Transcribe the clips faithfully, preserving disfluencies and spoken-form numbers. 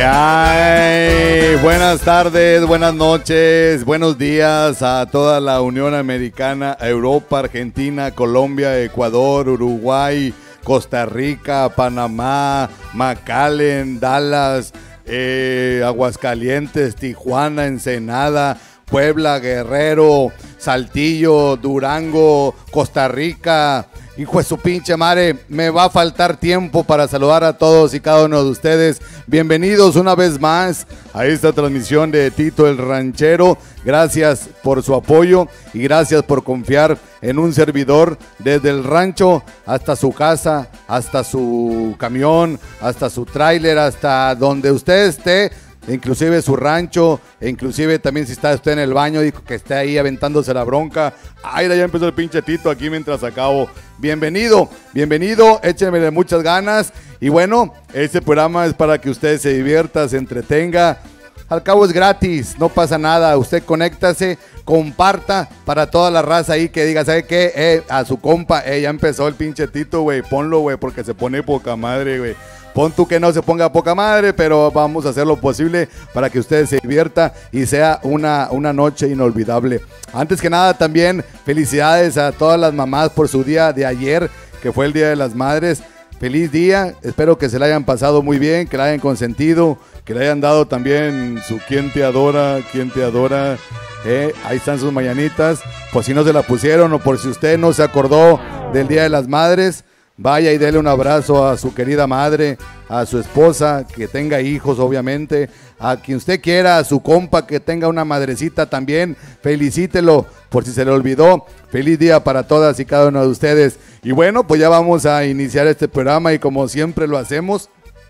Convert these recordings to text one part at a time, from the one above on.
hay? Buenas tardes, buenas noches, buenos días a toda la Unión Americana, Europa, Argentina, Colombia, Ecuador, Uruguay, Costa Rica, Panamá, McAllen, Dallas, eh, Aguascalientes, Tijuana, Ensenada, Puebla, Guerrero, Saltillo, Durango, Costa Rica. Hijo de su pinche madre, me va a faltar tiempo para saludar a todos y cada uno de ustedes. Bienvenidos una vez más a esta transmisión de Tito el Ranchero. Gracias por su apoyo y gracias por confiar en un servidor desde el rancho hasta su casa, hasta su camión, hasta su tráiler, hasta donde usted esté. Inclusive su rancho, e inclusive también si está usted en el baño y que esté ahí aventándose la bronca. Ay, ya empezó el pinche Tito aquí mientras acabo. Bienvenido, bienvenido, échenmele muchas ganas. Y bueno, este programa es para que usted se divierta, se entretenga. Al cabo es gratis, no pasa nada. Usted conéctase, comparta para toda la raza ahí que diga, ¿sabe qué? Eh, a su compa, eh, ya empezó el pinche Tito, güey, ponlo, güey, porque se pone poca madre, güey. Pon tú que no se ponga poca madre, pero vamos a hacer lo posible para que usted se divierta y sea una, una noche inolvidable. Antes que nada, también felicidades a todas las mamás por su día de ayer, que fue el Día de las Madres. Feliz día, espero que se la hayan pasado muy bien, que la hayan consentido, que le hayan dado también su quién te adora, quién te adora. Eh, ahí están sus mañanitas, por si no se la pusieron o por si usted no se acordó del Día de las Madres. Vaya y dele un abrazo a su querida madre, a su esposa, que tenga hijos obviamente, a quien usted quiera, a su compa que tenga una madrecita también, felicítelo por si se le olvidó. Feliz día para todas y cada uno de ustedes. Y bueno, pues ya vamos a iniciar este programa y como siempre lo hacemos,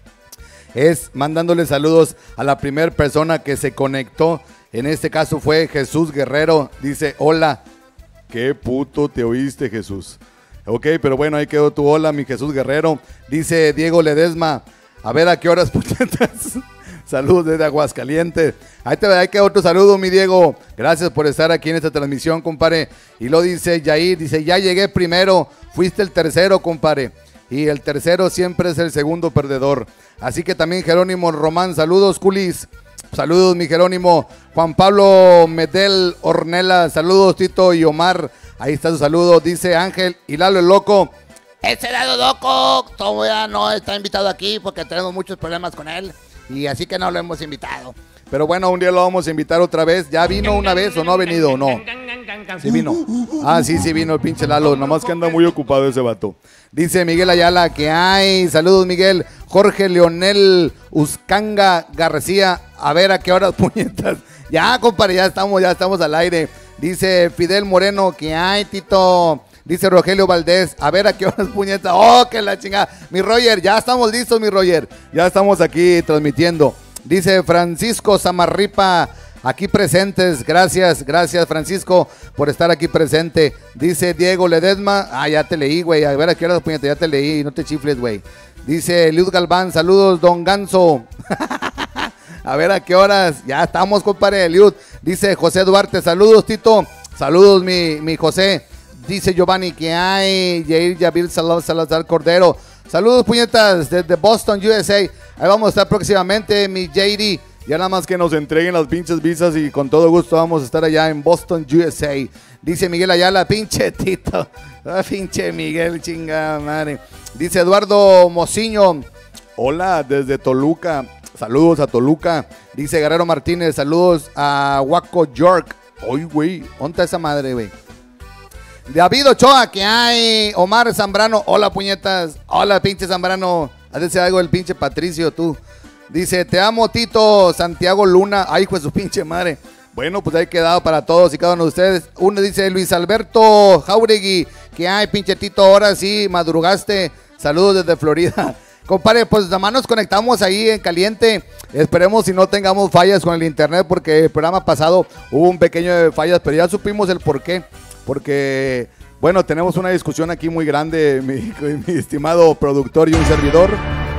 es mandándole saludos a la primera persona que se conectó. En este caso fue Jesús Guerrero, dice hola. Qué puto te oíste, Jesús. Ok, pero bueno, ahí quedó tu hola, mi Jesús Guerrero. Dice Diego Ledesma, a ver a qué horas puñetas. Saludos desde Aguascalientes. Ahí te ahí quedó otro saludo, mi Diego. Gracias por estar aquí en esta transmisión, compadre. Y lo dice Yair, dice, ya llegué primero, fuiste el tercero, compadre. Y el tercero siempre es el segundo perdedor. Así que también Jerónimo Román, saludos, culis. Saludos, mi Jerónimo. Juan Pablo Medel Ornella, saludos, Tito y Omar. Ahí está su saludo, dice Ángel y Lalo el Loco. Ese Lalo Loco todavía no está invitado aquí porque tenemos muchos problemas con él y así que no lo hemos invitado. Pero bueno, un día lo vamos a invitar otra vez. ¿Ya vino una vez o no ha venido o no? Sí vino. Ah, sí, sí vino el pinche Lalo, nomás que anda muy ocupado ese vato. Dice Miguel Ayala que hay, saludos Miguel. Jorge Leonel Uscanga García, a ver a qué horas puñetas. Ya, compadre, ya estamos, ya estamos al aire. Dice Fidel Moreno que hay, Tito. Dice Rogelio Valdés, a ver a qué horas puñetas. Oh, que la chingada. Mi Roger, ya estamos listos, mi Roger. Ya estamos aquí transmitiendo. Dice Francisco Zamarripa, aquí presentes. Gracias, gracias Francisco por estar aquí presente. Dice Diego Ledesma, ah, ya te leí, güey. A ver a qué horas puñetas, ya te leí, no te chifles, güey. Dice Luz Galván, saludos, don Ganso. A ver a qué horas. Ya estamos, compadre, Eliud. Dice José Duarte, saludos, Tito. Saludos, mi, mi José. Dice Giovanni que hay. Jair Yavil Salazar Cordero. Saludos, puñetas, desde Boston, U S A. Ahí vamos a estar próximamente, mi J D. Ya nada más que nos entreguen las pinches visas y con todo gusto vamos a estar allá en Boston, U S A. Dice Miguel Ayala, pinche Tito. Ah, pinche Miguel, chingada madre. Dice Eduardo Mociño. Hola, desde Toluca. Saludos a Toluca. Dice Guerrero Martínez, saludos a Waco York. Oy, güey, ¿dónde está esa madre, güey? David Ochoa, que hay. Omar Zambrano, hola, puñetas. Hola, pinche Zambrano. Hazte algo del pinche Patricio, tú. Dice, te amo, Tito. Santiago Luna, ay, pues su pinche madre. Bueno, pues ahí quedado para todos y cada uno de ustedes. Uno dice Luis Alberto Jauregui, que hay, pinche Tito, ahora sí, madrugaste. Saludos desde Florida. Compadre, pues nada más nos conectamos ahí en caliente. Esperemos si no tengamos fallas con el internet porque el programa pasado hubo un pequeño de fallas, pero ya supimos el por qué. Porque, bueno, tenemos una discusión aquí muy grande, mi, mi estimado productor y un servidor.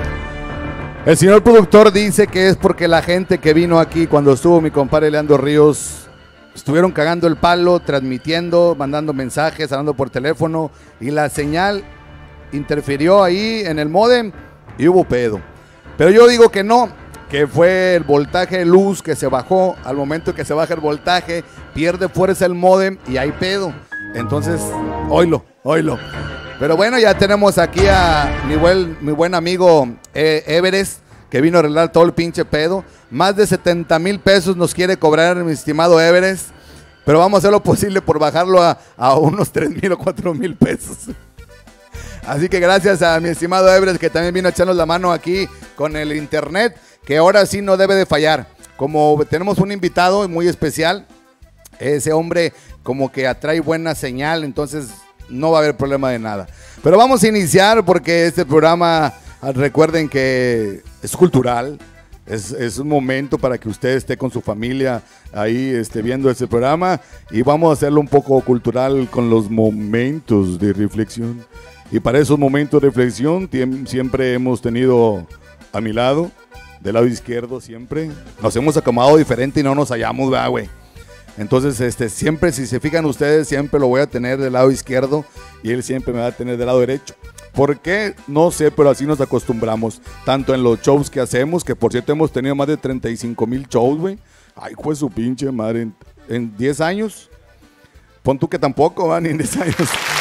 El señor productor dice que es porque la gente que vino aquí cuando estuvo mi compadre Leandro Ríos estuvieron cagando el palo, transmitiendo, mandando mensajes, hablando por teléfono y la señal interfirió ahí en el módem y hubo pedo. Pero yo digo que no, que fue el voltaje de luz que se bajó. Al momento que se baja el voltaje, pierde fuerza el módem y hay pedo. Entonces, oílo, oílo. Pero bueno, ya tenemos aquí a mi buen, mi buen amigo eh, Everest, que vino a arreglar todo el pinche pedo. Más de setenta mil pesos nos quiere cobrar mi estimado Everest, pero vamos a hacer lo posible por bajarlo a, a unos tres mil o cuatro mil pesos. Así que gracias a mi estimado Everest, que también vino a echarnos la mano aquí con el internet, que ahora sí no debe de fallar. Como tenemos un invitado muy especial, ese hombre como que atrae buena señal, entonces no va a haber problema de nada. Pero vamos a iniciar porque este programa, recuerden que es cultural, es, es un momento para que usted esté con su familia ahí este, viendo este programa, y vamos a hacerlo un poco cultural con los momentos de reflexión. Y para esos momentos de reflexión siempre hemos tenido a mi lado, del lado izquierdo siempre, nos hemos acomodado diferente y no nos hallamos, ¿verdad, güey? Entonces, este, siempre, si se fijan ustedes, siempre lo voy a tener del lado izquierdo y él siempre me va a tener del lado derecho. ¿Por qué? No sé, pero así nos acostumbramos. Tanto en los shows que hacemos, que por cierto hemos tenido más de treinta y cinco mil shows, güey. Ay, pues su pinche madre. En, en diez años. Pon tú que tampoco, van en diez años.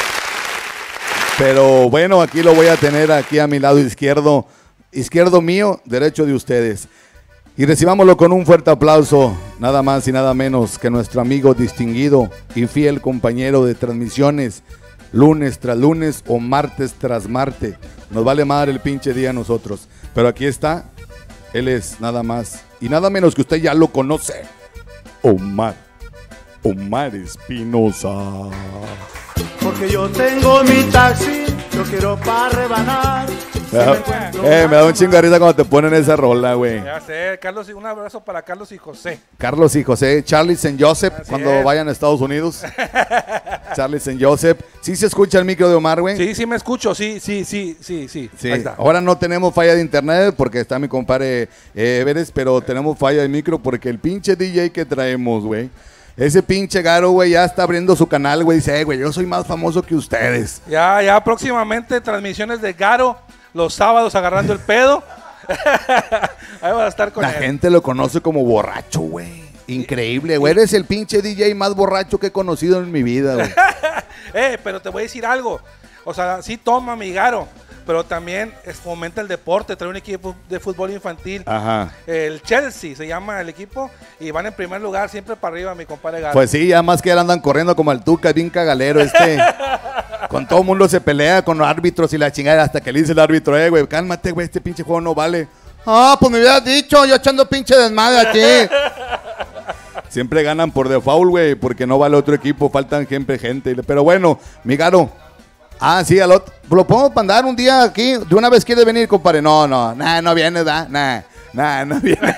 Pero bueno, aquí lo voy a tener aquí a mi lado izquierdo. Izquierdo mío, derecho de ustedes. Y recibámoslo con un fuerte aplauso, nada más y nada menos que nuestro amigo distinguido y fiel compañero de transmisiones, lunes tras lunes o martes tras martes. Nos vale madre el pinche día a nosotros. Pero aquí está, él es nada más y nada menos que usted ya lo conoce, Omar, Omar Espinosa. Porque yo tengo mi taxi, yo quiero para rebanar. Si me, eh, me da un chingo de risa cuando te ponen esa rola, güey. Ya sé, Carlos, un abrazo para Carlos y José. Carlos y José, Charlie Saint Joseph, así cuando es. Vayan a Estados Unidos. Charlie Saint Joseph. ¿Sí se escucha el micro de Omar, güey? Sí, sí me escucho, sí, sí, sí, sí, sí. sí. Ahí está. Ahora no tenemos falla de internet porque está mi compadre eh, Everest, pero tenemos falla de micro porque el pinche D J que traemos, güey. Ese pinche Garo, güey, ya está abriendo su canal, güey. Dice, eh, güey, yo soy más famoso que ustedes. Ya, ya próximamente transmisiones de Garo, los sábados agarrando el pedo. Ahí vas a estar con La él. gente lo conoce como borracho, güey. Increíble, güey. Eres el pinche D J más borracho que he conocido en mi vida, güey. eh, pero te voy a decir algo. O sea, sí toma mi Garo, pero también es, fomenta el deporte, trae un equipo de fútbol infantil. Ajá. El Chelsea se llama el equipo y van en primer lugar siempre para arriba, mi compadre Garo. Pues sí, ya más que ya andan corriendo como el Tuca, bien cagalero este. Con todo el mundo se pelea con los árbitros y la chingada hasta que le dice el árbitro, eh, güey, cálmate, güey, este pinche juego no vale. Ah, pues me hubieras dicho, yo echando pinche desmadre aquí. Siempre ganan por default, güey, porque no vale otro equipo, faltan siempre gente. Pero bueno, mi Garo. Ah, sí, al otro, lo podemos mandar un día aquí. De una vez quiere venir, compadre. No, no, nah, no viene, da, nah, nah, no viene.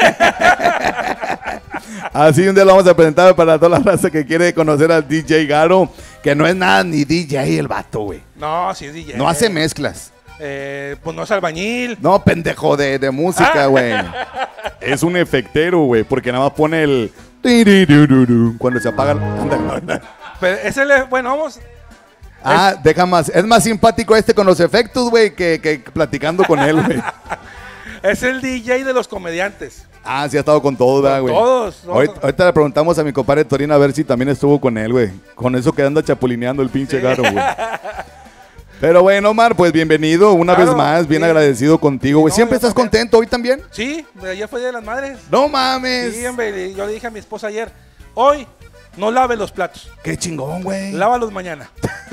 Así un día lo vamos a presentar para toda la raza que quiere conocer al D J Garo, que no es nada ni D J el vato, güey. No, sí es D J. No hace mezclas. Eh, pues no es albañil. No, pendejo, de, de música, güey. Es un efectero, güey, porque nada más pone el... Cuando se apaga... Pero ese le... Bueno, vamos... Ah, es... deja más. Es más simpático este con los efectos, güey, que, que platicando con él, güey. Es el D J de los comediantes. Ah, sí ha estado con todos, ¿verdad, güey? Todos. Ahorita, ahorita le preguntamos a mi compadre Torino a ver si también estuvo con él, güey. Con eso que anda chapulineando el pinche sí. Garo, güey. Pero bueno, Omar, pues bienvenido una claro, vez más. Bien sí. agradecido contigo, güey. No, ¿siempre estás también. contento hoy también? Sí, ayer fue Día de las Madres. No mames. Sí, hombre, yo le dije a mi esposa ayer, hoy no lave los platos. Qué chingón, güey. Lávalos mañana.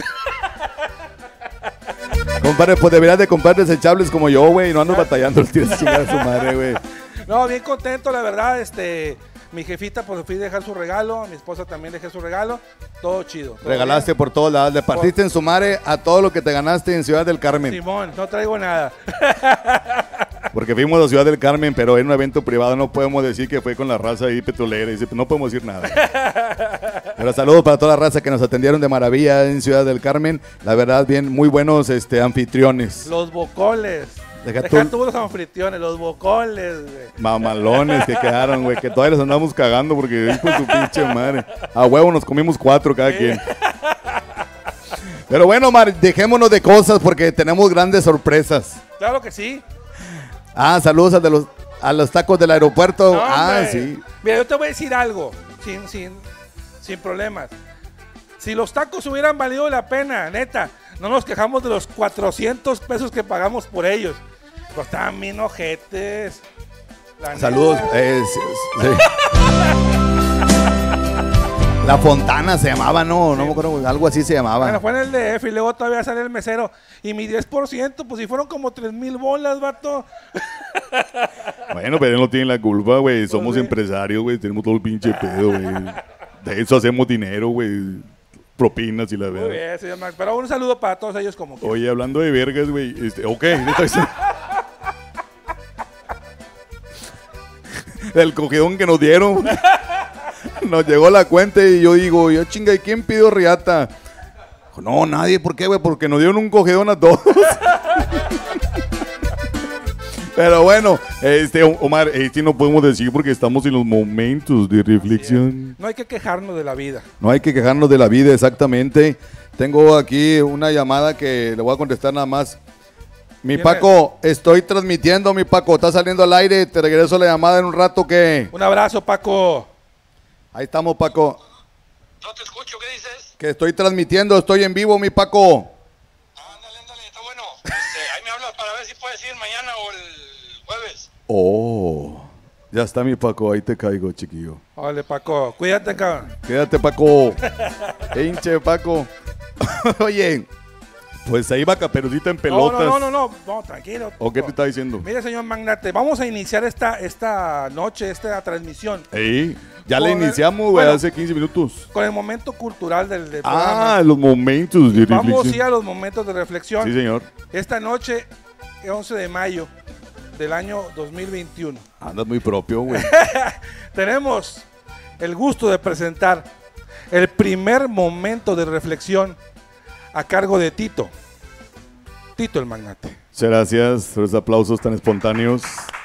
Compadre, pues deberías de comprar desechables como yo, güey. No ando batallando el tío de chingar a su madre, güey. No, bien contento, la verdad, este... Mi jefita, pues fui a dejar su regalo, a mi esposa también dejé su regalo, todo chido. ¿Todo Regalaste bien? Por todos lados, le partiste por... en su madre a todo lo que te ganaste en Ciudad del Carmen. Simón, no traigo nada. Porque fuimos a Ciudad del Carmen, pero en un evento privado no podemos decir que fue con la raza ahí petrolera, y no podemos decir nada. Pero saludos para toda la raza que nos atendieron de maravilla en Ciudad del Carmen, la verdad, bien, muy buenos este, anfitriones. Los bocoles. Deja, Deja tú los anfitriones, los bocoles, güey. Mamalones que quedaron, güey, que todavía les andamos cagando porque hijo de su pinche madre. A huevo nos comimos cuatro cada sí. quien. Pero bueno, Mar, dejémonos de cosas porque tenemos grandes sorpresas. Claro que sí. Ah, saludos al de los... A los tacos del aeropuerto. No, ah, hombre. sí. Mira, yo te voy a decir algo, sin, sin, sin problemas. Si los tacos hubieran valido la pena, neta, no nos quejamos de los cuatrocientos pesos que pagamos por ellos. Costaban bien ojetes. La Saludos. neta. eh, sí, sí. La Fontana se llamaba, no, no me acuerdo, algo así se llamaba. Bueno, fue en el D F y luego todavía sale el mesero. Y mi diez por ciento, pues si fueron como tres mil bolas, vato. Bueno, pero él no tiene la culpa, güey. Somos sí. empresarios, güey. Tenemos todo el pinche pedo, güey. De eso hacemos dinero, güey. Propinas y la Muy verdad. bien, señor Max. Pero un saludo para todos ellos como que. Oye, hablando de vergas, güey. Este, ok, el cogedón que nos dieron. Nos llegó la cuenta y yo digo, yo chinga, ¿y quién pidió riata? No, nadie, ¿por qué, güey? Porque nos dieron un cogedón a todos. Pero bueno, este, Omar, este no podemos decir porque estamos en los momentos de reflexión. No hay que quejarnos de la vida. No hay que quejarnos de la vida, exactamente. Tengo aquí una llamada que le voy a contestar nada más. Mi ¿Quién Paco, estoy transmitiendo, mi Paco, está saliendo al aire, te regreso la llamada en un rato que... Un abrazo, Paco. Ahí estamos, Paco. No te escucho, ¿qué dices? Que estoy transmitiendo, estoy en vivo, mi Paco. Ándale, ándale, está bueno. Este, ahí me hablas para ver si puedes ir mañana o el jueves. Oh, ya está mi Paco, ahí te caigo, chiquillo. Vale, Paco. Cuídate, cabrón. Quédate, Paco. Hinche, Paco. Oye, pues ahí va Caperucita en No, pelotas. no, no, no, no, no, tranquilo. ¿O qué te está diciendo? Mire, señor Magnate, vamos a iniciar esta, esta noche, esta transmisión, Ey, ya le Con el- iniciamos, güey, bueno. hace quince minutos. con el momento cultural del, del Ah, programa. los momentos de Vamos reflexión. sí a los momentos de reflexión. Sí, señor. Esta noche, once de mayo del año dos mil veintiuno. Andas muy propio, güey. Tenemos el gusto de presentar el primer momento de reflexión a cargo de Tito. Tito el Magnate. Muchas gracias por esos aplausos tan espontáneos.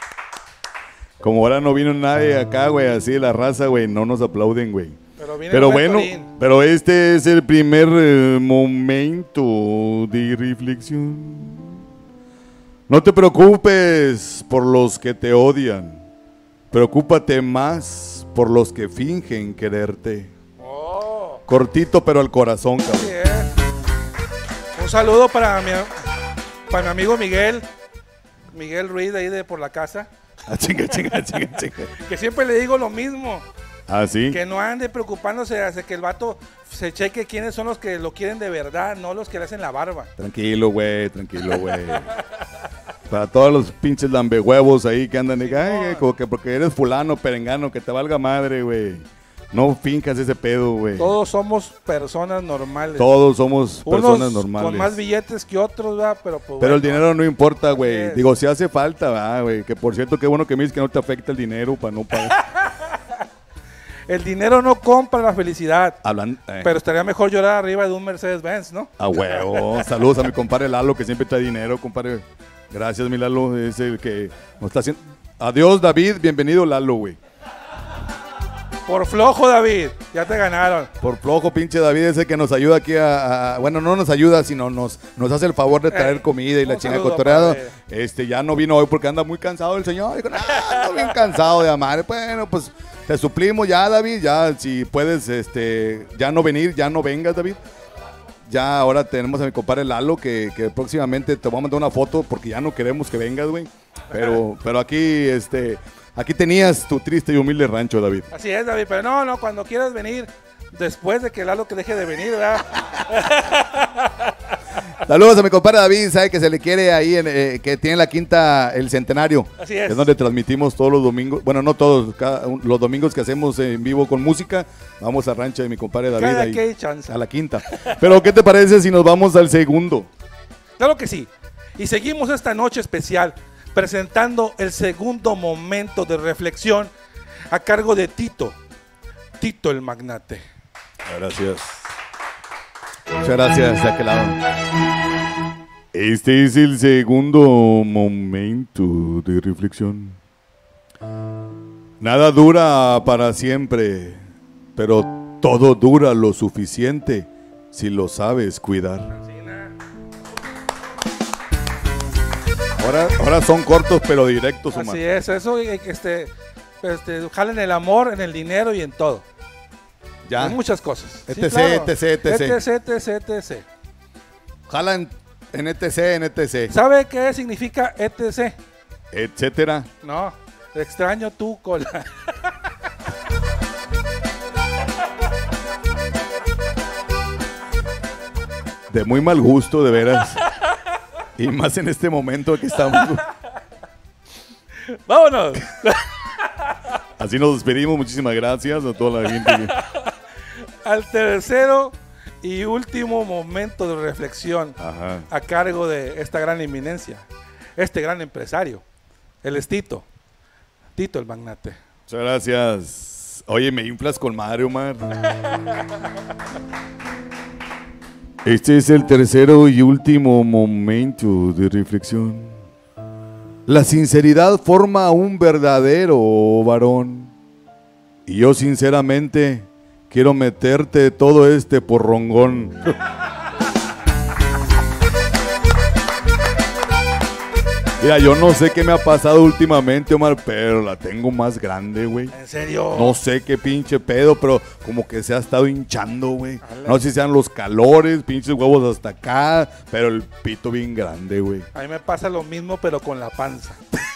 Como ahora no vino nadie acá, güey, así de la raza, güey, no nos aplauden, güey. Pero, viene Pero el bueno, Torín. pero este es el primer eh, momento de reflexión. No te preocupes por los que te odian. Preocúpate más por los que fingen quererte. Oh, Cortito, pero al corazón, así cabrón. es. Un saludo para mi, para mi amigo Miguel. Miguel Ruiz de ahí de por la casa. Ah, chinga, chinga, chinga, chinga. Que siempre le digo lo mismo. Ah, sí. Que no ande preocupándose hace que el vato se cheque quiénes son los que lo quieren de verdad, no los que le hacen la barba. Tranquilo, güey, tranquilo, güey. Para todos los pinches lambehuevos ahí que andan de Sí, ay, no. como que porque eres fulano, perengano, que te valga madre, güey. No fincas ese pedo, güey. Todos somos personas normales. Todos somos Unos personas normales. con más billetes que otros, ¿verdad? Pero, pues, Pero el bueno. dinero no importa, Así güey. es. Digo, si hace falta, ¿verdad, güey? Que por cierto, qué bueno que me dices que no te afecta el dinero para no pagar. El dinero no compra la felicidad. Hablan, eh, Pero estaría mejor llorar arriba de un Mercedes-Benz, ¿no? a huevo. Saludos a mi compadre Lalo, que siempre trae dinero, compadre. Gracias, mi Lalo. Es el que nos está haciendo. Adiós, David. Bienvenido, Lalo, güey. Por flojo, David. Ya te ganaron. Por flojo, pinche David, ese que nos ayuda aquí a, a- bueno, no nos ayuda, sino nos, nos hace el favor de traer Eh, comida y la un chinga saludo, cotorreada. padre. Este, ya no vino hoy porque anda muy cansado el señor. Dijo, "Ah, ando bien cansado de amar." Bueno, pues te suplimos ya, David, ya si puedes, este, ya no venir, ya no vengas, David. Ya ahora tenemos a mi compadre Lalo, que, que próximamente te voy a mandar una foto porque ya no queremos que vengas, güey. Pero, pero aquí, este, aquí tenías tu triste y humilde rancho, David. Así es, David. Pero no, no, cuando quieras venir, después de que Lalo que deje de venir, ¿verdad? Saludos a mi compadre David, sabe que se le quiere ahí, en, eh, que tiene la quinta, el centenario. Así es. Es donde transmitimos todos los domingos, bueno, no todos, cada un- los domingos que hacemos en vivo con música, vamos a rancha de mi compadre David Cada ahí, que hay chance. a la quinta. Pero, ¿qué te parece si nos vamos al segundo? Claro que sí. Y seguimos esta noche especial presentando el segundo momento de reflexión a cargo de Tito. Tito el Magnate. Gracias. Muchas gracias, de aquel lado. Este es el segundo momento de reflexión. Nada dura para siempre, pero todo dura lo suficiente si lo sabes cuidar. Ahora, ahora son cortos pero directos, Omar. Así es, eso, este, este, jalen el amor, en el dinero y en todo. Ya. En muchas cosas. Etc, Sí, claro. etc, etc. Etc, etc, etc. Jalan en etc, en etc. ¿Sabe qué significa etc? Etcétera. No, extraño tu cola. De muy mal gusto, de veras. Y más en este momento que estamos. ¡Vámonos! Así nos despedimos. Muchísimas gracias a toda la gente. que- Al tercero y último momento de reflexión Ajá. a cargo de esta gran eminencia, este gran empresario, el es Tito. Tito el magnate. Muchas gracias. Oye, me inflas con Mario, Omar. Este es el tercero y último momento de reflexión. La sinceridad forma a un verdadero varón. Y yo sinceramente quiero meterte todo este porrongón. Mira, yo no sé qué me ha pasado últimamente, Omar, pero la tengo más grande, güey. ¿En serio? No sé qué pinche pedo, pero como que se ha estado hinchando, güey. No sé si sean los calores, pinches huevos hasta acá, pero el pito bien grande, güey. A mí me pasa lo mismo, pero con la panza.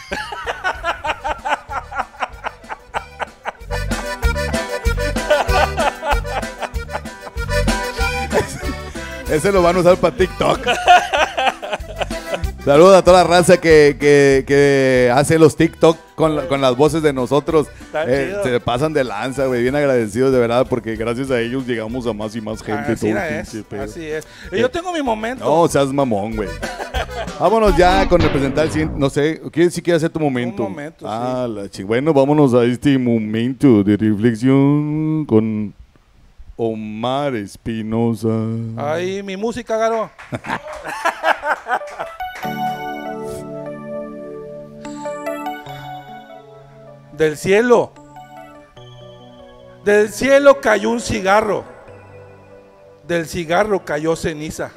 Ese lo van a usar para TikTok. Saludos a toda la raza que, que, que hace los TikTok con, la- con las voces de nosotros. Está Eh, chido. se pasan de lanza, güey. Bien agradecidos, de verdad, porque gracias a ellos llegamos a más y más gente. Así todo el es, pinche pedo. así es. Y yo tengo mi momento. No, seas mamón, güey. Vámonos ya con representar el siguiente. No sé, ¿quieres si quieres hacer tu momento? Un momento, Ah, la chi- Bueno, vámonos a este momento de reflexión con Omar Espinosa. Ahí mi música, Garo. Del cielo. Del cielo cayó un cigarro. Del cigarro cayó ceniza.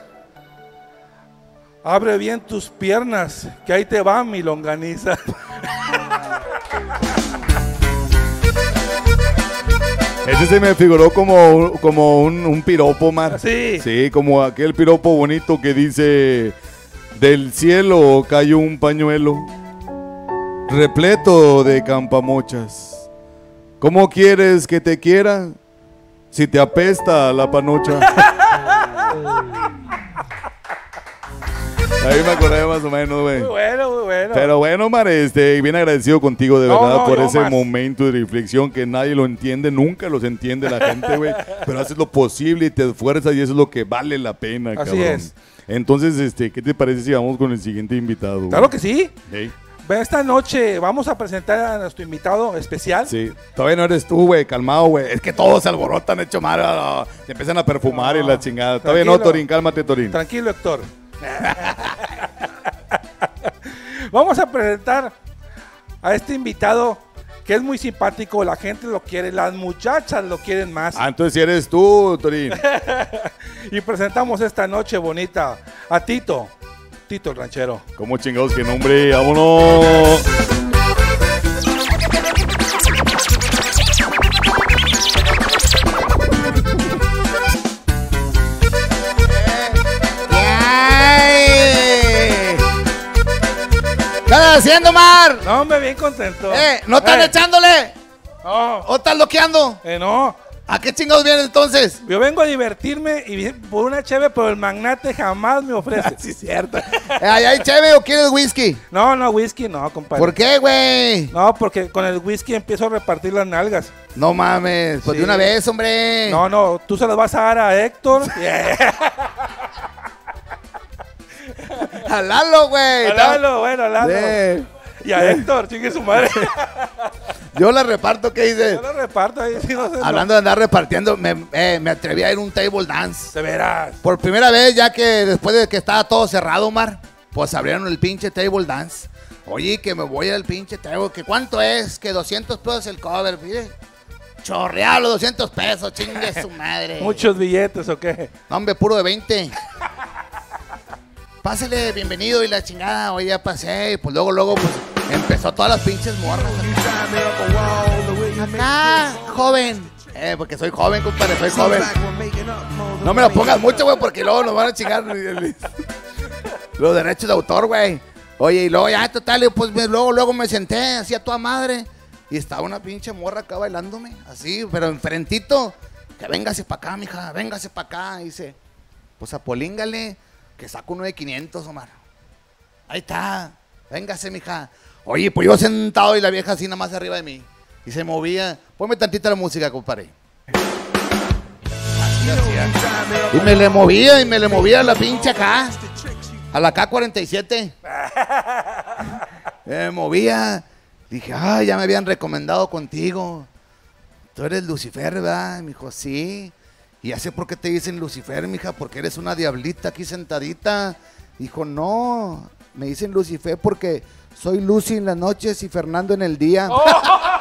Abre bien tus piernas, que ahí te va mi longaniza. Ese se me figuró como, como un, un piropo, Omar. Sí. Sí, como aquel piropo bonito que dice: del cielo cayó un pañuelo repleto de campamochas. ¿Cómo quieres que te quiera si te apesta la panocha? Ahí me acordé más o menos, güey. Muy bueno, muy bueno. Pero bueno, Omar, este, bien agradecido contigo, de No, verdad, no, por yo ese más. momento de reflexión que nadie lo entiende, nunca los entiende la gente, güey. Pero haces lo posible y te esfuerzas y eso es lo que vale la pena, Así cabrón. es. Entonces, este, ¿qué te parece si vamos con el siguiente invitado? güey? Claro que sí. Ey, Esta noche vamos a presentar a nuestro invitado especial. sí. Todavía no eres tú, güey, calmado, güey. Es que todos se alborotan, hecho mal, ah, se empiezan a perfumar No, y la chingada. Todavía no, tranquilo. Torín, cálmate, Torín. Tranquilo, Héctor. Vamos a presentar a este invitado que es muy simpático, la gente lo quiere, las muchachas lo quieren más. Ah, entonces si eres tú, Torín. Y presentamos esta noche bonita a Tito, Tito el ranchero. ¿Cómo chingados que nombre? ¡Vámonos! ¿Qué andas haciendo, Mar? No, me bien contento. Eh, ¿no están Eh, echándole? No, ¿O están loqueando? eh, no. ¿A qué chingados vienes entonces? Yo vengo a divertirme y bien- por una cheve, pero el magnate jamás me ofrece. Sí, cierto. Eh, ¿Allá hay cheve o quieres whisky? No, no, whisky no, compadre. ¿Por qué, güey? No, porque con el whisky empiezo a repartir las nalgas. No mames, pues Sí. de una vez, hombre. No, no, tú se las vas a dar a Héctor. A Lalo, güey. Alalo, bueno, alalo. Sí. Y a Héctor, chingue su madre. Yo la reparto, ¿qué dices? Yo lo reparto ahí, sí, no sé. Hablando de andar repartiendo, me, eh, me atreví a ir a un table dance. De veras. Por primera vez, ya que después de que estaba todo cerrado, Omar, pues abrieron el pinche table dance. Oye, que me voy al pinche table, que cuánto es, que doscientos pesos el cover, mire. Chorreado los doscientos pesos, chingue su madre. Muchos billetes, ¿o qué? No, hombre, puro de veinte. pásale, bienvenido y la chingada. Oye, ya pasé. Y pues luego, luego, pues empezó todas las pinches morras. Acá, joven. Eh, porque soy joven, compadre, soy joven. No me lo pongas mucho, güey, porque luego nos van a chingar los derechos de autor, güey. Oye, y luego ya, total, pues luego, luego me senté así a toda madre. Y estaba una pinche morra acá bailándome, así, pero enfrentito. Que véngase para acá, mija, véngase para acá. Y dice, pues apolíngale, que saco uno de quinientos, Omar. Ahí está, véngase, mija. Oye, pues yo sentado y la vieja así nada más arriba de mí. Y se movía. Ponme tantita la música, compadre. Así hacía. Y me le movía, y me le movía a la pinche acá. A la K cuarenta y siete. Me movía. Dije, ay, ya me habían recomendado contigo. Tú eres Lucifer, ¿verdad? Me dijo, sí. Y ya sé por qué te dicen Lucifer, mija, porque eres una diablita aquí sentadita. Dijo, no, me dicen Lucifer porque soy Lucy en las noches y Fernando en el día. Oh.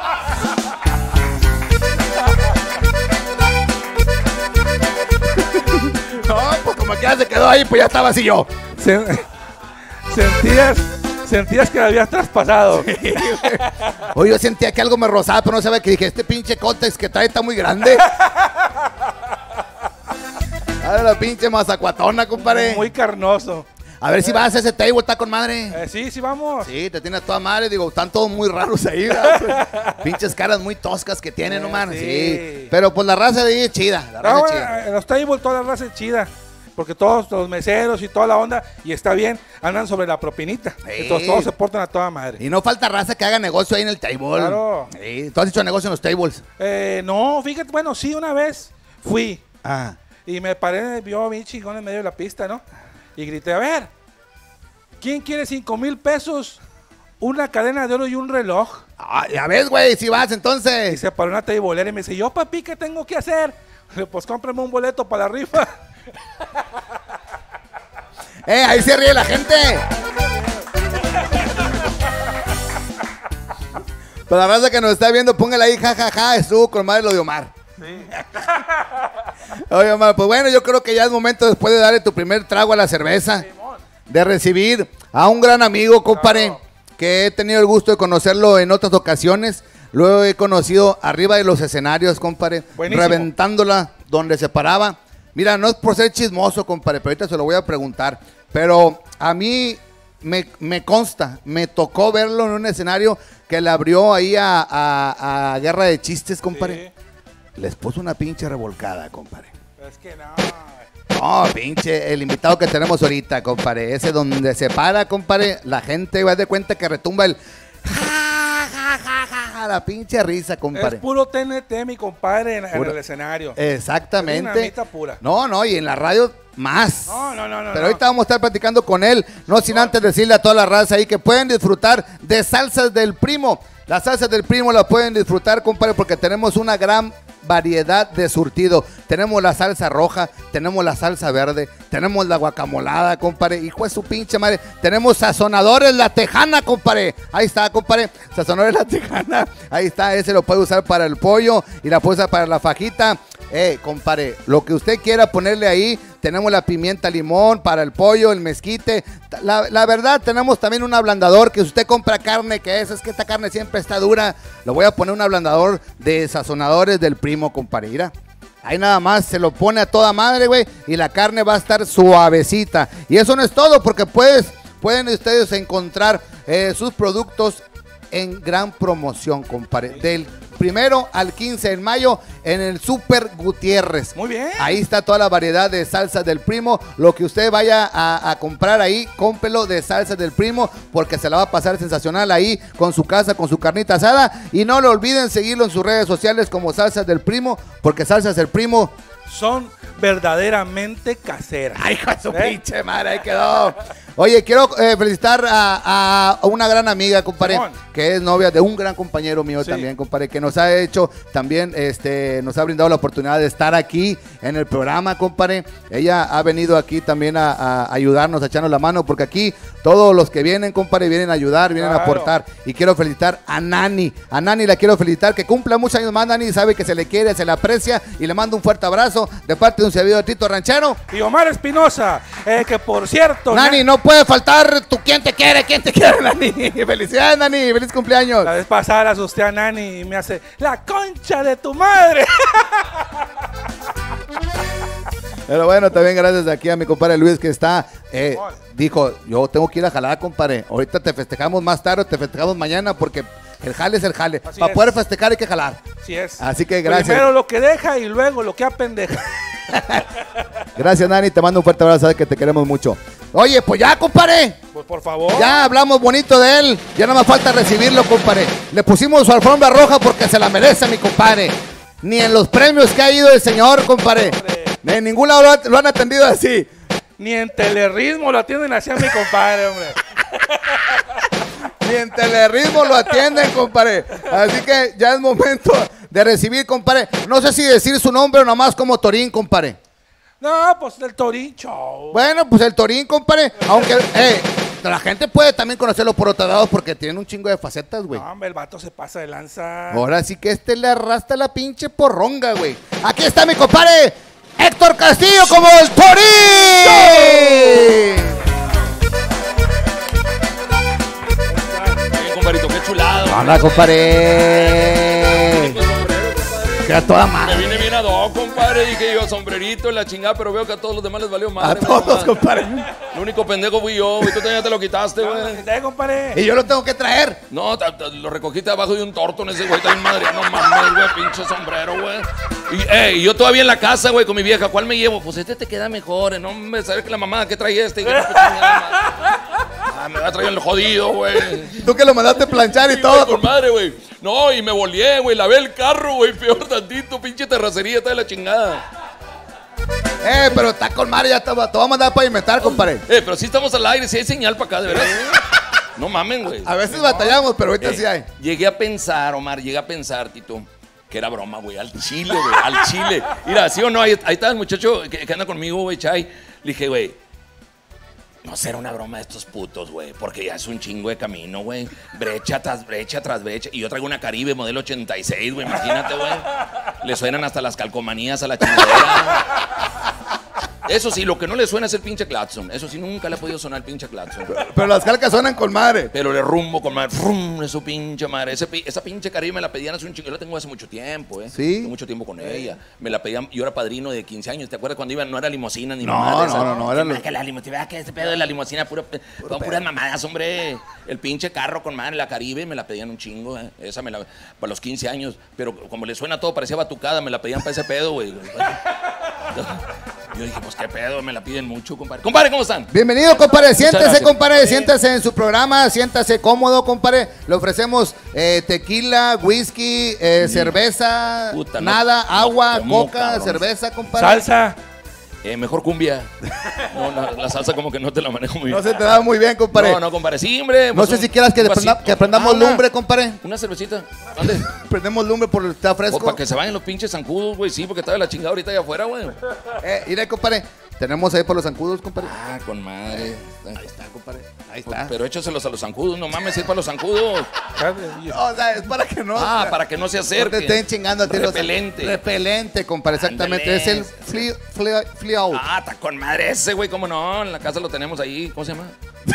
No, pues como que ya se quedó ahí, pues ya estaba así yo. Sentías, sentías que la habías traspasado. Sí, oye, yo sentía que algo me rozaba, pero no sabía que dije, este pinche cótex que trae está muy grande. Ahora la pinche mazacuatona, compadre. Muy carnoso. A ver si vas a ese table, está con madre. Eh, sí, sí, vamos. Sí, te tiene a toda madre, digo, están todos muy raros ahí, ¿verdad? Pinches caras muy toscas que tienen, eh, no man. Sí. sí. Pero pues la raza de ahí es chida. La raza no, es chida. En los tables toda la raza es chida. Porque todos los meseros y toda la onda, y está bien, andan sobre la propinita. Sí. Entonces todos se portan a toda madre. Y no falta raza que haga negocio ahí en el table. Claro. Sí. ¿Tú has hecho negocio en los tables? Eh, no, fíjate, bueno, sí, una vez fui. Ah. Y me paré, vio bien chingón en medio de la pista, ¿no? Y grité, a ver, ¿quién quiere cinco mil pesos? Una cadena de oro y un reloj. Ah, ya ves, güey, si vas entonces. Y se paró una teibolera y me dice, yo, papi, ¿qué tengo que hacer? Pues cómprame un boleto para la rifa. ¡Eh, ahí se ríe la gente! Para la raza que nos está viendo, póngale ahí, jajaja, ja, ja, estuvo con madre lo de Omar. Sí. Oye, Omar, pues bueno, yo creo que ya es momento después de darle tu primer trago a la cerveza, de recibir a un gran amigo, compadre, claro, que he tenido el gusto de conocerlo en otras ocasiones. Luego he conocido arriba de los escenarios, compadre, buenísimo, reventándola donde se paraba. Mira, no es por ser chismoso, compadre, pero ahorita se lo voy a preguntar. Pero a mí me, me consta, me tocó verlo en un escenario que le abrió ahí a, a, a Guerra de Chistes, compadre. Sí. Les puso una pinche revolcada, compadre. Es que no. No, pinche, el invitado que tenemos ahorita, compadre. Ese donde se para, compadre, la gente va de cuenta que retumba el... Ja, ja, ja, ja, la pinche risa, compadre. Es puro T N T, mi compadre, en, en el escenario. Exactamente. Es dinamita pura. No, no, y en la radio más. No, no, no, no. Pero no. ahorita vamos a estar platicando con él, no sin no. antes decirle a toda la raza ahí que pueden disfrutar de salsas del primo. Las salsas del primo las pueden disfrutar, compadre, porque tenemos una gran variedad de surtido. Tenemos la salsa roja, tenemos la salsa verde, tenemos la guacamolada, compadre. Hijo de su pinche madre. Tenemos sazonadores La Tejana, compadre. Ahí está, compadre. Sazonadores La Tejana. Ahí está, ese lo puede usar para el pollo y la puede usar para la fajita. Eh, compadre, lo que usted quiera ponerle ahí. Tenemos la pimienta limón para el pollo, el mezquite. La, la verdad, tenemos también un ablandador que si usted compra carne, que es, es que esta carne siempre está dura. Le voy a poner un ablandador de sazonadores del primo, compadre. Mira, ahí nada más se lo pone a toda madre, güey, y la carne va a estar suavecita. Y eso no es todo, porque pues, pueden ustedes encontrar eh, sus productos en gran promoción, compadre. Del primero al quince de mayo en el Super Gutiérrez. Muy bien. Ahí está toda la variedad de salsas del primo. Lo que usted vaya a, a comprar ahí, cómprelo de salsas del primo, porque se la va a pasar sensacional ahí con su casa, con su carnita asada. Y no le olviden seguirlo en sus redes sociales como Salsas del Primo, porque Salsas del Primo son verdaderamente caseras. Ay, hijo de su ¿Eh? pinche madre, ahí quedó. Oye, quiero eh, felicitar a, a una gran amiga, compadre, Simón, que es novia de un gran compañero mío, sí, también, compadre, que nos ha hecho también, este, nos ha brindado la oportunidad de estar aquí en el programa, compadre. Ella ha venido aquí también a, a ayudarnos, a echarnos la mano, porque aquí todos los que vienen, compadre, vienen a ayudar, vienen claro. a aportar. Y quiero felicitar a Nani. A Nani la quiero felicitar, que cumpla muchos años más, Nani, sabe que se le quiere, se le aprecia, y le mando un fuerte abrazo de parte de un servidor Tito Ranchero. Y Omar Espinosa, eh, que por cierto... Nani, no puede faltar tu quién te quiere, quién te quiere, Nani. Felicidades, Nani, feliz cumpleaños. La vez pasada la asusté a Nani y me hace, la concha de tu madre. Pero bueno, también gracias aquí a mi compadre Luis que está, eh, dijo, yo tengo que ir a jalar, compadre. Ahorita te festejamos más tarde, te festejamos mañana porque el jale es el jale. Así Para es. poder festejar hay que jalar. Así es. Así que gracias. Primero lo que deja y luego lo que apendeja. Gracias, Nani, te mando un fuerte abrazo, sabes que te queremos mucho. Oye, pues ya, compadre. Pues por favor. Ya hablamos bonito de él, ya no más falta recibirlo, compadre. Le pusimos su alfombra roja porque se la merece, mi compadre. Ni en los premios que ha ido el señor, compadre. En ningún lado lo, ha- lo han atendido así. Ni en Telerritmo lo atienden así a mi compadre, hombre. Ni en Telerritmo lo atienden, compadre. Así que ya es momento de recibir, compadre. No sé si decir su nombre o nomás como Torín, compadre. No, pues del Torín Show. Bueno, pues el Torín, compadre. Aunque eh, la gente puede también conocerlo por otro lado porque tiene un chingo de facetas, güey. No, hombre, el vato se pasa de lanza. Ahora sí que este le arrastra la pinche porronga, güey. Aquí está mi compadre Héctor Castillo como el Torín. Bien, compadrito, qué chulado. Hola, compadre. Que a toda Me madre. vine bien ad hoc, compadre. Dije yo, sombrerito en la chingada, pero veo que a todos los demás les valió A madre. todos, mamá. compadre. El único pendejo fui yo, güey. Tú también te lo quitaste, güey. ¿Qué, compadre? Y yo lo tengo que traer. No, ta- ta- lo recogiste abajo de un tortón ese güey, también madre. No mames, güey, pinche sombrero, güey. Y, eh, y yo todavía en la casa, güey, con mi vieja. ¿Cuál me llevo? Pues este te queda mejor. eh, No me sabes que la mamada que trae este. Y que no, pues, chingada madre. Ah, me va a traer el jodido, güey. Tú que lo mandaste planchar y Sí, todo. güey, con madre, güey. No, y me volé, güey. Lavé el carro, güey. Peor tantito, pinche terracería, está de la chingada. Eh, pero está con madre, ya te, va- te voy a mandar para inventar, compadre. Eh, pero sí estamos al aire, sí hay señal para acá, de verdad. No mamen, güey. A veces batallamos, pero ahorita Eh, sí hay. Llegué a pensar, Omar, llegué a pensar, Tito, que era broma, güey, al chile, güey, al chile. Mira, ¿sí o no? Ahí, ahí está el muchacho que, que anda conmigo, güey, Chay. Le dije, güey, no será una broma de estos putos, güey, porque ya es un chingo de camino, güey. Brecha tras brecha tras brecha. Y yo traigo una Caribe modelo ochenta y seis, güey, imagínate, güey. Le suenan hasta las calcomanías a la chingadera. Eso sí, lo que no le suena es el pinche claxon. Eso sí, nunca le ha podido sonar el pinche claxon. Pero las calcas suenan con madre. Pero le rumbo con madre, frum, de su pinche madre. Ese, pi- esa pinche Caribe me la pedían hace un chingo. Yo la tengo hace mucho tiempo, ¿eh? ¿Sí? Tengo mucho tiempo con ella. Me la pedían, yo era padrino de quince años. ¿Te acuerdas cuando iban? No era limusina ni No, mamada de no, esas? no, no, era Que, lo- que la limusina, que ese pedo de la limusina, puro, puro puras mamadas, hombre. El pinche carro con madre, la Caribe, me la pedían un chingo, ¿eh? Esa me la, para los quince años. Pero como le suena todo, parecía batucada, me la pedían para ese pedo, güey. Yo dije, pues qué pedo, me la piden mucho, compadre. Compadre, ¿cómo están? Bienvenido, compadre. Siéntese, gracias. compadre. Siéntese en su programa. Siéntase cómodo, compadre. Le ofrecemos eh, tequila, whisky, eh, cerveza, Puta, no- nada, no agua, tomo, coca, cabrón. cerveza, compadre. Salsa. Eh, mejor cumbia. No, no, la salsa como que no te la manejo muy bien. No se te da muy bien, compadre. No, no, compadre. Sí, hombre. No pues sé un- si quieras que, un prenda- vasito. que prendamos Ah, una- lumbre, compadre. Una cervecita. ¿Dónde? Prendemos lumbre por el está O fresco. para que se vayan los pinches zancudos, güey. Sí, porque está de la chingada ahorita allá afuera, güey. Eh, mira, compadre. Tenemos ahí por los zancudos, compadre. Ah, con madre. Ahí está, compadre. Ahí está. Pero échaselos a los zancudos. No mames, es para los zancudos. No, o sea, es para que no. Ah, para que no se no te acerquen. estén chingando a ti los- Repelente. Repelente, compadre, exactamente. Ándale. Es el flea, flea, flea out. Ah, está con madre ese, güey. ¿Cómo no? En la casa lo tenemos ahí. ¿Cómo se llama?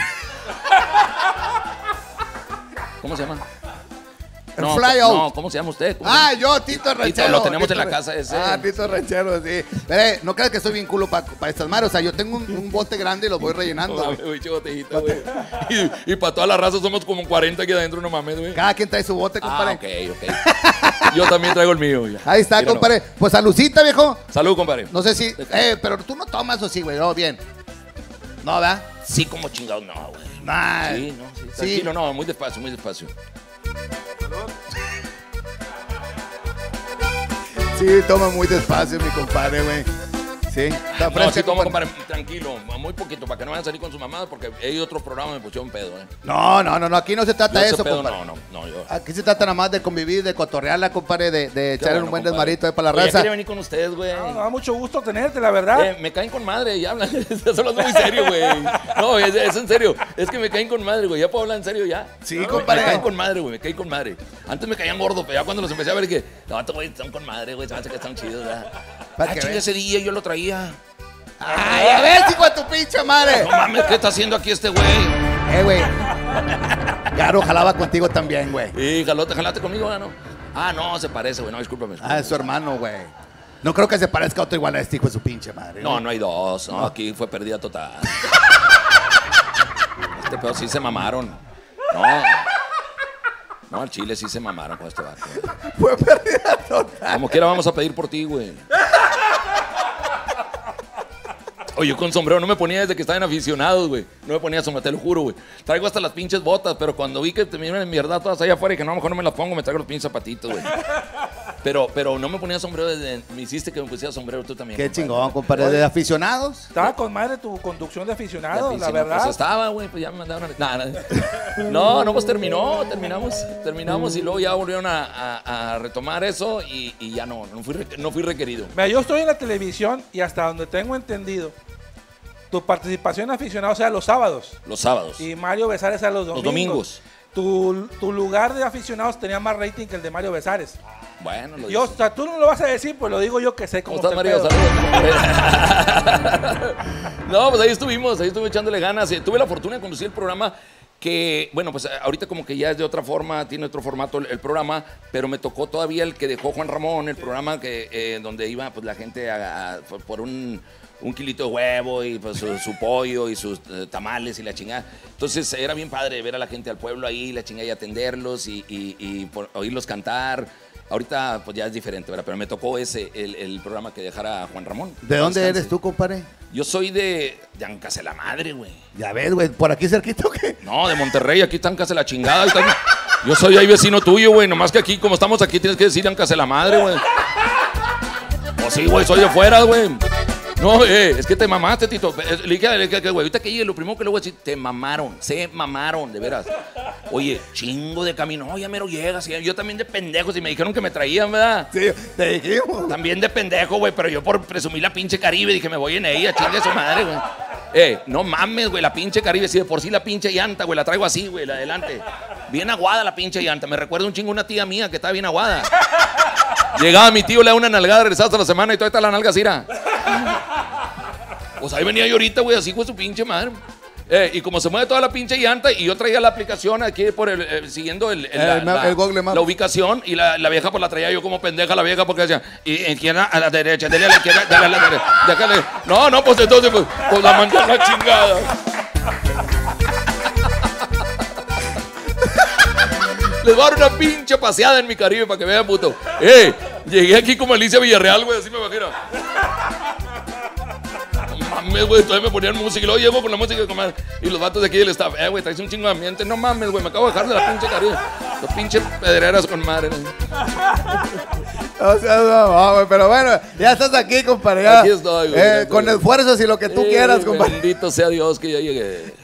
¿Cómo se llama? El fly out. No, ¿cómo se llama usted? ¿Cómo se Ah, llama? yo, Tito Ranchero. lo tenemos Tito en la Ra- casa ese. Ah, Tito Ranchero, sí. Pero, no creas que soy bien culo para estas madres. O sea, yo tengo un, un bote grande y lo voy rellenando, No güey. mames, güey, che botellita, güey. Y, y para todas las razas somos como cuarenta aquí adentro, no mames, güey. Cada quien trae su bote, Ah, compadre. ok, ok. Yo también traigo el mío. Ya. Ahí está, Míralo. compadre. Pues salucita, viejo. Salud, compadre. No sé si. Eh, pero tú no tomas o sí, güey. No, bien. No, ¿verdad? Sí, como chingados, no, güey. Nah. Sí, no, sí. Sí. Tranquilo, no, muy despacio, muy despacio. Sí, toma muy despacio, mi compadre, güey. Sí, está No, fresca, sí, toma, compadre. compadre, tranquilo, muy poquito, para que no vayan a salir con sus mamadas, porque hay otros programas me pusieron pedo, ¿eh? No, no, no, no, aquí no se trata Yo de ese eso, pedo, compadre. no, no, no, yo. Aquí se trata nada más de convivir, de cotorrearla, compadre, de, de echarle bueno, un buen compadre. desmarito ahí para la Oye, raza. quería venir con ustedes, güey. No, da mucho gusto tenerte, la verdad. Eh, me caen con madre, ya hablan. Estás hablando muy serio, güey. No, es, es en serio. Es que me caen con madre, güey. Ya puedo hablar en serio ya. Sí, No, compadre. Me caen con madre, güey. Me caen con madre. Antes me caían gordos, pero ya cuando los empecé a ver que, no, estos güeyes están con madre, güey. Se me hace que están chidos, ¿verdad? Para Ah, que chinga, veas. ese día yo lo traía. Ay, a ver, hijo de tu pinche madre. No mames, ¿qué está haciendo aquí este güey? Eh, güey. Garo jalaba contigo también, güey. Sí, jalote, jalate conmigo, ¿no? Ah, no, se parece, güey. No, discúlpame. Ah, discúlpame. es su hermano, güey. No creo que se parezca a otro igual a este hijo de su pinche madre. No, güey. no hay dos. No, aquí fue pérdida total. Este pedo sí se mamaron. No. No, al chile sí se mamaron con este vato. Fue pérdida total. Como quiera vamos a pedir por ti, güey. Oye, yo con sombrero no me ponía desde que estaban aficionados, güey. No me ponía sombrero, te lo juro, güey. Traigo hasta las pinches botas, pero cuando vi que te me iban en mierda todas allá afuera y que no, a lo mejor no me las pongo, me traigo los pinches zapatitos, güey. Pero, pero no me ponía sombrero desde... Me hiciste que me pusiera sombrero tú también. Qué compadre. chingón, compadre. ¿De aficionados? Estaba con madre tu conducción de De aficionado, la aficionado, verdad. Pues estaba, güey, pues ya me mandaron a... Nah, nah. No, no, pues terminó, terminamos, terminamos y luego ya volvieron a, a- a retomar eso y, y ya no, no fui, re- no fui requerido. Mira, yo estoy en la televisión y hasta donde tengo entendido, tu participación de aficionado sea los sábados Los sábados. y Mario Besares a los domingos. Los domingos. Tu, tu lugar de aficionados tenía más rating que el de Mario Besares. Bueno, lo Yo, o dices. sea, tú no lo vas a decir, pues lo digo yo que sé ¿Cómo cómo, estás, está el Mario? pedo. Saludos. No, pues ahí estuvimos, ahí estuve echándole ganas. Eh, Tuve la fortuna de conducir el programa que, bueno, pues ahorita como que ya es de otra forma, tiene otro formato el, el programa, pero me tocó todavía el que dejó Juan Ramón, el programa que eh, donde iba pues la gente a- a- por un, un kilito de huevo y pues su, su pollo y sus eh, tamales y la chingada. Entonces era bien padre ver a la gente al pueblo ahí, la chingada y atenderlos y, y- y por- oírlos cantar. Ahorita pues ya es diferente, ¿verdad? Pero me tocó ese, el, el programa que dejara Juan Ramón. ¿De dónde Descanse. eres tú, compadre? Yo soy de, de Ancase la Madre, güey. Ya ves, güey, por aquí cerquita, ¿o qué? No, de Monterrey, aquí está Ancase la chingada. Ahí está- Yo soy ahí vecino tuyo, güey. Nomás que aquí, como estamos aquí, tienes que decir Ancase la Madre, güey. Pues sí, güey, soy de fuera, güey. No, eh, es que te mamaste, Tito. Eh, Le dije, le dije, güey, ahorita que llegue, lo primero que le voy a decir, te mamaron, se mamaron, de veras. Oye, chingo de camino, no, ya mero llegas. y Yo también de pendejo, si me dijeron que me traían, ¿verdad? Sí, te dijimos. También de pendejo, güey, pero yo por presumir la pinche Caribe dije, me voy en ella, chingue su madre, güey. Eh, no mames, güey, la pinche Caribe, si de por sí la pinche llanta, güey, la traigo así, güey, la adelante. Bien aguada la pinche llanta, me recuerda un chingo una tía mía que estaba bien aguada. Llegaba mi tío, le da una nalgada, regresaba hasta la semana y todavía está la nalga así, era. Pues ahí venía yo ahorita, güey, así con su pinche madre. Eh, y como se mueve toda la pinche llanta, y yo traía la aplicación aquí por el, eh, siguiendo el, el, la, El map- la- el Google Maps. la ubicación, y la, la vieja pues la traía yo como pendeja, la vieja, porque decía, y izquierda a la derecha, dale a la izquierda, dale a la derecha, déjale. No, no, pues entonces, pues, pues la mandó a la chingada. Les voy a dar una pinche paseada en mi Caribe para que vean, puto. Eh, llegué aquí como Alicia Villarreal, güey, así me imagino. No mames, güey, todavía me ponían música y luego llego con la música comadre, y los vatos de aquí del staff, eh, güey, traes un chingo de ambiente. No mames, güey, me acabo de dejar de la pinche Caribe. Las pinches pedreras con madre. güey. O sea, no, no, güey, pero bueno, ya estás aquí, compadre. ya. Aquí estoy, güey, Eh, ya estoy. con esfuerzos y lo que tú Eh, quieras, compadre. Bendito sea Dios que ya llegué.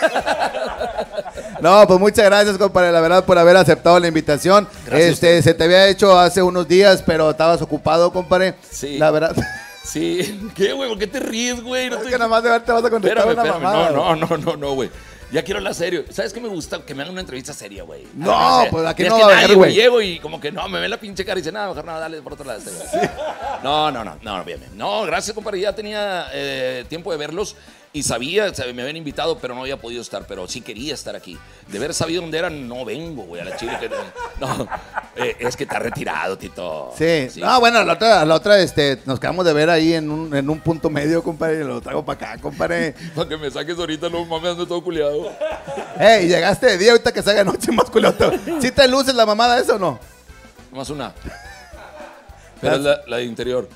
No, pues muchas gracias, compadre, la verdad, por haber aceptado la invitación. Gracias a Este, usted. se te había hecho hace unos días, pero estabas ocupado, compadre. Sí. La verdad. Sí, ¿qué, güey? ¿Por qué te ríes, güey? No Es estoy- que nada más de ver te vas a contestar Espérame, una espérame. mamada. No, no, no, no, no, güey. Ya quiero hablar serio. ¿Sabes qué me gusta? Que me hagan una entrevista seria, güey. No, Ah, o sea, pues aquí es no que va a nadie, haber, güey. Llego y como que no, me ven la pinche cara y dicen, no, mejor no, dale por otro lado. Este, güey". No, no, no, no, bien, bien. No, gracias, compadre. Ya tenía eh, tiempo de verlos y sabía, o sea, me habían invitado, pero no había podido estar. Pero sí quería estar aquí. De haber sabido dónde era, no vengo, güey, a la Chile. Que, no, eh, es que está retirado, Tito. Sí. No, bueno, la otra, la otra, este, nos quedamos de ver ahí en un, en un punto medio, compadre, y lo traigo para acá, compadre. Para que me saques ahorita, no mames, ando todo culiado. Ey, llegaste de día, ahorita que salga de noche más culoto. ¿Sí te luces la mamada eso o no? Nomás una. Pero es la, la de interior.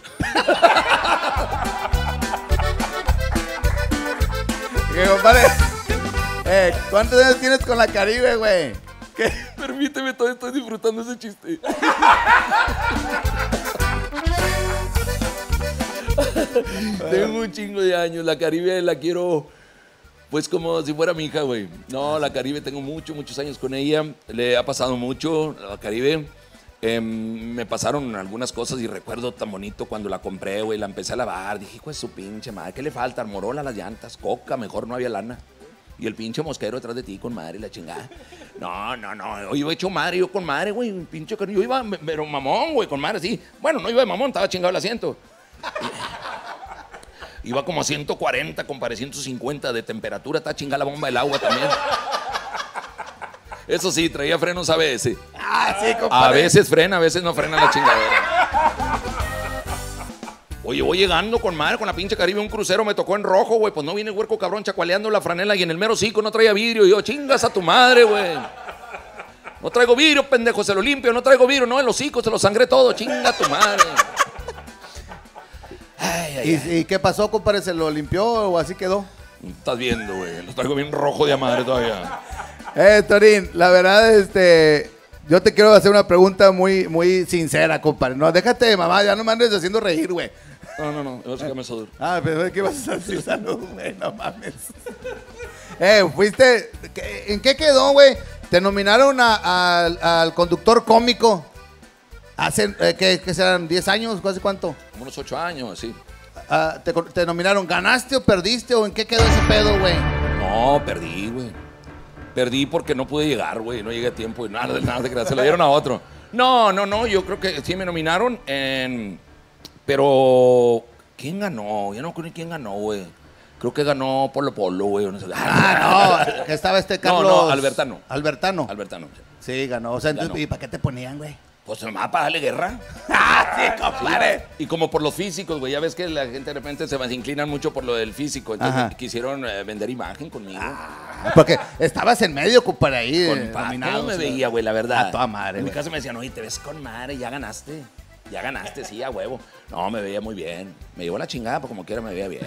¿Qué, compadre? Eh, ¿cuántos años tienes con la Caribe, güey? ¿Qué? Permíteme, todavía estoy disfrutando ese chiste. Tengo un chingo de años. La Caribe la quiero, pues, como si fuera mi hija, güey. No, la Caribe tengo muchos, muchos años con ella. Le ha pasado mucho a la Caribe. Eh, me pasaron algunas cosas y recuerdo tan bonito cuando la compré, güey. La empecé a lavar. Dije, hijo de su pinche madre, ¿qué le falta? Armorola las llantas, coca, mejor no había lana. Y el pinche mosquero detrás de ti con madre y la chingada. No, no, no. Yo iba hecho madre, yo con madre, güey. Un pinche car- Yo iba, pero mamón, güey, con madre, sí. Bueno, no iba de mamón, estaba chingado el asiento. Iba como a ciento cuarenta, compadre, ciento cincuenta de temperatura. Está chingada la bomba del agua también. Eso sí, traía frenos A B S. Ah, sí, A compadre. veces frena, a veces no frena la chingadera. Oye, voy llegando con madre, con la pinche Caribe, un crucero me tocó en rojo, güey. Pues no viene el huerco cabrón chacualeando la franela y en el mero cico no traía vidrio. Y yo, chingas a tu madre, güey. No traigo vidrio, pendejo, se lo limpio. No traigo vidrio, no, el hocico, se lo sangré todo. Chinga a tu madre. Ay, ay, ay. ¿Y, ¿Y qué pasó, compadre? ¿Se lo limpió o así quedó? Estás viendo, güey. Lo traigo bien rojo de madre todavía. Eh, Torín, la verdad, este... Yo te quiero hacer una pregunta muy, muy sincera, compadre. No, déjate de mamá, ya no me andes haciendo reír, güey. No, no, no, yo sé que me duro. Ah, pero ¿qué vas a decir? Salud, güey, no mames. Eh, fuiste... ¿En qué quedó, güey? Te nominaron a- a- al conductor cómico. Hace, eh, ¿qué, qué serán? ¿diez años? ¿Hace cuánto? Como unos ocho años, así. Ah, te, te nominaron. ¿Ganaste o perdiste o en qué quedó ese pedo, güey? No, perdí, güey. Perdí porque no pude llegar, güey. No llegué a tiempo y nada, nada de creer. Se lo dieron a otro. No, no, no. Yo creo que sí me nominaron. En... Pero, ¿quién ganó? Ya no creo ni quién ganó, güey. Creo que ganó Polo Polo, güey. No sé. Ah, no. Que estaba este No, Carlos... no, Albertano. Albertano. Albertano. Sí, ganó. O sea, entonces, Ganó. ¿y para qué te ponían, güey? Pues nomás para darle guerra. ¡Ah, sí, compadre! Y como por los físicos, güey. Ya ves que la gente de repente se inclinan mucho por lo del físico. Entonces Ajá. quisieron eh, vender imagen conmigo. Porque estabas en medio, compadre, ahí. Con eh, pa- nominado, ¿Cómo me o sea, veía, güey? La verdad. A toda madre, En mi güey. casa me decían, oye, te ves con madre, ya ganaste. Ya ganaste, sí, a huevo. No, me veía muy bien. Me llevó la chingada, pero como quiera me veía bien.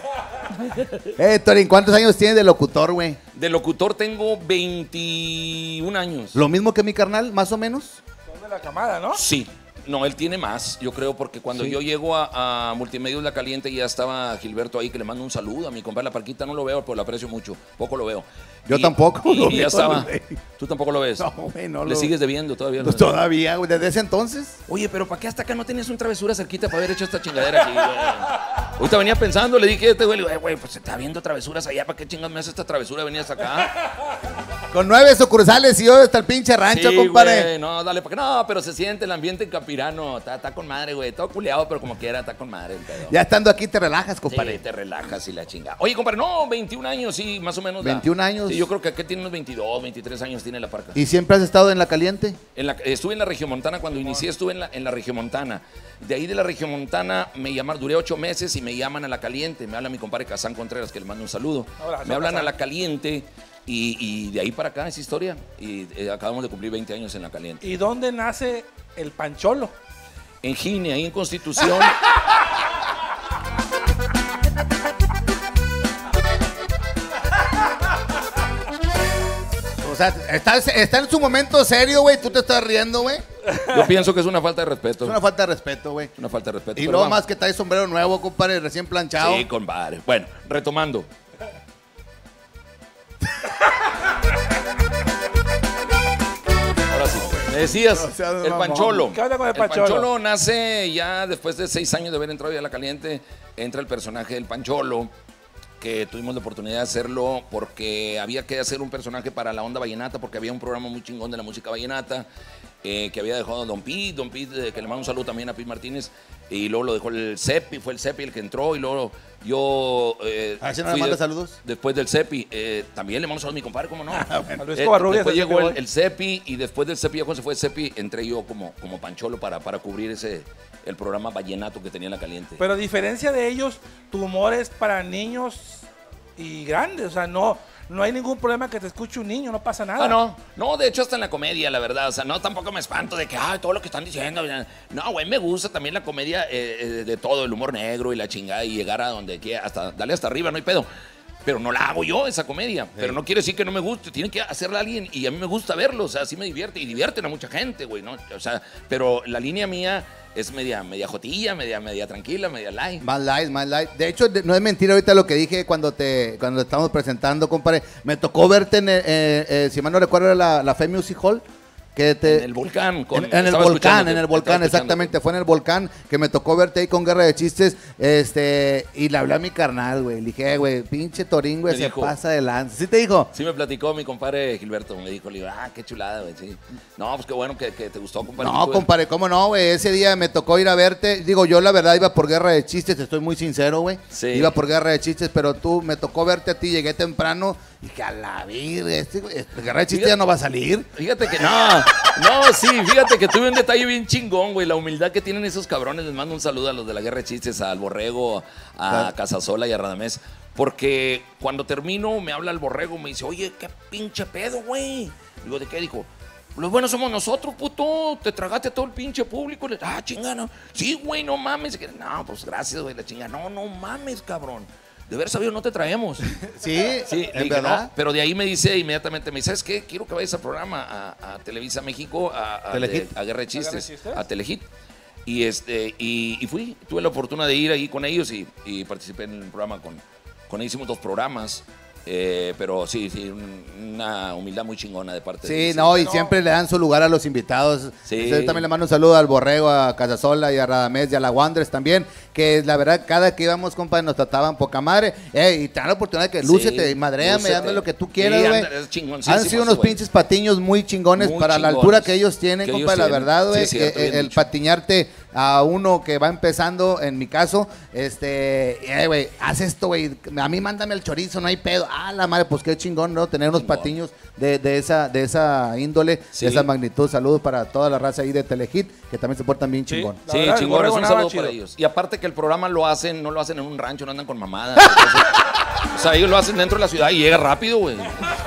Eh, Torín, ¿cuántos años tienes de locutor, güey? De locutor tengo veintiún años. ¿Lo mismo que mi carnal, más o menos? Son de la camada, ¿no? Sí. No, él tiene más, yo creo, porque cuando Sí. yo llego a, a Multimedios La Caliente ya estaba Gilberto ahí, que le mando un saludo a mi compadre La Parquita, no lo veo, pero lo aprecio mucho, poco lo veo. Yo Y- tampoco Y, lo y ya veo, estaba. güey. ¿Tú tampoco lo ves? No, güey, no ¿Le lo- sigues debiendo todavía? Pues todavía, güey, desde ese entonces. Oye, pero ¿para qué hasta acá no tenías un travesura cerquita para haber hecho esta chingadera aquí, güey? Ahorita venía pensando, le dije a este güey, le digo, "Eh, güey, pues se está viendo travesuras allá, ¿para qué chingas me hace esta travesura? Venías acá. Con nueve sucursales y yo hasta el pinche rancho, Sí, compadre. güey, no, dale, porque no, pero se siente el ambiente en Capirano, está, está con madre, güey, todo culeado, pero como quiera, está con madre el pedo. Ya estando aquí te relajas, compadre. Sí, te relajas y la chinga. Oye, compadre, no, veintiún años, sí, más o menos. la- veintiún años. Sí, yo creo que aquí tiene unos veintidós, veintitrés años tiene la parca. ¿Y siempre has estado en la caliente? En la- estuve en la Regiomontana, cuando inicié estuve en la, en la Regiomontana. De ahí de la Regiomontana me llamaron, duré ocho meses y me llaman a La Caliente. Me habla mi compadre Casán Contreras, que le mando un saludo. Hola, me hablan Casán. a La Caliente y, y de ahí para acá es historia. Y eh, acabamos de cumplir veinte años en La Caliente. ¿Y dónde nace el pancholo? En Gine, ahí en Constitución. O sea, está, está en su momento serio, güey. Tú te estás riendo, güey. Yo pienso que es una falta de respeto. Es una falta de respeto, güey. Una falta de respeto. Y pero luego vamos. más que traes sombrero nuevo, compadre, recién planchado. Sí, compadre. Bueno, retomando. Ahora sí. Me decías, No seas el mamón. Pancholo. ¿Qué onda con el Pancholo? nace ya después de seis años de haber entrado ya a La Caliente. Entra el personaje del Pancholo, que tuvimos la oportunidad de hacerlo porque había que hacer un personaje para la onda vallenata, porque había un programa muy chingón de la música vallenata. Eh, que había dejado Don Pete, Don Pete, eh, que le mando un saludo también a Pete Martínez, y luego lo dejó el Cepi, fue el Cepi el que entró, y luego yo... Eh, ¿A ese no le fui manda de- saludos? Después del Cepi, eh, también le mando saludos a mi compadre, ¿cómo no? A Luis Eh, Covarrubias, después así llegó que el, voy. el Cepi, y después del Cepi, ya cuando se fue el Cepi, entré yo como, como Pancholo para, para cubrir ese el programa vallenato que tenía en La Caliente. Pero a diferencia de ellos, tu humor es para niños y grandes. O sea, no, no hay ningún problema que te escuche un niño, no pasa nada. Ah, no, no, de hecho hasta en la comedia, la verdad, o sea, no, tampoco me espanto de que, ay, todo lo que están diciendo, no, güey, me gusta también la comedia eh, eh, de todo, el humor negro y la chingada, y llegar a donde quiera, hasta, dale hasta arriba, no hay pedo, pero no la hago yo, esa comedia, pero no quiere decir que no me guste, tiene que hacerla alguien, y a mí me gusta verlo, o sea, sí me divierte, y divierten a mucha gente, güey, ¿no? O sea, pero la línea mía es media, media jotilla, media, media tranquila, media light. Más light, más light. De hecho, de- no es mentira ahorita lo que dije cuando te cuando te estamos presentando, compadre. Me tocó verte en, el- eh, eh, si mal no recuerdo, era la, la Fe Music Hall. que te... En el volcán. Con, En, en el estaba volcán, escuchándote, en el estaba volcán, escuchándote. exactamente. Fue en el volcán que me tocó verte ahí con Guerra de Chistes. Este, y le hablé a mi carnal, güey. Le dije, "Eh, güey, pinche Torín, güey, Me se dijo. pasa de lanza". ¿Sí te dijo? Sí me platicó mi compadre Gilberto, me dijo, le digo, ah, qué chulada, güey, sí. No, pues qué bueno que, que te gustó, compadre. No, compadre, ¿cómo no, güey? Ese día me tocó ir a verte. Digo, yo la verdad iba por Guerra de Chistes, te estoy muy sincero, güey. Sí. Iba por Guerra de Chistes, pero tú, me tocó verte a ti, llegué temprano. Y que a la vida, este, güey, este, Guerra de Chistes Fíjate- ya no va a salir. Fíjate que no, no, sí, fíjate que tuve un detalle bien chingón, güey. La humildad que tienen esos cabrones. Les mando un saludo a los de la Guerra de Chistes, al Borrego, a Casasola y a Radamés. Porque cuando termino, me habla el Borrego, me dice, oye, qué pinche pedo, güey. Digo, ¿de qué? Dijo, los buenos somos nosotros, puto. Te tragaste a todo el pinche público. Le, ah, chingada. Sí, güey, no mames. No, pues gracias, güey, la chingada. No, no mames, cabrón. De haber sabido, no te traemos. Sí, Sí, le ¿en dije, verdad? no, pero de ahí me dice inmediatamente, me dice, ¿sabes qué? Quiero que vayas al programa a, a Televisa México, a, a, Telehit. de- a Guerra de Chistes, ¿A Guerra de Chistes? a Telehit. Y, este, y, y fui, tuve la fortuna de ir ahí con ellos y, y participé en el programa con, con ellos. Hicimos dos programas, eh, pero sí, sí, un- una humildad muy chingona de parte de Sí, ellos. no, y siempre le dan su lugar a los invitados. Sí. Yo también le mando un saludo al Borrego, a Casasola y a Radamés y a la Wanderers también, que la verdad, cada que íbamos, compadre, nos trataban poca madre. Eh, y te dan la oportunidad de que Sí, lúcete y madréame, lúcete. dame lo que tú Sí, quieras, güey. anda, es chingoncísimo Han sido unos eso, güey. pinches patiños muy chingones Muy para la chingones. altura que ellos tienen, Que ellos compadre, la tienen. verdad, Sí, güey. es cierto, eh, bien el dicho. patiñarte a uno que va empezando, en mi caso, este, eh, güey, haz esto, güey. A mí mándame el chorizo, no hay pedo. Ah, la madre, pues qué chingón, ¿no? Tener unos Chingón. patiños de, de esa, de esa índole, Sí. de esa magnitud. Saludos para toda la raza ahí de Telehit, que también se portan bien Sí. chingón. La Sí, verdad, el chingón, es Borrego un nada saludo chido. para ellos. Y aparte que el programa lo hacen, no lo hacen en un rancho, no andan con mamadas. Entonces, o sea, ellos lo hacen dentro de la ciudad y llega rápido, güey.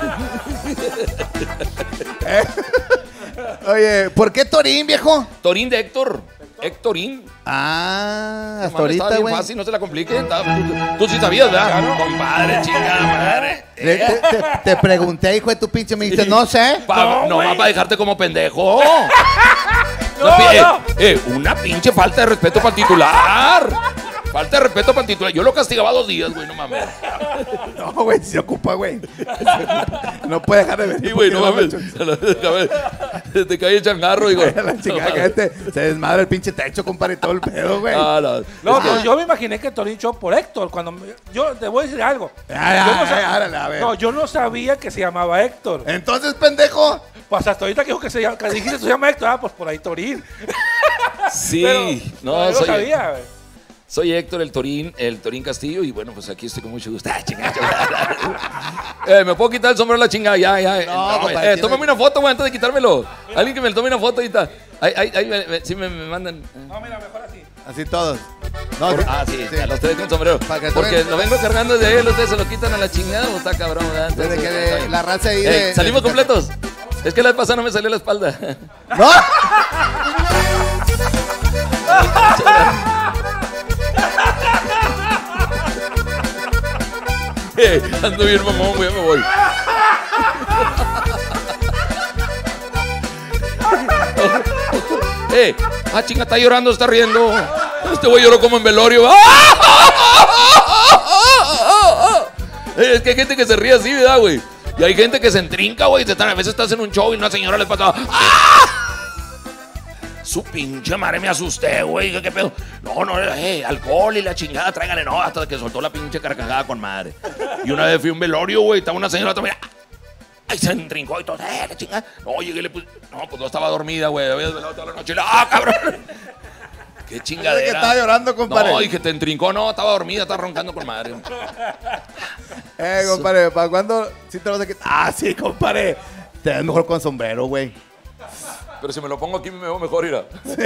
Oye, ¿por qué Torín, viejo? Torín de Héctor. Héctorín. Ah, hasta Mames, ahorita, está bien güey. fácil, no se la complique. Está- tú, tú sí sabías, ¿verdad? Compadre, chingada madre. Le- Te, te- te pregunté, hijo de tu pinche, me dijiste, no sé. Pa- No, no güey. va para dejarte como pendejo. No, Una pi- no. eh, eh, una pinche falta de respeto para el titular. Falta de respeto para el titular. Yo lo castigaba dos días, güey, no mames. No, güey, se ocupa, güey. No puede dejar de venir. Sí, güey, no porque mames. Te cae el changarro, digo. La chingada que este se desmadra el pinche techo, compadre, y todo el pedo, güey. Ah, no. No, Es que- no, yo me imaginé que Torín echó por Héctor. Cuando me- yo te voy a decir algo. Ay, Yo no ay, sab- ay, árale, a ver. no, yo no sabía que se llamaba Héctor. Entonces, pendejo. Pues hasta ahorita que dijo que se llama, que dijiste se llama Héctor, ah, pues por ahí Torín. Sí, Pero, no, pero yo soy, no sabía, güey. soy Héctor, el Torín, el Torín Castillo, y bueno, pues aquí estoy con mucho gusto. Ah, chingada, chingada. eh, ¿Me puedo quitar el sombrero de la chingada? Ya, ya. No, No, compadre, eh, tiene- tómame una foto, güey, antes de quitármelo. Alguien que me tome una foto ahorita. Ahí, ahí, ahí, me- me- sí me, me mandan. No, mira, mejor así. Así todos. No, Por- ah, sí, a los tres con sombrero. Para que Porque tomen- lo vengo cargando desde ahí, ustedes se lo quitan a la chingada, o está cabrón, ¿verdad? Desde Entonces, que de- está bien. la raza ahí Eh, de- ¿Salimos de- completos? Es que la vez pasada no me salió la espalda. ¡No! Eh, ando bien mamón, güey, ya me voy. eh, ah, chinga, está llorando, está riendo. Este güey lloró como en velorio. Eh, es que hay gente que se ríe así, ¿verdad, güey? Y hay gente que se entrinca, güey. se están- A veces estás en un show y una señora les pasa. ¡Ah! Su pinche madre, me asusté, güey. ¿Qué, qué pedo? No, no, eh, alcohol y la chingada, tráigale, no, hasta que soltó la pinche carcajada con madre. Y una vez fui a un velorio, güey, estaba una señora también. Ay, se entrincó y todo, eh, la chingada. No, llegué y le puse. No, pues no estaba dormida, güey. Había desvelado toda la noche. ¡Ah, cabrón! Qué chingadera. Que estaba llorando, compadre. No, dije, te entrincó, no, estaba dormida, estaba roncando con madre. Eh, compadre, ¿para cuándo sí te lo vas a quitar? Ah, sí, compadre. Te ves mejor con sombrero, güey. Pero si me lo pongo aquí me veo mejor, mira.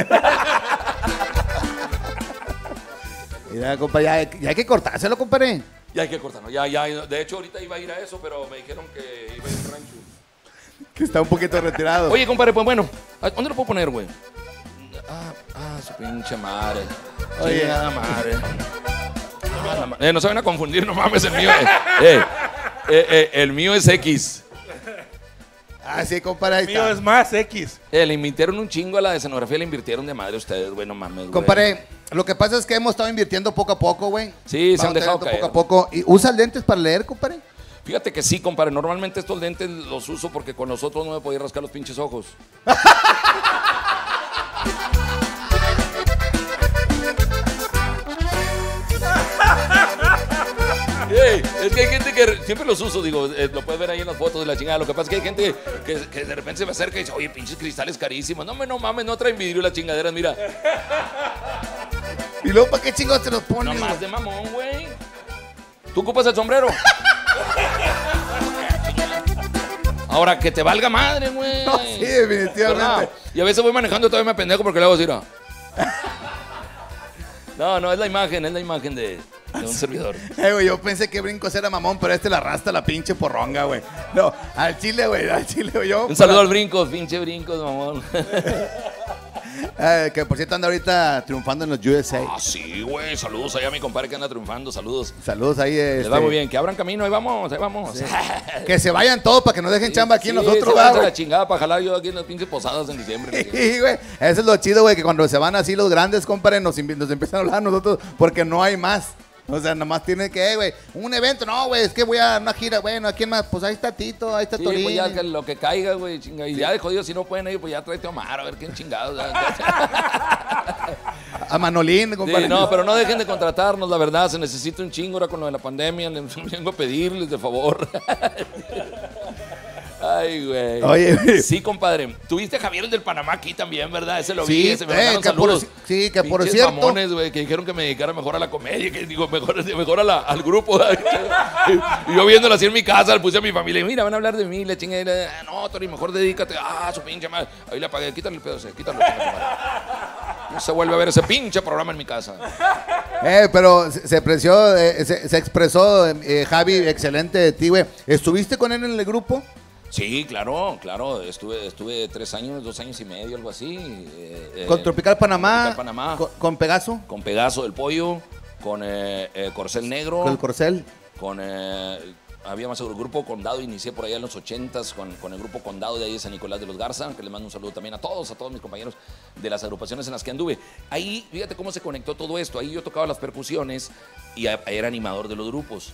Mira, compadre, ya, ya hay que cortárselo, compadre. Ya hay que cortarlo, ya, ya. De hecho, ahorita iba a ir a eso, pero me dijeron que iba a ir al rancho. Que está un poquito retirado. Oye, compadre, pues bueno, ¿dónde lo puedo poner, güey? Ah, ah, su pinche madre. Oye. Chingada madre. Ah, la ma- eh, no se van a confundir, no mames, el mío. Eh, eh, eh, eh, el mío es X. Ah, sí, compadre, ahí El mío está. es más X. Eh, le invirtieron un chingo a la escenografía, le invirtieron de madre ustedes, güey, no mames, güey. Compadre, lo que pasa es que hemos estado invirtiendo poco a poco, güey. Sí, se Vamos han dejado teniendo caer. poco a poco. ¿Y usas lentes para leer, compadre? Fíjate que sí, compadre. Normalmente estos lentes los uso porque con los otros no me podía rascar los pinches ojos. Hey, es que hay gente que siempre los uso, digo, eh, lo puedes ver ahí en las fotos de la chingada. Lo que pasa es que hay gente que, que de repente se me acerca y dice, oye, pinches cristales carísimos. No, me no mames, no traen vidrio las chingaderas, mira. ¿Y luego para qué chingados te los pones? No más de mamón, güey. ¿Tú ocupas el sombrero? Ahora, que te valga madre, güey. No, sí, definitivamente. ¿Verdad? Y a veces voy manejando todavía me pendejo porque le hago así, ¿no? No, no, es la imagen, es la imagen de, de un servidor. Eh, güey, yo pensé que Brincos era mamón, pero este la arrastra la pinche porronga, güey. No, al chile, güey, al chile, güey. Yo, un saludo al Brincos, pinche Brincos, mamón. Eh, que por cierto anda ahorita triunfando en los U S A. Ah, sí, güey, saludos allá a mi compadre que anda triunfando, saludos. Saludos ahí. Este... Les va muy bien, que abran camino, ahí vamos, ahí vamos. Sí. Que se vayan todos para que nos dejen chamba aquí sí, nosotros, güey. güey. La chingada para jalar yo aquí en las pinches posadas en diciembre. Sí, güey. Eso es lo chido, güey, que cuando se van así los grandes, compadre, nos, nos empiezan a hablar a nosotros porque no hay más. O sea, nomás tiene que, güey, un evento, no, güey, es que voy a una gira, bueno, ¿a quién más? Pues ahí está Tito, ahí está Sí, Torín. pues ya que lo que caiga, güey, chinga. Y ya de jodido, si no pueden ir, pues ya tráete a Omar, a ver quién chingados. A Manolín, compadre. Sí, no, pero no dejen de contratarnos, la verdad, se necesita un chingo ahora con lo de la pandemia, les vengo a pedirles de favor. Ay, güey. Oye, güey. Sí, compadre. Tuviste a Javier el del Panamá aquí también, ¿verdad? Ese lo vi, Sí, ese me eh, mandaron que saludos. por- sí, que por Pinches cierto- mamones, güey, que dijeron que me dedicara mejor a la comedia, que digo, mejor, mejor a la- al grupo. Y yo viéndolo así en mi casa, le puse a mi familia, mira, van a hablar de mí, le chingué, le- ah, no, Tori, mejor dedícate. Ah, su pinche madre. Ahí le apagué, quítale el pedo, ese, quítalo. chinga tu madre. No se vuelve a ver ese pinche programa en mi casa. Eh, pero se, se, preció, eh, se, se expresó, eh, Javi, excelente de ti, güey. ¿Estuviste con él en el grupo? Sí, claro, claro. Estuve, estuve tres años, dos años y medio, algo así. eh, Con eh, Tropical Panamá. Tropical Panamá. Con, con Pegaso. Con Pegaso del Pollo, con eh, eh, Corcel Negro, Con el Corcel. con eh, había más el grupo Condado, inicié por allá en los ochentas con, con el grupo Condado de ahí de San Nicolás de los Garza, que les mando un saludo también a todos, a todos mis compañeros de las agrupaciones en las que anduve. Ahí, fíjate cómo se conectó todo esto, ahí yo tocaba las percusiones y a- era animador de los grupos.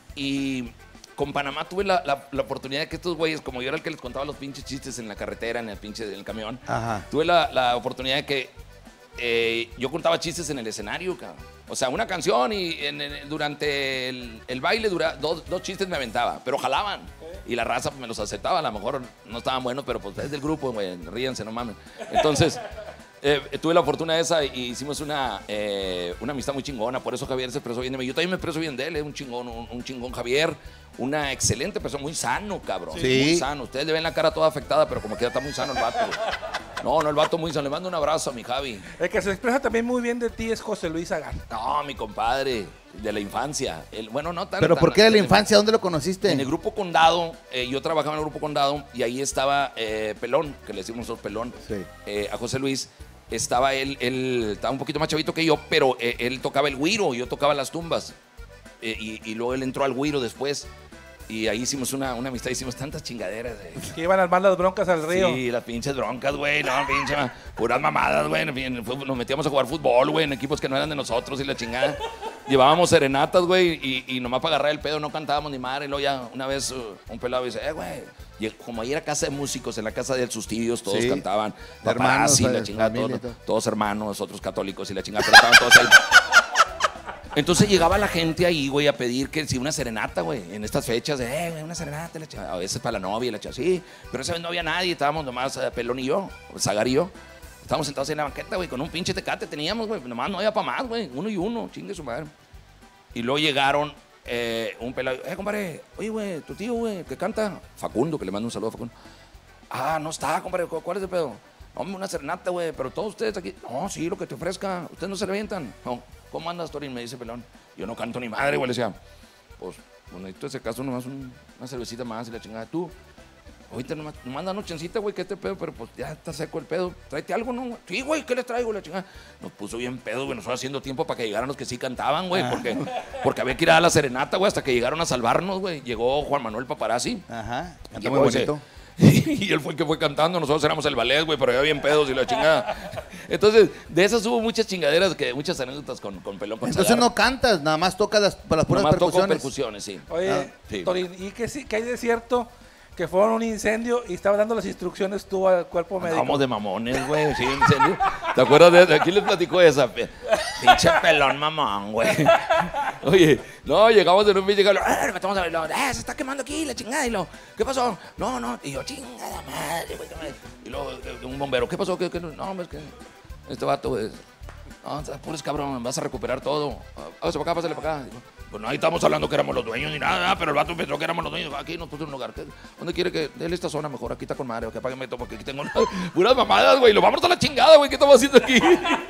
Y con Panamá tuve la, la- la oportunidad de que estos güeyes, como yo era el que les contaba los pinches chistes en la carretera, en el pinche en el camión, Ajá. tuve la, la oportunidad de que eh, yo contaba chistes en el escenario, cabrón. O sea, una canción y en- en- durante el, el baile dura, dos, dos chistes me aventaba, pero jalaban. Y la raza pues, me los aceptaba, a lo mejor no estaban buenos, pero pues es del grupo, güey, ríense, no mames. Entonces, eh, tuve la fortuna esa y hicimos una, eh, una amistad muy chingona, por eso Javier se expresó bien de mí. Yo también me expreso bien de él, es un chingón, un, un chingón Javier. Una excelente persona, muy sano, cabrón. Sí. Muy sano. Ustedes le ven la cara toda afectada, pero como que ya está muy sano el vato. No, no, el vato muy sano. Le mando un abrazo a mi Javi. El que se expresa también muy bien de ti es José Luis Agán. No, mi compadre, de la infancia. El, bueno, no tan. ¿Pero tan- por qué de la tan- infancia? ¿Dónde lo conociste? En el grupo Condado, eh, yo trabajaba en el grupo Condado y ahí estaba eh, Pelón, que le decimos nosotros Pelón, Sí. eh, a José Luis. Estaba él, él estaba un poquito más chavito que yo, pero eh, él tocaba el güiro, yo tocaba las tumbas. Eh, y, y luego él entró al güiro después. Y ahí hicimos una, una amistad, hicimos tantas chingaderas. eh. Que iban a armar las broncas al río. Sí, las pinches broncas, güey, no, pinche, ma- puras mamadas, güey. En fin, fue- Nos metíamos a jugar fútbol, güey, en equipos que no eran de nosotros y la chingada. Llevábamos serenatas, güey, y, y nomás para agarrar el pedo no cantábamos ni madre. Y luego ya una vez uh, un pelado dice, eh, güey, y como ahí era casa de músicos, en la casa de sus tíos, todos Sí. cantaban. De hermanos, y de la chingada, familia y todos, todo. todos hermanos, otros católicos y la chingada, pero estaban todos ahí. Entonces llegaba la gente ahí, güey, a pedir que si una serenata, güey, en estas fechas, de, eh, güey, una serenata, la chingada. A veces para la novia, la chingada, sí, pero esa vez no había nadie, estábamos nomás eh, Pelón y yo, Zagar y yo. Estábamos sentados en la banqueta, güey, con un pinche tecate teníamos, güey, nomás no había para más, güey, uno y uno, chingue su madre. Y luego llegaron eh, un pelado, eh, compadre, oye, güey, tu tío, güey, que canta, Facundo, que le mando un saludo a Facundo. Ah, no está, compadre, ¿cu- ¿cuál es el pedo? Hombre, una serenata, güey, pero todos ustedes aquí, no, sí, lo que te ofrezca, ustedes no se levantan. No, ¿cómo andas, Torín? Me dice Pelón. Yo no canto ni madre, güey, le decía, pues, pues necesito ese caso nomás un- una cervecita más y la chingada. Tú, ahorita nomás, nomás danos chancita, güey, que este pedo, pero pues ya está seco el pedo. Tráete algo, ¿no? Sí, güey, ¿qué les traigo? La chingada. Nos puso bien pedo, güey, nosotros haciendo tiempo para que llegaran los que sí cantaban, güey, porque, porque había que ir a la serenata, güey, hasta que llegaron a salvarnos, güey. Llegó Juan Manuel Paparazzi. Ajá. Canta Llegó muy ese- bonito. Y él fue el que fue cantando, nosotros éramos el ballet, güey, pero ya bien pedos y la chingada. Entonces, de esas hubo muchas chingaderas, que muchas anécdotas con, con Pelón. Con Entonces Sagar. no cantas, nada más tocas las, las puras Nomás toco percusiones. percusiones, sí. Oye, Ah, sí. Torín, ¿y qué, sí, qué hay de cierto que fueron un incendio y estaba dando las instrucciones tú al cuerpo médico? Vamos de mamones, güey, sí, en serio. ¿Te acuerdas de, de aquí les platicó esa? Pinche pelón mamón, güey. Oye, no, llegamos en un pinche calor. ¡Ah, estamos a ver! ¡Eh, se está quemando aquí la chingada! Y lo, ¿qué pasó? No, no. Y yo, chingada madre, güey. Y luego, un bombero, ¿qué pasó? ¿Qué, qué? No, es que este vato, güey. No, puros cabrón, vas a recuperar todo. Hágase para acá, pásale para acá. Digo, pues no, ahí estamos hablando que éramos los dueños ni nada, pero el vato pensó que éramos los dueños. Aquí nos puso un lugar. ¿Dónde quiere que déle esta zona mejor? Aquí está con madre, que apágueme todo porque aquí tengo puras mamadas, güey. Lo vamos a la chingada, güey. ¿Qué estamos haciendo aquí?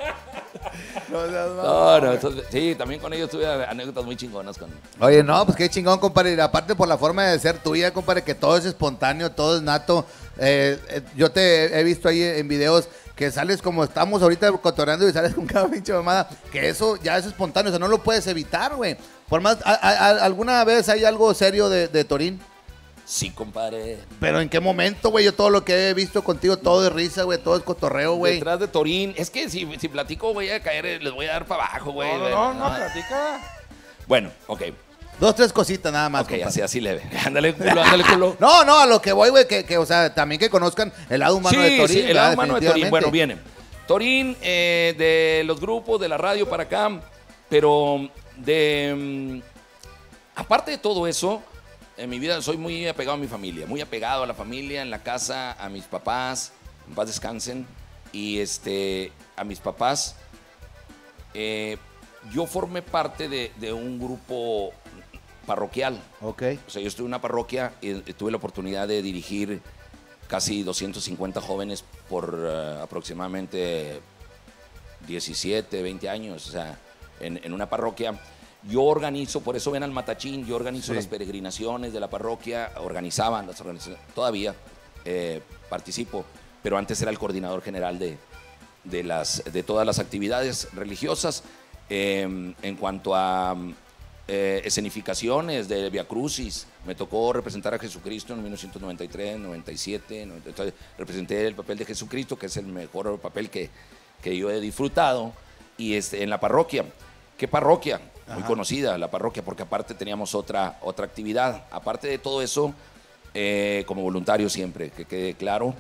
No, no, no, entonces, sí, también con ellos tuve anécdotas muy chingonas. Con, Oye, no, pues qué chingón, compadre. Y aparte por la forma de ser tuya, compadre, que todo es espontáneo, todo es nato. Eh, eh, yo te he visto ahí en videos que sales como estamos ahorita cotorreando y sales con cada pinche mamada, que eso ya es espontáneo, o sea, no lo puedes evitar, güey. Por más, a, a, a, ¿alguna vez hay algo serio de, de Torín? Sí, compadre. Pero ¿en qué momento, güey? Yo todo lo que he visto contigo, todo es risa, güey, todo es cotorreo, güey. Detrás de Torín. Es que si, si platico voy a caer, les voy a dar para abajo, güey. No, no, no, no, platica. Bueno, ok. Dos, tres cositas nada más, Ok, compadre. así, así leve. Ándale, culo, ándale, culo. No, no, a lo que voy, güey, que, que, o sea, también que conozcan el lado humano Sí, de Torín. sí, el lado humano de Torín. definitivamente. Bueno, viene. Torín, eh, de los grupos, de la radio para acá, pero de... mm, aparte de todo eso, en mi vida soy muy apegado a mi familia, muy apegado a la familia, en la casa, a mis papás, en paz descansen, y este, a mis papás. Eh, yo formé parte de, de un grupo parroquial. Ok. O sea, yo estuve en una parroquia y, y tuve la oportunidad de dirigir casi doscientos cincuenta jóvenes por uh, aproximadamente diecisiete, veinte años, o sea, en, en una parroquia. Yo organizo, por eso ven al Matachín, yo organizo Sí. las peregrinaciones de la parroquia, organizaban las organizaciones, todavía eh, participo, pero antes era el coordinador general de, de, las, de todas las actividades religiosas. Eh, en cuanto a eh, escenificaciones de Via Crucis, me tocó representar a Jesucristo en mil novecientos noventa y tres, noventa y siete, noventa, entonces, representé el papel de Jesucristo, que es el mejor papel que, que yo he disfrutado, y este, en la parroquia. ¿Qué parroquia? Muy conocida la parroquia, porque aparte teníamos otra, otra actividad. Aparte de todo eso, eh, como voluntario siempre, que quede claro,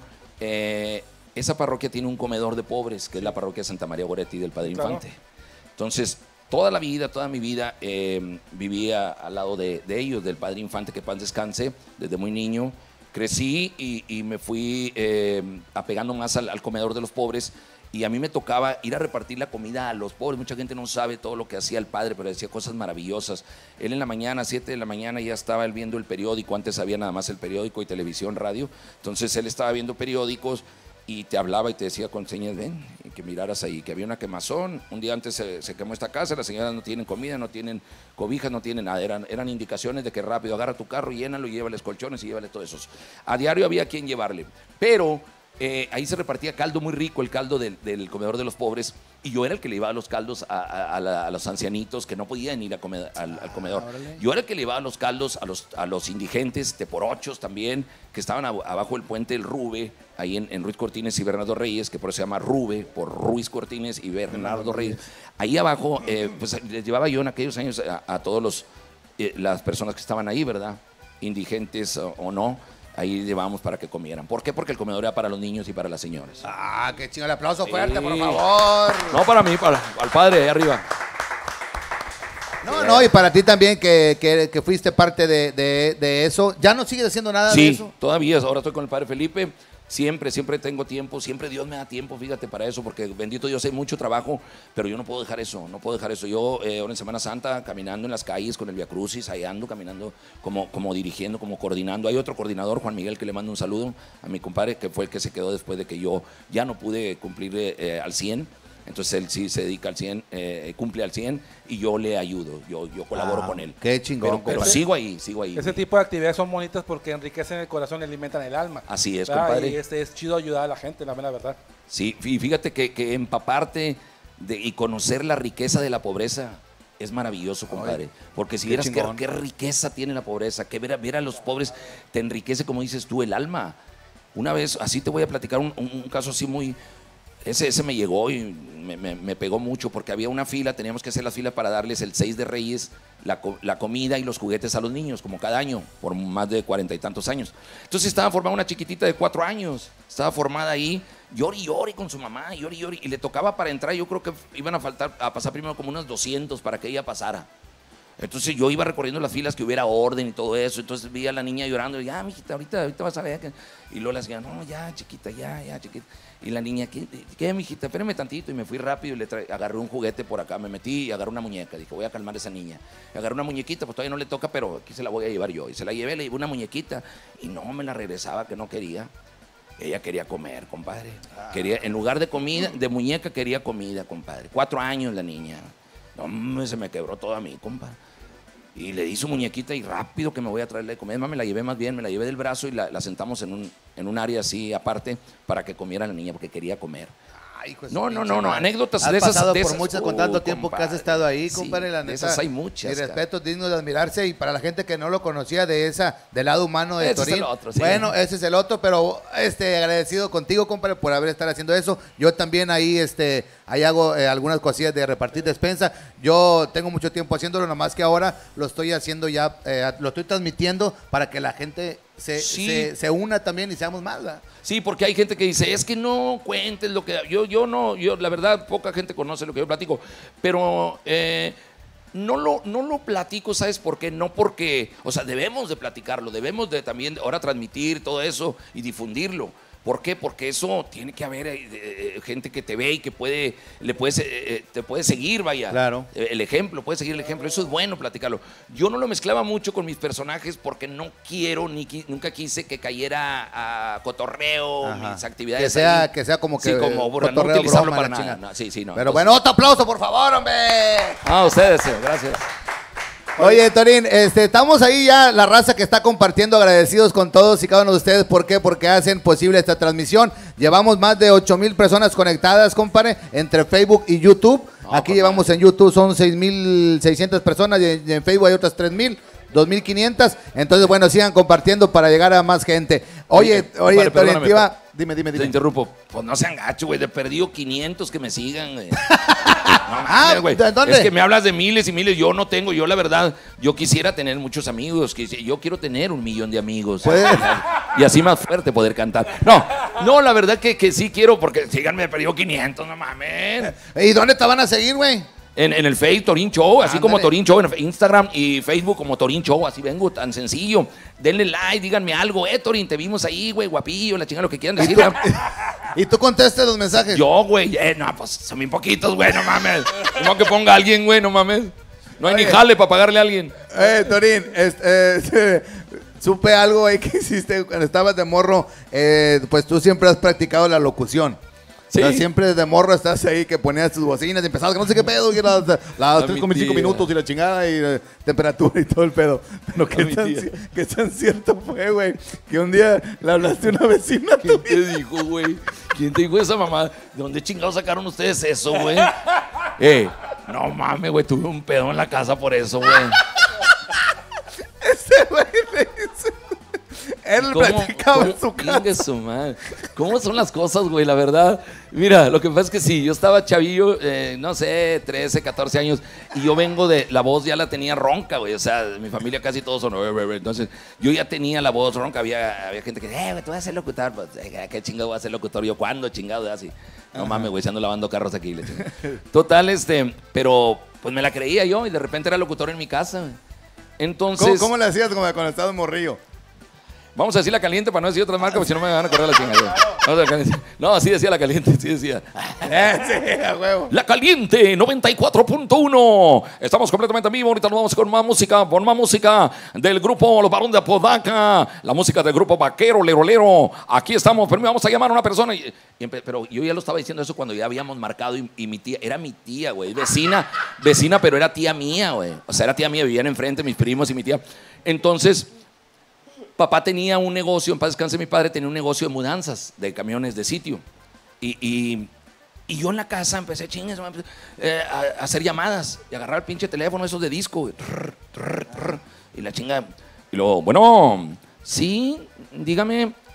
eh, esa parroquia tiene un comedor de pobres, que es la parroquia Santa María Goretti del Padre Claro. Infante. Entonces, toda la vida, toda mi vida, eh, vivía al lado de, de ellos, del Padre Infante, que paz descanse, desde muy niño. Crecí y, y me fui eh, apegando más al, al comedor de los pobres. Y a mí me tocaba ir a repartir la comida a los pobres. Mucha gente no sabe todo lo que hacía el padre, pero decía cosas maravillosas. Él en la mañana, a siete de la mañana, ya estaba él viendo el periódico. Antes había nada más el periódico y televisión, radio. Entonces él estaba viendo periódicos y te hablaba y te decía con señas, ven, y que miraras ahí, que había una quemazón. Un día antes se, se quemó esta casa, las señoras no tienen comida, no tienen cobijas, no tienen nada. Eran, eran indicaciones de que rápido, agarra tu carro, llénalo y llévales colchones y llévale todo eso. A diario había quien llevarle. Pero... Eh, ahí se repartía caldo muy rico, el caldo del, del comedor de los pobres, y yo era el que le llevaba los caldos a, a, a, la, a los ancianitos que no podían ir a comer, al, al comedor. Yo era el que le llevaba los caldos a los, a los indigentes, teporochos también, que estaban a, abajo del puente del Rube, ahí en, en Ruiz Cortines y Bernardo Reyes, que por eso se llama Rube, por Ruiz Cortines y Bernardo Reyes. Ahí abajo, eh, pues les llevaba yo en aquellos años a, a todos los, eh, las personas que estaban ahí, ¿verdad? Indigentes o, o no. Ahí llevábamos para que comieran. ¿Por qué? Porque el comedor era para los niños y para las señoras. Ah, qué chingo, el aplauso fuerte, Sí. por favor. No para mí, para al padre ahí arriba. No, no, y para ti también que, que, que fuiste parte de, de, de eso. ¿Ya no sigues haciendo nada de Sí, eso? todavía. Ahora estoy con el padre Felipe. Siempre, siempre tengo tiempo. Siempre Dios me da tiempo, fíjate, para eso. Porque bendito Dios, hay mucho trabajo. Pero yo no puedo dejar eso. No puedo dejar eso. Yo, eh, ahora en Semana Santa, caminando en las calles con el Via Crucis, ahí ando caminando, como, como dirigiendo, como coordinando. Hay otro coordinador, Juan Miguel, que le mando un saludo a mi compadre, que fue el que se quedó después de que yo ya no pude cumplir eh, al cien. Entonces él sí se dedica al cien, eh, cumple al cien y yo le ayudo, yo, yo colaboro Ah, con él. qué chingón, Pero, pero compadre. sigo ahí, sigo ahí. Ese tipo de actividades son bonitas porque enriquecen el corazón y alimentan el alma. Así es, ¿verdad? compadre. Y este, es chido ayudar a la gente, la mera verdad. Sí, y fíjate que, que empaparte de, y conocer la riqueza de la pobreza es maravilloso, compadre. Porque si qué vieras qué, chingón. qué riqueza tiene la pobreza, que ver, a- ver a los pobres te enriquece, como dices tú, el alma. Una vez, así te voy a platicar un, un, un caso así muy... Ese, ese me llegó y me, me, me pegó mucho porque había una fila, teníamos que hacer las filas para darles el seis de Reyes, la, la comida y los juguetes a los niños, como cada año, por más de cuarenta y tantos años. Entonces estaba formada una chiquitita de cuatro años, estaba formada ahí, llori, llori con su mamá, llori, llori, y le tocaba para entrar, yo creo que iban a faltar, a pasar primero como unos doscientos para que ella pasara. Entonces yo iba recorriendo las filas, que hubiera orden y todo eso. Entonces vi a la niña llorando y ya, mijita, ahorita, ahorita vas a ver. Que... Y luego la decía, no, ya, chiquita, ya, ya, chiquita. Y la niña, ¿qué, qué mijita? Espérame tantito. Y me fui rápido y le tra... agarré un juguete por acá. Me metí y agarré una muñeca. Dije, voy a calmar a esa niña. Y agarré una muñequita, pues todavía no le toca, pero aquí se la voy a llevar yo. Y se la llevé, le llevé una muñequita. Y no me la regresaba, que no quería. Ella quería comer, compadre. Quería, en lugar de comida, de muñeca, quería comida, compadre. Cuatro años la niña. No, se me quebró todo a mí, compadre. Y le di su muñequita y rápido que me voy a traerle de comer. Me la llevé más bien, me la llevé del brazo y la, la sentamos en un, en un área así aparte para que comiera la niña porque quería comer. Ay, hijo de no, su no, pinche no, no, madre. anécdotas Has de esas. pasado de por esas, muchas con uh, tanto tiempo que has compadre. estado ahí, Sí, compadre, la de neta. esas hay muchas. Mi respeto es digno de admirarse y para la gente que no lo conocía de esa, del lado humano de Ese es Torín. el otro, sí. Bueno, ese es el otro, pero este agradecido contigo, compadre, por haber estado haciendo eso. Yo también ahí, este, ahí hago eh, algunas cosillas de repartir despensa. Yo tengo mucho tiempo haciéndolo, nomás que ahora lo estoy haciendo ya, eh, lo estoy transmitiendo para que la gente se, Sí. se, se una también y seamos más, ¿verdad? Sí, porque hay gente que dice, es que no cuentes lo que... Yo, yo no, yo la verdad, poca gente conoce lo que yo platico, pero eh, no, lo, no lo platico, ¿sabes por qué? No porque, o sea, debemos de platicarlo, debemos de también ahora transmitir todo eso y difundirlo. ¿Por qué? Porque eso tiene que haber eh, eh, gente que te ve y que puede, le puedes, eh, eh, te puede seguir, vaya. Claro. Eh, el ejemplo, puede seguir el ejemplo. Eso es bueno platicarlo. Yo no lo mezclaba mucho con mis personajes porque no quiero, ni qui- nunca quise que cayera a cotorreo, Ajá. mis actividades. Que sea, ahí. que sea como que Sí, como burla, no cotorreo, utilizarlo broma, para la nada. chingada. No, sí, sí, no. Pero Entonces- bueno, otro aplauso, por favor, hombre. Ah, ustedes, sí, gracias. Oye, Torín, este, estamos ahí ya, la raza que está compartiendo, agradecidos con todos y cada uno de ustedes. ¿Por qué? Porque hacen posible esta transmisión. Llevamos más de ocho mil personas conectadas, compadre, entre Facebook y YouTube. No, Aquí pues, llevamos en YouTube, son seis mil seiscientas personas y en, y en Facebook hay otras tres mil. dos mil quinientas, entonces bueno, sigan compartiendo para llegar a más gente. Oye, Oye, oye, compadre, Torín, perdóname, te iba- dime, dime, Te dime. interrumpo. Pues no sean gacho, güey. De perdido quinientos que me sigan, güey. No Ah, mames, güey. ¿de dónde? Es que me hablas de miles y miles. Yo no tengo. Yo, la verdad, yo quisiera tener muchos amigos. quisi- Yo quiero tener un millón de amigos. Puede- Y así más fuerte poder cantar. No, no, la verdad que, que sí quiero, porque síganme, de perdido quinientos, no mames. ¿Y dónde te van a seguir, güey? En, en el Facebook, Torín Show, así Ándale. como Torín Show, en Instagram y Facebook como Torín Show, así vengo, tan sencillo. Denle like, díganme algo, eh, Torín, te vimos ahí, güey, guapillo, la chingada, lo que quieran ¿Y decir. tú, ¿verdad? y tú contestas los mensajes. Yo, güey, eh, no, pues son bien poquitos, güey, no mames. Como que ponga a alguien, güey, no mames. No hay Oye. ni jale para pagarle a alguien. Eh, Torín, este, este, supe algo ahí que hiciste cuando estabas de morro. Eh, pues tú siempre has practicado la locución. Sí. O sea, siempre desde morro estás ahí que ponías tus bocinas y empezabas que no sé qué pedo, que las, las A tres mi con veinticinco tía. minutos y la chingada y eh, temperatura y todo el pedo. Pero A qué mi tan, tía. ci- qué tan cierto fue, güey, que un día le hablaste a una vecina ¿Quién tuya. te dijo, güey? ¿Quién te dijo esa mamá? ¿De dónde chingados sacaron ustedes eso, güey? Eh, no mames, güey, tuve un pedo en la casa por eso, güey. Ese güey le dice. Él ¿Cómo- platicaba en cómo- su casa. Chingue su madre. ¿Cómo son las cosas, güey? La verdad. Mira, lo que pasa es que sí, yo estaba chavillo, eh, no sé, trece, catorce años, y yo vengo de, la voz ya la tenía ronca, güey. O sea, mi familia casi todos son, "Eh, eh, eh". Entonces, yo ya tenía la voz ronca. Había, había gente que, eh, güey, tú vas a ser locutor. Pues, eh, ¿qué chingado voy a ser locutor? Yo, ¿cuándo chingado? Así. No mames, güey, se ando lavando carros aquí. La chingada. Total, este, pero pues me la creía yo y de repente era locutor en mi casa, güey. Entonces. ¿Cómo, ¿Cómo le hacías como cuando estabas morrillo? Vamos a decir la caliente para no decir otras marcas, porque si no me van a correr la chingada. Vamos a la caliente. No, así decía la caliente, sí decía. Eh, sí, a huevo. La caliente, noventa y cuatro punto uno. Estamos completamente en vivo. Ahorita nos vamos con más música, con más música del grupo Los Barón de Apodaca. La música del grupo Vaquero, Lero, Lero. Aquí estamos, pero vamos a llamar a una persona. Y, y empe- pero yo ya lo estaba diciendo eso cuando ya habíamos marcado y, y mi tía, era mi tía, güey, vecina, vecina, pero era tía mía, güey. O sea, era tía mía, vivían enfrente mis primos y mi tía. Entonces, papá tenía un negocio, en paz descanse mi padre, tenía un negocio de mudanzas, de camiones de sitio. Y, y, y yo en la casa empecé chingues, eh, a, a hacer llamadas y agarrar el pinche teléfono, esos de disco. Güey, trrr, trrr, trrr, y la chinga. Y luego, bueno, sí, dígame,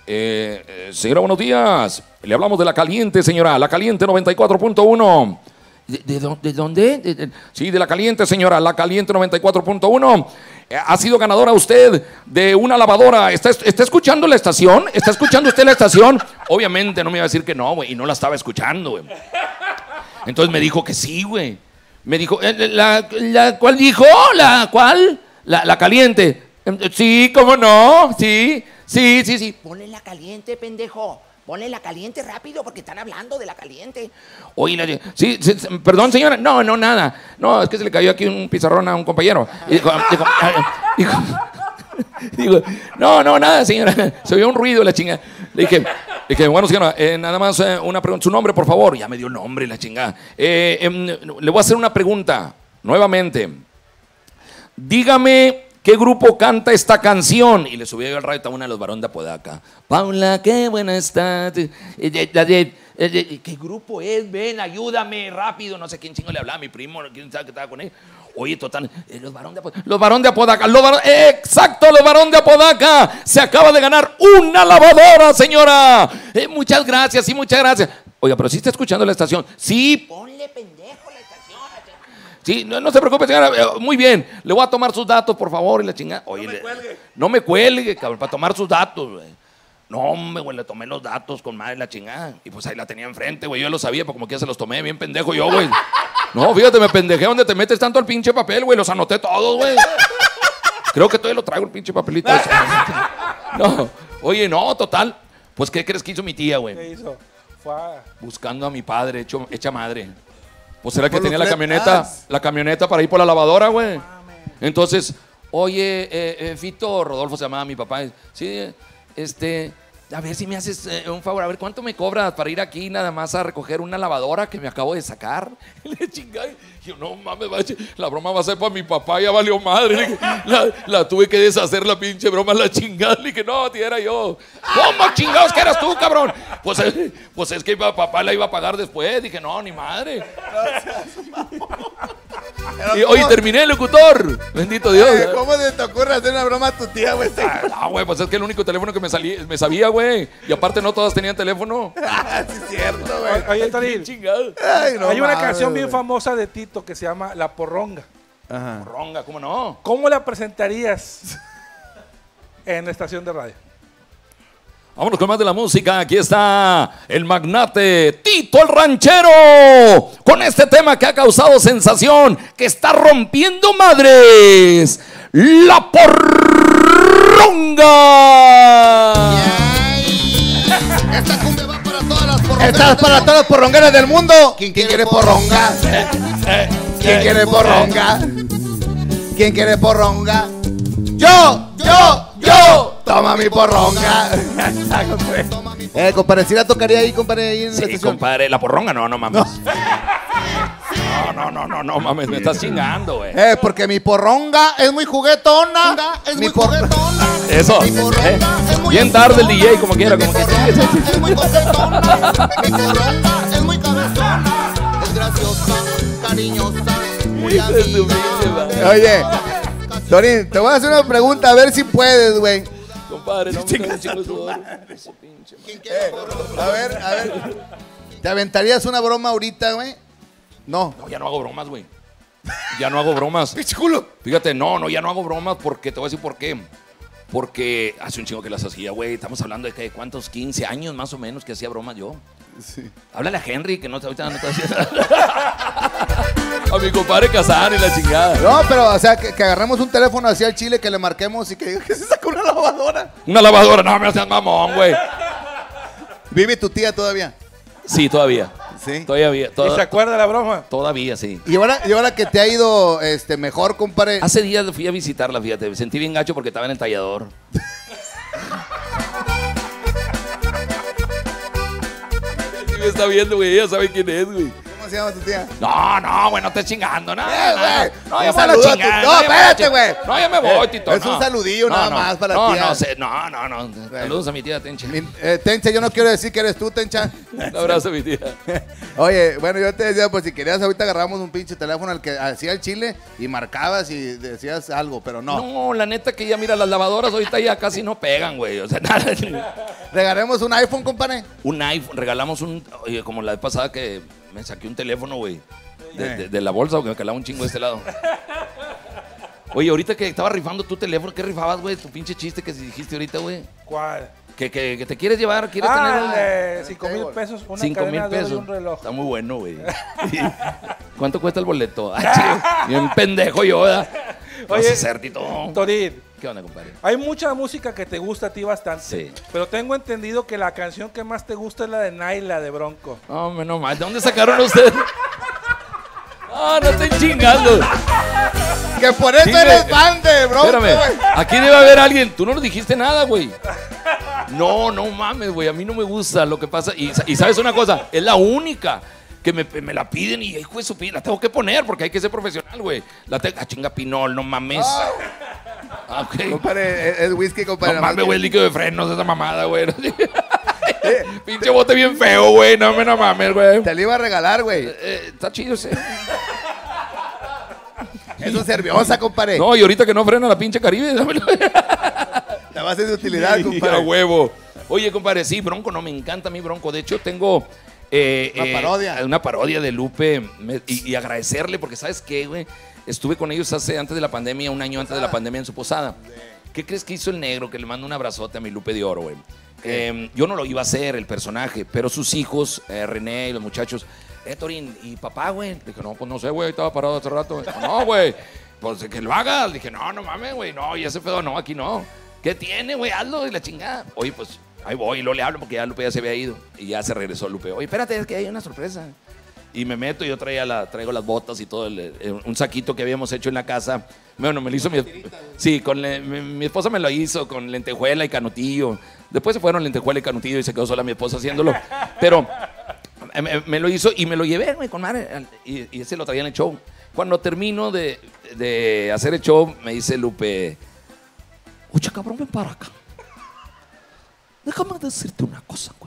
Eh, eh, señora, buenos días. Le hablamos de La Caliente, señora. La Caliente noventa y cuatro punto uno. ¿De, de, dó- de dónde? De- de- sí, de La Caliente, señora. La Caliente noventa y cuatro punto uno. Eh, ha sido ganadora usted de una lavadora. ¿Está, ¿Está escuchando la estación? ¿Está escuchando usted la estación? Obviamente no me iba a decir que no, güey. Y no la estaba escuchando, güey. Entonces me dijo que sí, güey. Me dijo, eh, la, la, ¿cuál dijo? ¿La cuál? La, la Caliente. Eh, Sí, ¿cómo no? Sí, sí, sí, sí. Ponle la caliente, pendejo. Ponle la caliente rápido porque están hablando de la caliente. Oye, la- sí, sí, sí, perdón, señora. No, no, nada. No, es que se le cayó aquí un pizarrón a un compañero. Y dijo, dijo, ah, dijo, digo, no, no, nada, señora. Se oyó un ruido, la chinga. Le dije, le dije, bueno, señora, eh, nada más eh, una pregunta. Su nombre, por favor. Ya me dio el nombre, la chingada. Eh, em, le voy a hacer una pregunta, nuevamente. Dígame qué grupo canta esta canción. Y le subí yo al radio, estaba una de los varones de Apodaca. Paula, qué buena estás. Eh, eh, la de- eh, de- ¿Qué grupo es? Ven, ayúdame, rápido. No sé quién chingo le hablaba, mi primo, quién sabe que estaba con él. Oye, total, eh, los varones de Apodaca. Los varones de Apodaca. Los varón- exacto, los varones de Apodaca. Se acaba de ganar una lavadora, señora. Eh, muchas gracias, sí, muchas gracias. Oiga, pero sí está escuchando la estación. Sí, Ponle pendejo la estación. sí, no, no se preocupe, señora. Eh, Muy bien. Le voy a tomar sus datos, por favor, y la chingada. Oye, no me cuelgue. No me cuelgue, cabrón, para tomar sus datos, güey. No, hombre, güey, le tomé los datos con madre la chingada. Y pues ahí la tenía enfrente, güey. Yo lo sabía, pero como que ya se los tomé, bien pendejo yo, güey. No, fíjate, me pendejé donde te metes tanto al pinche papel, güey. Los anoté todos, güey. Creo que todavía lo traigo el pinche papelito. ese. No, oye, no, total. Pues, ¿qué crees que hizo mi tía, güey? ¿Qué hizo? Fue a... Buscando a mi padre, hecho, hecha madre. Pues era que Por los tenía la fletas. camioneta, la camioneta para ir por la lavadora, güey. Entonces, oye, eh, eh, Fito, Rodolfo se llamaba mi papá. Sí, este, a ver si me haces eh, un favor, a ver cuánto me cobras para ir aquí nada más a recoger una lavadora que me acabo de sacar. Le chingué. Yo, no mames, va a ch- la broma va a ser para mi papá, ya valió madre. Le dije, La, la tuve que deshacer la pinche broma, la chingada. Le dije, no, tía, era yo. ¿Cómo chingados que eras tú, cabrón? Pues, eh, pues es que iba, papá la iba a pagar después. Dije, no, ni madre. Y, oye, terminé el locutor. Bendito Dios. Ay, ¿cómo se te ocurre hacer una broma a tu tía, güey? Ah, no, güey, pues es que el único teléfono que me, salí, me sabía, güey. Y aparte no todas tenían teléfono. Ah, sí, es cierto, güey. Oye, Tarín, Chingado. Ay, no hay una mames, canción bien güey. famosa de Tito que se llama La Porronga. Ajá. Ronga, ¿cómo no? ¿Cómo la presentarías en la estación de radio? Vámonos con más de la música. Aquí está el magnate Tito el Ranchero. Con este tema que ha causado sensación, que está rompiendo madres. La Porronga. Esta cumbia va para todas las porrongas. Esta es para todas las porrongueras del mundo. ¿Quién, quién quiere porronga? ¿Quién quiere porronga? ¿Quién quiere porronga? ¡Yo! ¡Yo! ¡Yo! Toma mi porronga. Eh, compadre, ¿sí la tocaría ahí, compadre, ahí en la Sí, estación? compadre, la porronga, no, no mames. No, no, no, no, no mames, me estás chingando, güey. Eh, porque mi porronga es muy juguetona. Es mi muy juguetona. Eso. Mi porronga eh. es muy Bien tarde el D J, como quiera, como que es muy coquetona. Mi porronga es muy cabezona. Es graciosa, cariñosa, muy amiga. Oye, Torín, te voy a hacer una pregunta a ver si puedes, güey. Compadre, no me cae un chingo de sudor. Ese pinche madre. A ver, a ver. ¿Te aventarías una broma ahorita, güey? No. No, ya no hago bromas, güey. Ya no hago bromas. Pichulo. Fíjate, no, no, ya no hago bromas porque te voy a decir por qué. Porque hace un chingo que las hacía, güey. Estamos hablando de que cuántos, quince años más o menos que hacía bromas yo. Sí. Háblale a Henry, que no, ahorita no te haciendo. A mi compadre Casar y la chingada. No, pero, o sea, que, que agarremos un teléfono hacia el Chile, que le marquemos y que diga que se sacó una lavadora. Una lavadora, no me seas mamón, güey. ¿Vive tu tía todavía? Sí, todavía. Sí. Todavía, ¿Y se toda- acuerda de la broma? todavía, sí. Y ahora, y ahora que te ha ido este, mejor, compadre. Hace días fui a visitarla, fíjate. Me sentí bien gacho porque estaba en el tallador. Sí me está viendo, güey. Ella sabe quién es, güey. ¿Cómo ¿Cómo se llama tu tía? No, no, güey, no estés chingando, no. Eh, güey. No, Un ya me voy a saludo a tu- chingar. No, ya me voy a espérate, chingar. güey. No, ya me voy, Eh, Tito. es un no. saludillo No, nada no. más para la no, tía. No, sé, no, no, no. Saludos a mi tía Tencha. Mi- eh, Tencha, yo no quiero decir que eres tú, Tencha. Un abrazo a mi tía. Oye, bueno, yo te decía, pues si querías, ahorita agarramos un pinche teléfono al que hacía el chile y marcabas y decías algo, pero no. No, la neta que ya, mira, las lavadoras ahorita ya casi no pegan, güey. O sea, nada. Regalemos un iPhone, compadre. Un iPhone, regalamos un. Oye, como la vez pasada que me saqué un teléfono, güey. De, Eh. de- de la bolsa, porque me calaba un chingo de este lado. Oye, ahorita que estaba rifando tu teléfono, ¿qué rifabas, güey? Tu pinche chiste que dijiste ahorita, güey. ¿Cuál? Que, que, que te quieres llevar, quieres Ah, tener el un. de cinco mil pesos, una Cinco mil cadena de oro y pesos. un reloj. Está muy bueno, güey. ¿Cuánto cuesta el boleto? Ah, chido. Bien pendejo yo, ¿verdad? Oye, Oye, ser, Tito. Torín, ¿Qué onda, compadre? hay mucha música que te gusta a ti bastante. Sí. Pero tengo entendido que la canción que más te gusta es la de Naila de Bronco. No, menos mal. ¿De dónde sacaron ustedes? No, no estén chingando. Que por eso Sí, eres güey. fan de Bronco, Espérame, güey. aquí debe haber alguien. Tú no nos dijiste nada, güey. No, no mames, güey. A mí no me gusta lo que pasa. Y, y sabes una cosa, es la única que me, me la piden y, hijo de su pila, la tengo que poner porque hay que ser profesional, güey. La tengo. Ah, chinga, Pinol, no mames. Ah, ok. Compadre, es, es whisky, compadre. No nada más mames, que- güey, líquido de frenos, esa mamada, güey. Pinche bote bien feo, güey. No me no mames, güey. Te lo iba a regalar, güey. Eh, está chido ese. Es un serviosa, compadre. No, y ahorita que no frena la pinche Caribe, dámelo. La base de utilidad, Sí, a compadre. huevo. Oye, compadre, sí, Bronco, no me encanta mi Bronco. De hecho, tengo eh, Una eh, parodia. Una parodia de Lupe me- y, y agradecerle, porque ¿sabes qué, güey? Estuve con ellos hace antes de la pandemia, un año antes de la pandemia en su posada. ¿Qué crees que hizo el negro? Que le mando un abrazote a mi Lupe de Oro, güey. Eh, yo no lo iba a hacer, el personaje, pero sus hijos, eh, René y los muchachos, eh, Torín, ¿y papá, güey? Le dije, no, pues no sé, güey, estaba parado hace rato. Dijo, no, güey, pues que lo hagas. Le dije, no, no mames, güey, no, y ese pedo, no, aquí no. ¿Qué tiene, güey? Hazlo y la chingada. Oye, pues ahí voy, y luego le hablo porque ya Lupe ya se había ido. Y ya se regresó Lupe. Oye, espérate, es que hay una sorpresa. Y me meto y yo traía la, traigo las botas y todo, el, el- un saquito que habíamos hecho en la casa. Bueno, me lo hizo mi, sí, con le- mi, mi esposa me lo hizo con lentejuela y canutillo. Después se fueron lentejuela y canutillo y se quedó sola mi esposa haciéndolo. Pero me, me- me lo hizo y me lo llevé, güey, con madre. al- Y, y ese lo traía en el show. Cuando termino de, de hacer el show, me dice Lupe, oye, cabrón, ven para acá. Déjame decirte una cosa, güey.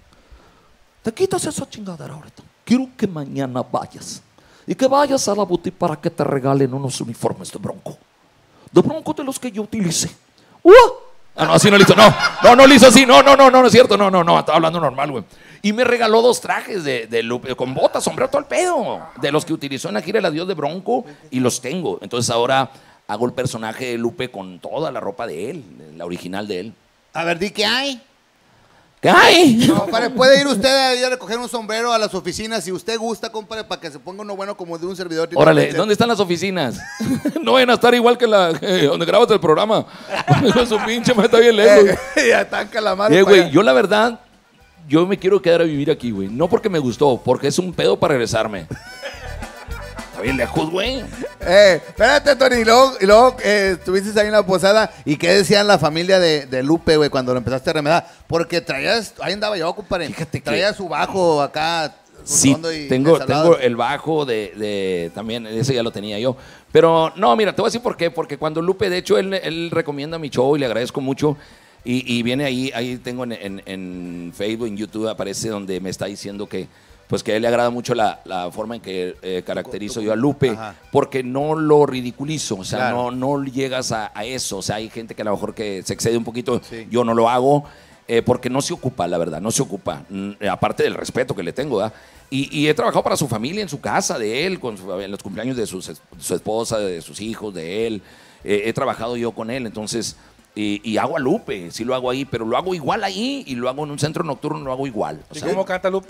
Te quitas esa chingadera ahorita. Quiero que mañana vayas y que vayas a la boutique para que te regalen unos uniformes de Bronco. De Bronco de los que yo utilicé. ¡Uh! Ah, no, así no lo hizo. No, no, no lo hizo así. No, no, no, no, no es cierto. No, no, no, estaba hablando normal, güey. Y me regaló dos trajes de, de Lupe, con botas, sombrero, todo el pedo. De los que utilizó en la gira El Adiós de Bronco y los tengo. Entonces ahora hago el personaje de Lupe con toda la ropa de él, la original de él. A ver, di qué hay. ¿Qué hay? Compadre, puede ir usted ahí a recoger un sombrero a las oficinas si usted gusta, compadre, para que se ponga uno bueno como de un servidor. Órale, ¿dónde están las oficinas? No vayan a estar igual que la eh, donde grabas el programa. Con su pinche me está bien lejos. Eh, ya están calamados. Eh, para güey, allá. yo la verdad, yo me quiero quedar a vivir aquí, güey. No porque me gustó, porque es un pedo para regresarme. Está bien lejos, güey. Eh, espérate, Tony. Y luego, y luego eh, estuviste ahí en la posada. ¿Y qué decían la familia de, de Lupe, güey, cuando lo empezaste a remedar? Porque traías, ahí andaba yo, compadre. Fíjate que- Traía su bajo acá. Sí, redondo y tengo, ensalado. tengo el bajo de, de- también, ese ya lo tenía yo. Pero no, mira, te voy a decir por qué. Porque cuando Lupe, de hecho, él, él recomienda mi show y le agradezco mucho. Y, y viene ahí, ahí tengo en, en- en Facebook, en YouTube, aparece donde me está diciendo que, pues que a él le agrada mucho la, la forma en que eh, caracterizo yo a Lupe, Ajá. porque no lo ridiculizo, o sea, Claro. no, no llegas a, a eso. O sea, hay gente que a lo mejor que se excede un poquito, Sí. yo no lo hago. eh, porque no se ocupa, la verdad, no se ocupa. Mm, eh, aparte del respeto que le tengo, ¿verdad? Y, y he trabajado para su familia, en su casa, de él, con su- en los cumpleaños de sus es- su esposa, de sus hijos, de él. Eh, he trabajado yo con él, entonces, y, y hago a Lupe, sí lo hago ahí, pero lo hago igual ahí y lo hago en un centro nocturno, lo hago igual. O ¿Y sea, cómo canta Lupe?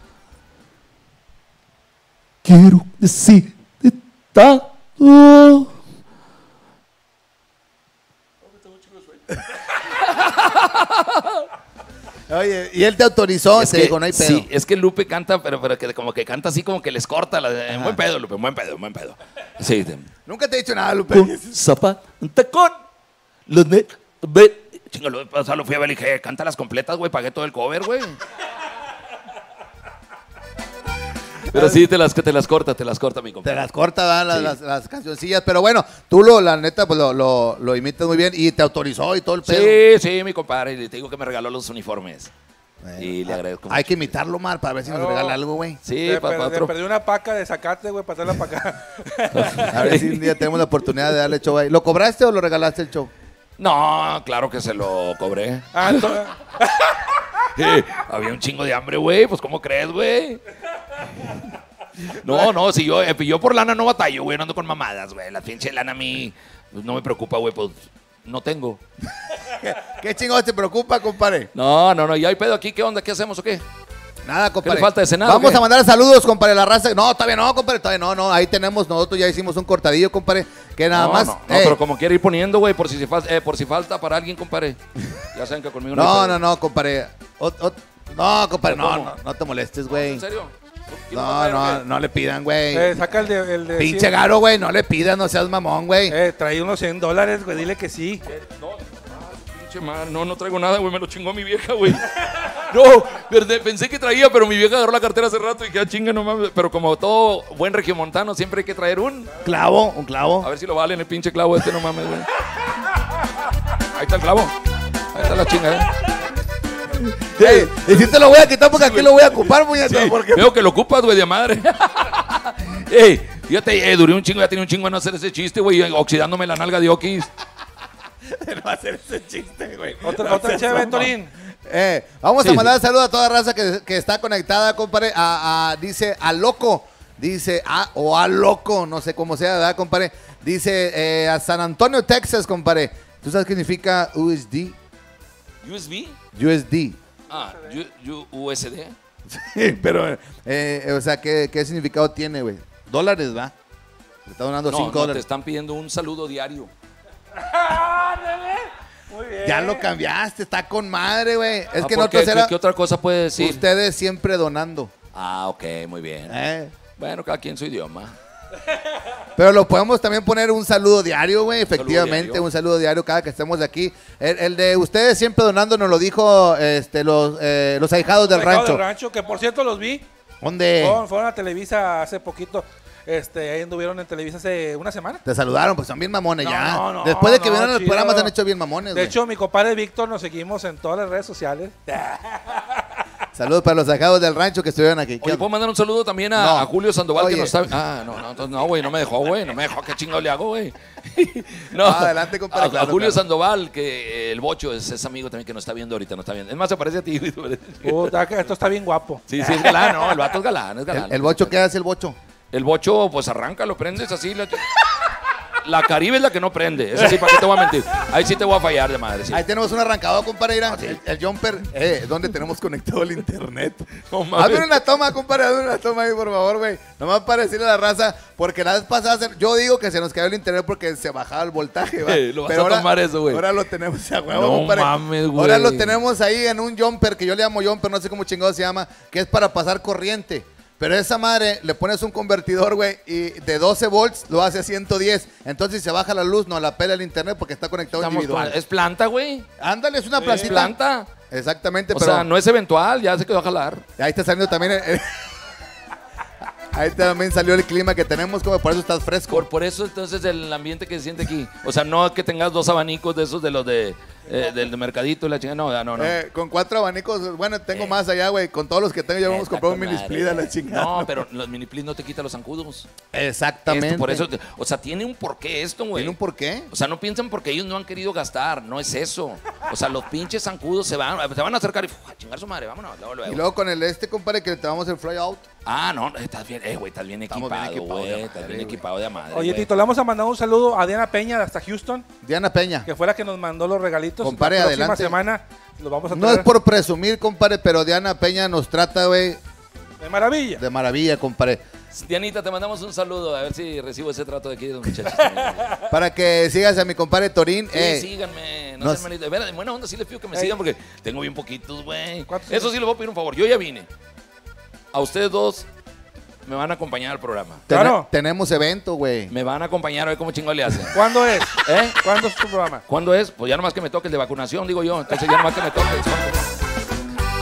quiero decir tanto. Oye, y él te autorizó, Es te que, dijo, no hay pedo. sí, es que Lupe canta, pero, pero que como que canta así como que les corta. La, en buen pedo, Lupe, buen pedo, buen pedo. Sí, te- Nunca te he dicho nada, Lupe. con zapata, con los ne- ve. Chingalo, o sea, lo fui a ver y dije, canta las completas, güey, pagué todo el cover, güey. Pero sí, te las, te las corta, te las corta, mi Te compadre. las corta, ¿verdad? Las, Sí. las, las cancioncillas. Pero bueno, tú lo, la neta, pues lo, lo, lo imitas muy bien y te autorizó y todo el pedo. Sí, sí, mi compadre. y Te digo que me regaló los uniformes. Bueno, y le ah, agradezco Hay mucho. que imitarlo, Mar, para ver si nos Claro. regala algo, güey. Sí, Le, para per- le otro. perdí una paca de sacate, güey, para traerla para acá. A ver si un día tenemos la oportunidad de darle show ahí. ¿Lo cobraste o lo regalaste el show? No, claro que se lo cobré. Ah, ento- Eh, había un chingo de hambre, güey. Pues, ¿cómo crees, güey? No, no, si yo, eh, yo por lana no batallo, güey. No ando con mamadas, güey. La pinche lana a mí pues, no me preocupa, güey. Pues no tengo. ¿Qué, qué chingados te preocupa, compadre? No, no, no. ¿Ya hay pedo aquí? ¿Qué onda? ¿Qué hacemos o qué? Nada, compadre. le falta de cenar, Vamos o qué? a mandar saludos, compadre, la raza. No, todavía no, compadre, todavía no, no. Ahí tenemos, nosotros ya hicimos un cortadillo, compadre. Que nada no, más. No, no, eh, pero como quiere ir poniendo, güey, por si, se fal- eh, por si falta para alguien, compadre. Ya saben que conmigo no hay No, pedo. no, no, compadre. Ot- ot- no, compadre, no, ¿Cómo? no, no te molestes, güey. ¿En serio? No, no, no le pidan, güey. eh, saca el de. El de Pinche cien. garo, güey, no le pidas, no seas mamón, güey. Eh, traí unos cien dólares, güey, dile que sí. Pinche man, no, no traigo nada, güey, me lo chingó mi vieja, güey. No, verde, pensé que traía, pero mi vieja agarró la cartera hace rato y queda chinga, no mames. Pero como todo buen regiomontano, siempre hay que traer un. Clavo, un clavo. A ver si lo valen el pinche clavo este, no mames, güey. Ahí está el clavo. Ahí está la chinga, eh. Ey, y si te lo voy a quitar porque aquí lo voy a ocupar, puñeta. Sí, porque... veo que lo ocupas, güey, de madre. Ey, fíjate, eh, duré un chingo, ya tenía un chingo en no hacer ese chiste, güey, oxidándome la nalga de Okis. no va a hacer ese chiste, güey. Otra, otra chévere, Torín. Eh, vamos Sí, a mandar sí. saludos a toda raza que, que está conectada, compadre. A, a- dice a loco. Dice a o a loco, no sé cómo sea, ¿verdad, compadre? Dice eh, a San Antonio, Texas, compadre. ¿Tú sabes qué significa U S D? ¿U S B? U S D. Ah, U- U- U S D. Sí, pero, eh, o sea, ¿qué, qué significado tiene, güey? Dólares, ¿va? Le está donando No, cinco no, te dólares. están pidiendo un saludo diario. Muy bien. Ya lo cambiaste, está con madre, güey. Es Ah, que ¿por nosotros qué? era ¿Qué, qué otra cosa puede decir? ustedes siempre donando. Ah, ok, muy bien. ¿eh? Bueno, cada quien su idioma. Pero lo podemos también poner un saludo diario, güey, efectivamente, diario. un saludo diario cada que estemos aquí. El, el de ustedes siempre donando nos lo dijo este, los, eh, los ahijados del Pecado rancho. del rancho, que por cierto los vi. ¿Dónde Fueron, fueron a Televisa hace poquito. Este, ahí anduvieron en Televisa hace una semana. te saludaron? Pues son bien mamones No, ya. no, no, Después de que no, vieron el chido. programa se han hecho bien mamones, De güey. hecho, mi compadre Víctor nos seguimos en todas las redes sociales. Saludos para los ahijados del rancho que estuvieron aquí. ¿Qué Oye, onda? ¿puedo mandar un saludo también a, No. a Julio Sandoval Oye. que nos está... Ah, no, no, entonces no, güey, no me dejó, güey, no me dejó, ¿qué chingado le hago, güey? No, Ah, adelante, compadre, A, a claro, Julio claro. Sandoval, que eh, el Bocho es, es amigo también que nos está viendo ahorita, nos está viendo. Es más, se parece a ti. güey. Puta, que esto está bien guapo. Sí, sí, es galán, no, el vato es galán, es galán. ¿El, el bocho qué hace el bocho? El Bocho, pues arranca, lo prendes así. La, la Caribe es la que no prende. Eso sí, ¿para qué te voy a mentir? Ahí sí te voy a fallar de madre, sí. Ahí tenemos un arrancado, compadre. Mira, el, el jumper, eh, donde tenemos conectado el internet. No mames. Hazme una toma, compadre, hazme una toma ahí, por favor, güey. Nomás para decirle a la raza, porque la vez pasada, se- yo digo que se nos cayó el internet porque se bajaba el voltaje, ¿va? Eh, lo vas a tomar eso, güey. Ahora lo tenemos a huevo, No compadre. mames, güey. Ahora lo tenemos ahí en un jumper, que yo le llamo jumper, no sé cómo chingado se llama, que es para pasar corriente. Pero esa madre le pones un convertidor, güey, y de doce volts lo hace a ciento diez. Entonces, si se baja la luz, no la pela el internet porque está conectado Estamos- individual. es planta, güey. Ándale, es una Es plantita. planta. Exactamente, O pero sea, no es eventual, ya se quedó a jalar. ahí está saliendo también el- el- ahí también salió el clima que tenemos, como por eso estás fresco. Por, por eso entonces el ambiente que se siente aquí. O sea, no que tengas dos abanicos de esos de los de eh, del de mercadito y la chingada. No, no, no. Eh, con cuatro abanicos, bueno, tengo Eh. más allá, güey. Con todos los que tengo, ya vamos a Está comprar un con mini madre, split a la güey. chingada. No, pero los mini split no te quitan los zancudos. Exactamente. Esto, por eso, o sea, tiene un porqué esto, güey. ¿Tiene un porqué? O sea, no piensan porque ellos no han querido gastar, no es eso. O sea, los pinches zancudos se van, se van a acercar y uf, a chingar su madre, vámonos, luego, luego. Y luego con el este, compadre, que te vamos a hacer fly out. Ah, no, estás bien, eh, güey, estás bien Estamos bien equipado, equipados de güey. madre, Estás bien güey. equipado de madre. Oye, güey. Tito, le vamos a mandar un saludo a Diana Peña hasta Houston, Diana Peña. que fue la que nos mandó los regalitos. Compadre, la próxima adelante. semana los vamos a No traer es por presumir, compadre, pero Diana Peña nos trata, güey, de maravilla. de maravilla, compadre. Dianita, te mandamos un saludo, a ver si recibo ese trato de aquí de los muchachos. también, güey. Para que sigas a mi compadre Torín. Sí, eh, síganme, no nos- sean malitos. De veras, de buena onda sí les pido que me Ey. sigan porque tengo bien poquitos, güey. ¿Cuántos Eso tienes? sí les voy a pedir un favor. Yo ya vine. A ustedes dos me van a acompañar al programa. tene- Claro. tenemos evento, güey. Me van a acompañar a ver cómo chingo le hacen. ¿Cuándo es? ¿Eh? ¿Cuándo es tu programa? ¿Cuándo es? Pues ya nomás que me toque el de vacunación, digo yo. Entonces ya nomás que me toque.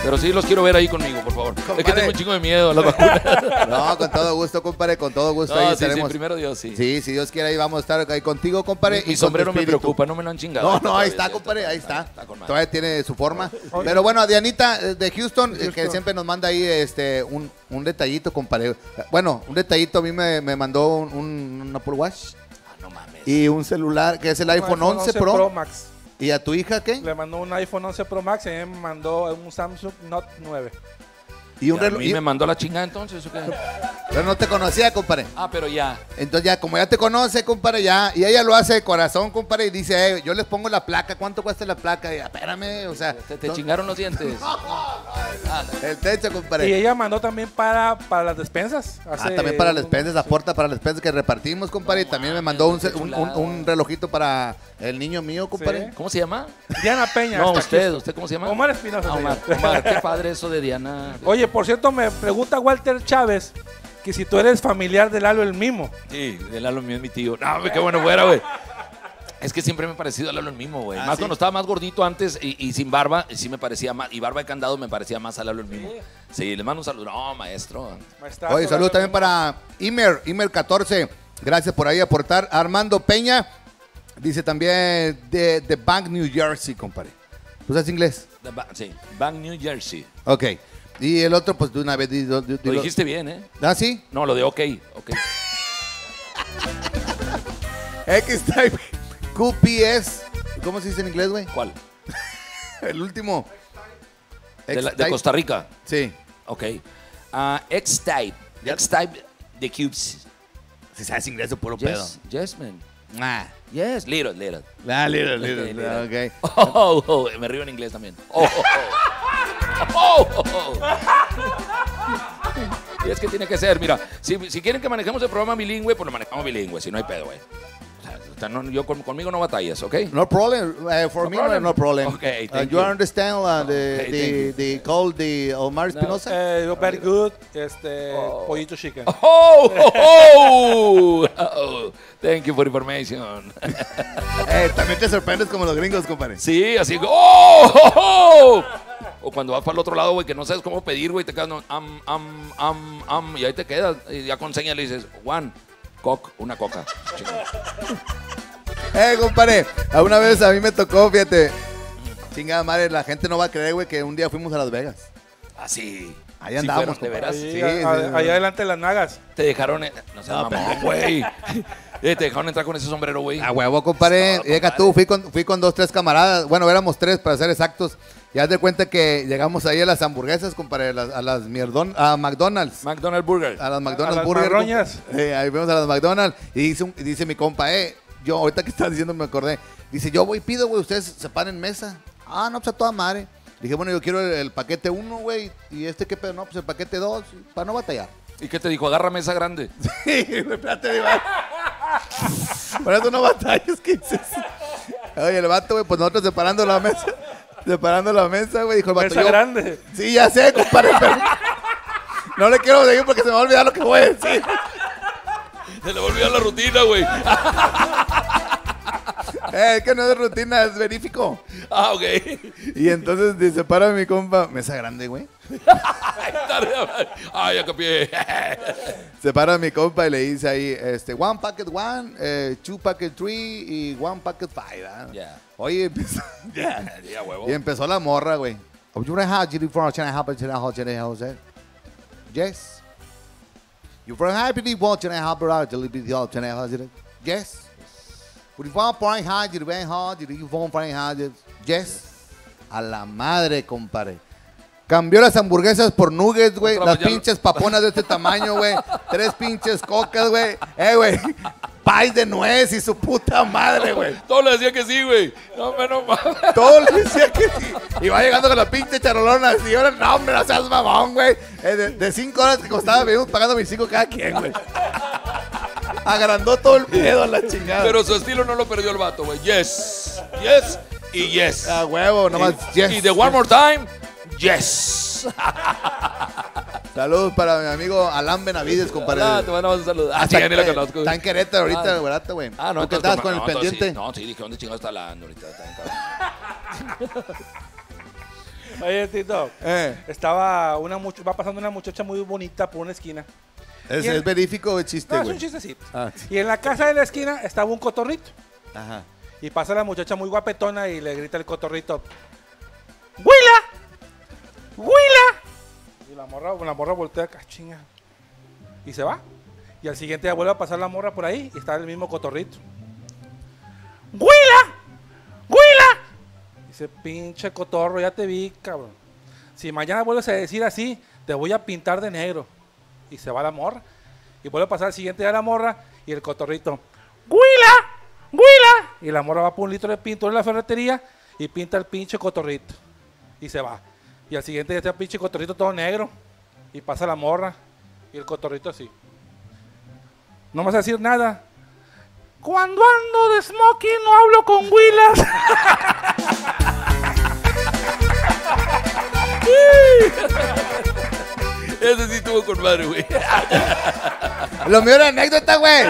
Pero sí los quiero ver ahí conmigo, por favor. Compadre. Es que tengo un chingo de miedo a las vacunas. No, con todo gusto, compadre, con todo gusto. No, ahí sí, estaremos. sí, primero Dios, sí. Sí, si Dios quiere, ahí vamos a estar ahí contigo, compadre. Mi, mi y con sombrero tu me espíritu. preocupa, no me lo han chingado. No, no, Todavía, ahí está, sí, compadre, ahí está. está con madre. Todavía tiene su forma. Pero bueno, a Dianita eh, de Houston, eh, que siempre nos manda ahí este un, un detallito, compadre. Bueno, un detallito a mí me, me mandó un, un, un Apple Watch Ah, no mames. y un celular que es el iPhone once Pro. Max. ¿Y a tu hija qué? Le mandó un iPhone once Pro Max y a mí me mandó un Samsung Note nueve. Y un ¿Y a reloj. mí y- me mandó la chingada entonces, ¿o qué? Pero no te conocía, compadre. Ah, pero ya. Entonces ya, como ya te conoce, compadre, ya, y ella lo hace de corazón, compadre, y dice, eh, yo les pongo la placa, ¿cuánto cuesta la placa? Y espérame, o sea, Te, te son- chingaron los dientes. el techo, compadre. Y ella mandó también para, para las despensas. Ah, hace también para las un- despensas, aporta para las despensas que repartimos, compadre, y también me mandó un, qué ce- un, un- chulada. un relojito para el niño mío, compadre. Sí. ¿Cómo se llama? Diana Peña. No, hasta usted, aquí. ¿usted cómo se llama? Omar Espinosa. Ah, Omar, señor. Omar, qué padre eso de Diana. Oye, por cierto, me pregunta Walter Chávez que si tú eres familiar de Lalo el Mimo. Sí, de Lalo mío es mi tío. No, hombre, qué bueno fuera, güey. Es que siempre me ha parecido a Lalo el mismo, güey. Ah, más ¿sí? cuando estaba más gordito antes y, y sin barba, sí me parecía más. Y barba de candado me parecía más a Lalo el mismo. Sí, le mando un saludo. No, maestro. Maestrazo, Oye, Lalo saludos el también Mimo. para Imer, Imer catorce, gracias por ahí aportar. Armando Peña, dice también de, de Bank, New Jersey, compadre. ¿Tú sabes inglés? The Ba- sí, Bank, New Jersey. Ok. Y el otro, pues de una vez. di- di- di- Lo dijiste bien, ¿eh? ¿Ah, sí? No, lo de ok. Ok. X-Type Q P S. ¿Cómo se dice en inglés, güey? ¿Cuál? El último. De, la- de X-Type. Costa Rica. Sí. Ok. Ah, X-Type. X-Type de Cubes. Si sabes inglés, es puro Yes, yes, man. Ah, Yes, little, little. ah, little, Ok, little, little. ok. Oh, oh, oh, me río en inglés también. Oh, oh, oh. Oh, oh, oh. Y es que tiene que ser, mira, si, si quieren que manejemos el programa bilingüe, pues lo manejamos bilingüe, si no hay pedo, güey. O sea, o sea, no, yo con- conmigo no batallas, ¿ok? No problem. Uh, for No me, problem. no problem. Okay, Uh, thank you you. understand uh, the, Okay, the, thank you. the call the Omar Espinosa? Eh, you're very good. Este, pollito chicken. Oh, oh, oh, oh. Thank you for information. Eh, también te sorprendes como los gringos, compadre. Sí, así que, oh, oh, oh. O cuando vas para el otro lado, güey, que no sabes cómo pedir, güey, te quedas, no, am, am, am, am, y ahí te quedas, y ya con señas le dices, one, cock, una coca. Chingón. Eh, compadre, a una vez a mí me tocó, fíjate, chingada madre, la gente no va a creer, güey, que un día fuimos a Las Vegas. Así. Ahí Sí andamos, fueron, de veras. Ahí, sí, a- sí, a- sí. allá adelante de las nagas. Te dejaron, eh, no seas No, mamón, güey. Eh, te dejaron entrar con ese sombrero, güey. A huevo, compadre. No, Llega compadre. tú, fui con, fui con dos, tres camaradas. Bueno, éramos tres para ser exactos. Y haz de cuenta que llegamos ahí a las hamburguesas, compadre, a las, a las mierdón, a McDonald's. McDonald's Burger. A las McDonald's las Burger. marroñas. compa- Eh, ahí vemos a las McDonald's. Y dice, un- y dice mi compa, eh, yo ahorita que estás diciendo me acordé. Dice, yo voy y pido, güey, ustedes se paran en mesa. Ah, no, pues a toda madre. Dije, bueno, yo quiero el, el paquete uno, güey. Y este, ¿qué pedo? No, pues el paquete dos, para no batallar. ¿Y qué te dijo? Agarra mesa grande. Sí, espérate, diva. Por eso no batallas, ¿qué dices? Oye, el vato, güey, pues nosotros separando la mesa. Separando la mesa, güey, dijo el vato. Mesa yo- grande. Sí, ya sé, compadre, pero no le quiero seguir porque se me va a olvidar lo que voy a decir. Se le volvió la rutina, güey. Eh, es que no es rutina, es verífico. Ah, ok. Y entonces dice, para mi compa, mesa grande, güey. Ah, ya copié. Se para mi compa y le dice ahí, este, one packet one, eh, two packet three y one packet five. ¿verdad? Ya. Oye, empezó, ya. Ya, huevo. Y empezó la morra, güey. Oh, you have to for China happen to the China Jose. Yes. You from happy to watch China happen to the China Jose. Yes. Would you want point hard, you went hard, you want point hard. Yes. A la madre, compadre. Cambió las hamburguesas por nuggets, güey. Otra Las vez ya- pinches paponas de este tamaño, güey. Tres pinches cocas, güey. Eh, güey. Pay de nuez y su puta madre, güey. Todo le decía que sí, güey. No, menos mal. Todo le decía que sí. Y va llegando con la pinche charolona. Y ahora, no, hombre, no seas mamón, güey. Eh, de, de cinco horas que costaba, venimos pagando veinticinco cada quien, güey. Agrandó todo el pedo a la chingada. Pero su estilo no lo perdió el vato, güey. Yes. Yes. Y yes. A huevo, nomás. Y, Yes. y de one more time. Yes. Saludos para mi amigo Alan Benavides, compadre. Ah, te mandamos un saludo. Ah, sí, Está, ya ni lo conozco. está en Querétaro ahorita, Ah. ¿verdad, güey? Ah, no, ¿Tú qué entonces, estabas no, con el no, entonces pendiente? sí. No, sí, dije, ¿dónde chingado está hablando ahorita? Está bien, cabrón. Oye, Tito, Eh. estaba una much- va pasando una muchacha muy bonita por una esquina. ¿Es, Y el- ¿Es verífico o es chiste, No, es güey? un chistecito. Ah, sí. Y en la casa de la esquina estaba un cotorrito. Ajá. Y pasa la muchacha muy guapetona y le grita el cotorrito: ¡Huila! ¡Huila! Y la morra, la morra voltea acá, chinga. Y se va. Y al siguiente día vuelve a pasar la morra por ahí y está el mismo cotorrito. ¡Huila! ¡Huila! Dice, pinche cotorro, ya te vi, cabrón. Si mañana vuelves a decir así, te voy a pintar de negro. Y se va la morra. Y vuelve a pasar el siguiente día la morra y el cotorrito: ¡Huila! ¡Huila! Y la morra va por un litro de pintura en la ferretería y pinta el pinche cotorrito. Y se va. Y al siguiente día está el pinche cotorrito todo negro. Y pasa la morra y el cotorrito así. No me vas a decir nada. Cuando ando de smoking no hablo con huilas. Ese sí estuvo con madre, güey. Lo mío era anécdota, güey.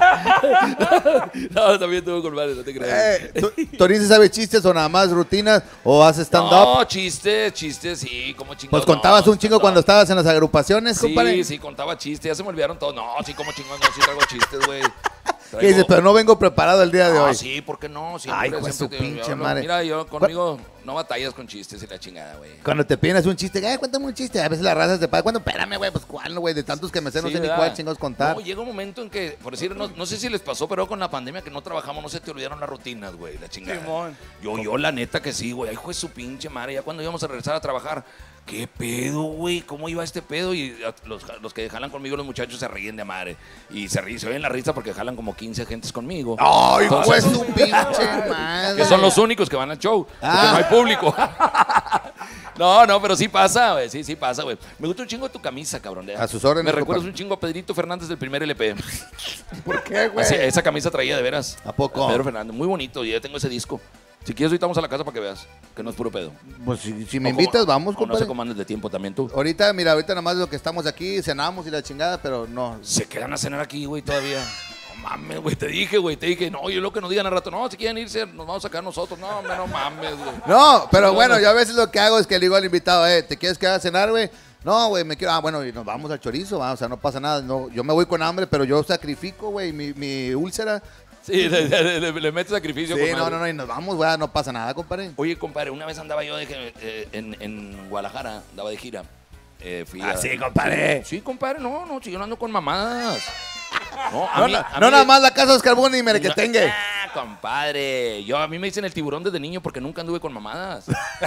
No, también estuvo con madre, no te creas. Eh, ¿tú- ¿Torín se sabe chistes o nada más rutinas o hace stand-up? No, chistes, chistes, sí, como chingón. Pues contabas no, un chingo no. cuando estabas en las agrupaciones, Sí, compadre. sí, contaba chistes, ya se me olvidaron todos. No, sí, como chingón, no, sí traigo chistes, güey. ¿Qué dices? Pero no vengo preparado el día de No, hoy. sí, ¿por qué no? Siempre, Ay, hijo de siempre su te- pinche yo no- madre. Mira, yo conmigo no batallas con chistes y la chingada, güey. Cuando te piden hacer un chiste, ay, cuéntame un chiste. A veces la raza se paga. Cuando, espérame, güey, pues cuál, no, güey, de tantos que me sé, no Sí, sé ni ¿verdad? cuál chingos contar. No, llega un momento en que, por decir, no, no sé si les pasó, pero con la pandemia que no trabajamos, no se te olvidaron las rutinas, güey, la chingada. Simón. Yo, yo, la neta que sí, güey. Ay, hijo de su pinche madre, ya cuando íbamos a regresar a trabajar, ¿qué pedo, güey? ¿Cómo iba este pedo? Y a- los, los que jalan conmigo, los muchachos, se ríen de madre. Y se ríen, se oyen la risa porque jalan como quince gentes conmigo. Ay, Entonces, pues su pinche madre. que son los únicos que van al show, porque Ah. no hay público. No, no, pero sí pasa, güey, sí, sí pasa, güey. Me gusta un chingo tu camisa, cabrón. A sus órdenes, Me recuerdas compadre. un chingo a Pedrito Fernández del primer L P. ¿Por qué, güey? Así, esa camisa traía de veras. ¿A poco? Pedro Fernández, muy bonito, y ya tengo ese disco. Si quieres, ahorita vamos a la casa para que veas, que no es puro pedo. Pues si, si me O invitas, como- vamos, o No compadre. sé cómo andes de tiempo también tú. Ahorita, mira, ahorita nada más lo que estamos aquí, cenamos y la chingada, pero no. Se quedan a cenar aquí, güey, todavía. No mames, güey, te dije, güey, te dije, no, yo lo que nos digan al rato, no, si quieren irse, nos vamos a quedar nosotros. No, hombre, no mames, güey. No, pero No, bueno, no. yo a veces lo que hago es que le digo al invitado, eh, ¿te quieres quedar a cenar, güey? No, güey, me quiero. Ah, bueno, y nos vamos al chorizo, va, o sea, no pasa nada. No, yo me voy con hambre, pero yo sacrifico, güey, mi, mi úlcera. Sí, le, le, le- le metes sacrificio. Sí, con no, madre. no, no, y nos vamos, güey, no pasa nada, compadre. Oye, compadre, una vez andaba yo de, que, eh, en, en Guadalajara, andaba de gira. Eh, fui Ah, a- sí, compadre. Sí, compadre, no, no, si yo no ando con mamadas. No, a No, mí- no, a no mí- nada más la casa de Oscar Boni y merequetengue. Ah, compadre. Yo, a mí me dicen el tiburón desde niño porque nunca anduve con mamadas.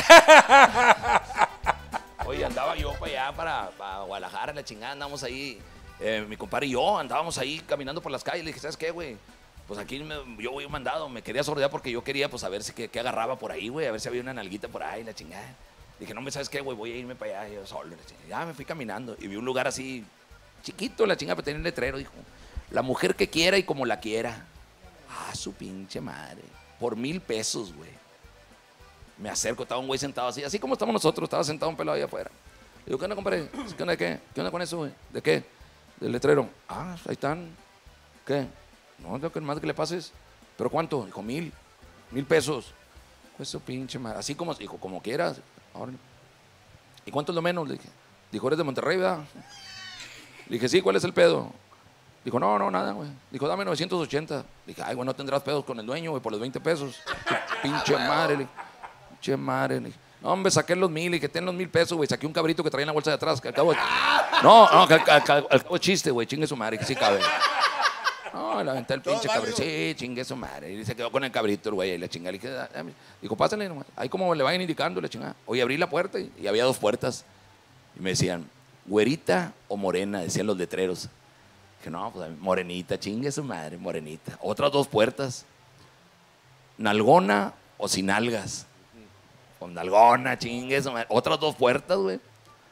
Oye, andaba yo para allá, para, para Guadalajara, la chingada, andábamos ahí. eh, mi compadre y yo andábamos ahí caminando por las calles. Le dije, ¿sabes qué, güey? Pues aquí me- yo voy mandado. Me quería sordear porque yo quería, pues, a ver si qué, qué agarraba por ahí, güey. A ver si había una nalguita por ahí, la chingada. Dije, no, me ¿sabes qué, güey? Voy a irme para allá yo solo. la chingada. Ya me fui caminando y vi un lugar así chiquito, la chingada, pero tenía un letrero. Dijo, la mujer que quiera y como la quiera. Ah, su pinche madre. Por mil pesos, güey. Me acerco, estaba un güey sentado así, así como estamos nosotros, estaba sentado un pelado ahí afuera. Le digo, ¿qué onda, compadre? ¿Qué onda de qué? ¿Qué onda con eso, güey? ¿De qué? Del letrero. Ah, ahí están. ¿Qué? No, tengo que más que le pases. ¿Pero cuánto? Dijo, mil. Mil pesos. Pues su pinche madre. Así como, dijo, como quieras. Ahora, ¿y cuánto es lo menos? Le dije. Dijo, ¿eres de Monterrey, verdad? Le dije, sí, ¿cuál es el pedo? Dijo, no, no, nada, güey. Dijo, dame novecientos ochenta. Dije, ay, güey, no tendrás pedos con el dueño, güey, por los veinte pesos. Qué pinche madre, le dije. Pinche madre, le dije. No, hombre, saqué los mil y que ten los mil pesos, güey. Saqué un cabrito que traía en la bolsa de atrás. Que al cabo. No, no, que al, al- al- al cabo chiste, güey. Chingue su madre, que sí cabe. No, le aventé el pinche cabrito. Sí, chingue su madre. Y se quedó con el cabrito, el güey. Y la chingada. Le dije, dame. Dijo, pásale nomás. Ahí como le vayan indicando, la chingada. Oye, abrí la puerta y, y había dos puertas. Y me decían, güerita o morena, decían los letreros. Dije, no, pues morenita, chingue su madre, morenita. Otras dos puertas. Nalgona o sin algas. Con nalgona, chingue su madre. Otras dos puertas, güey.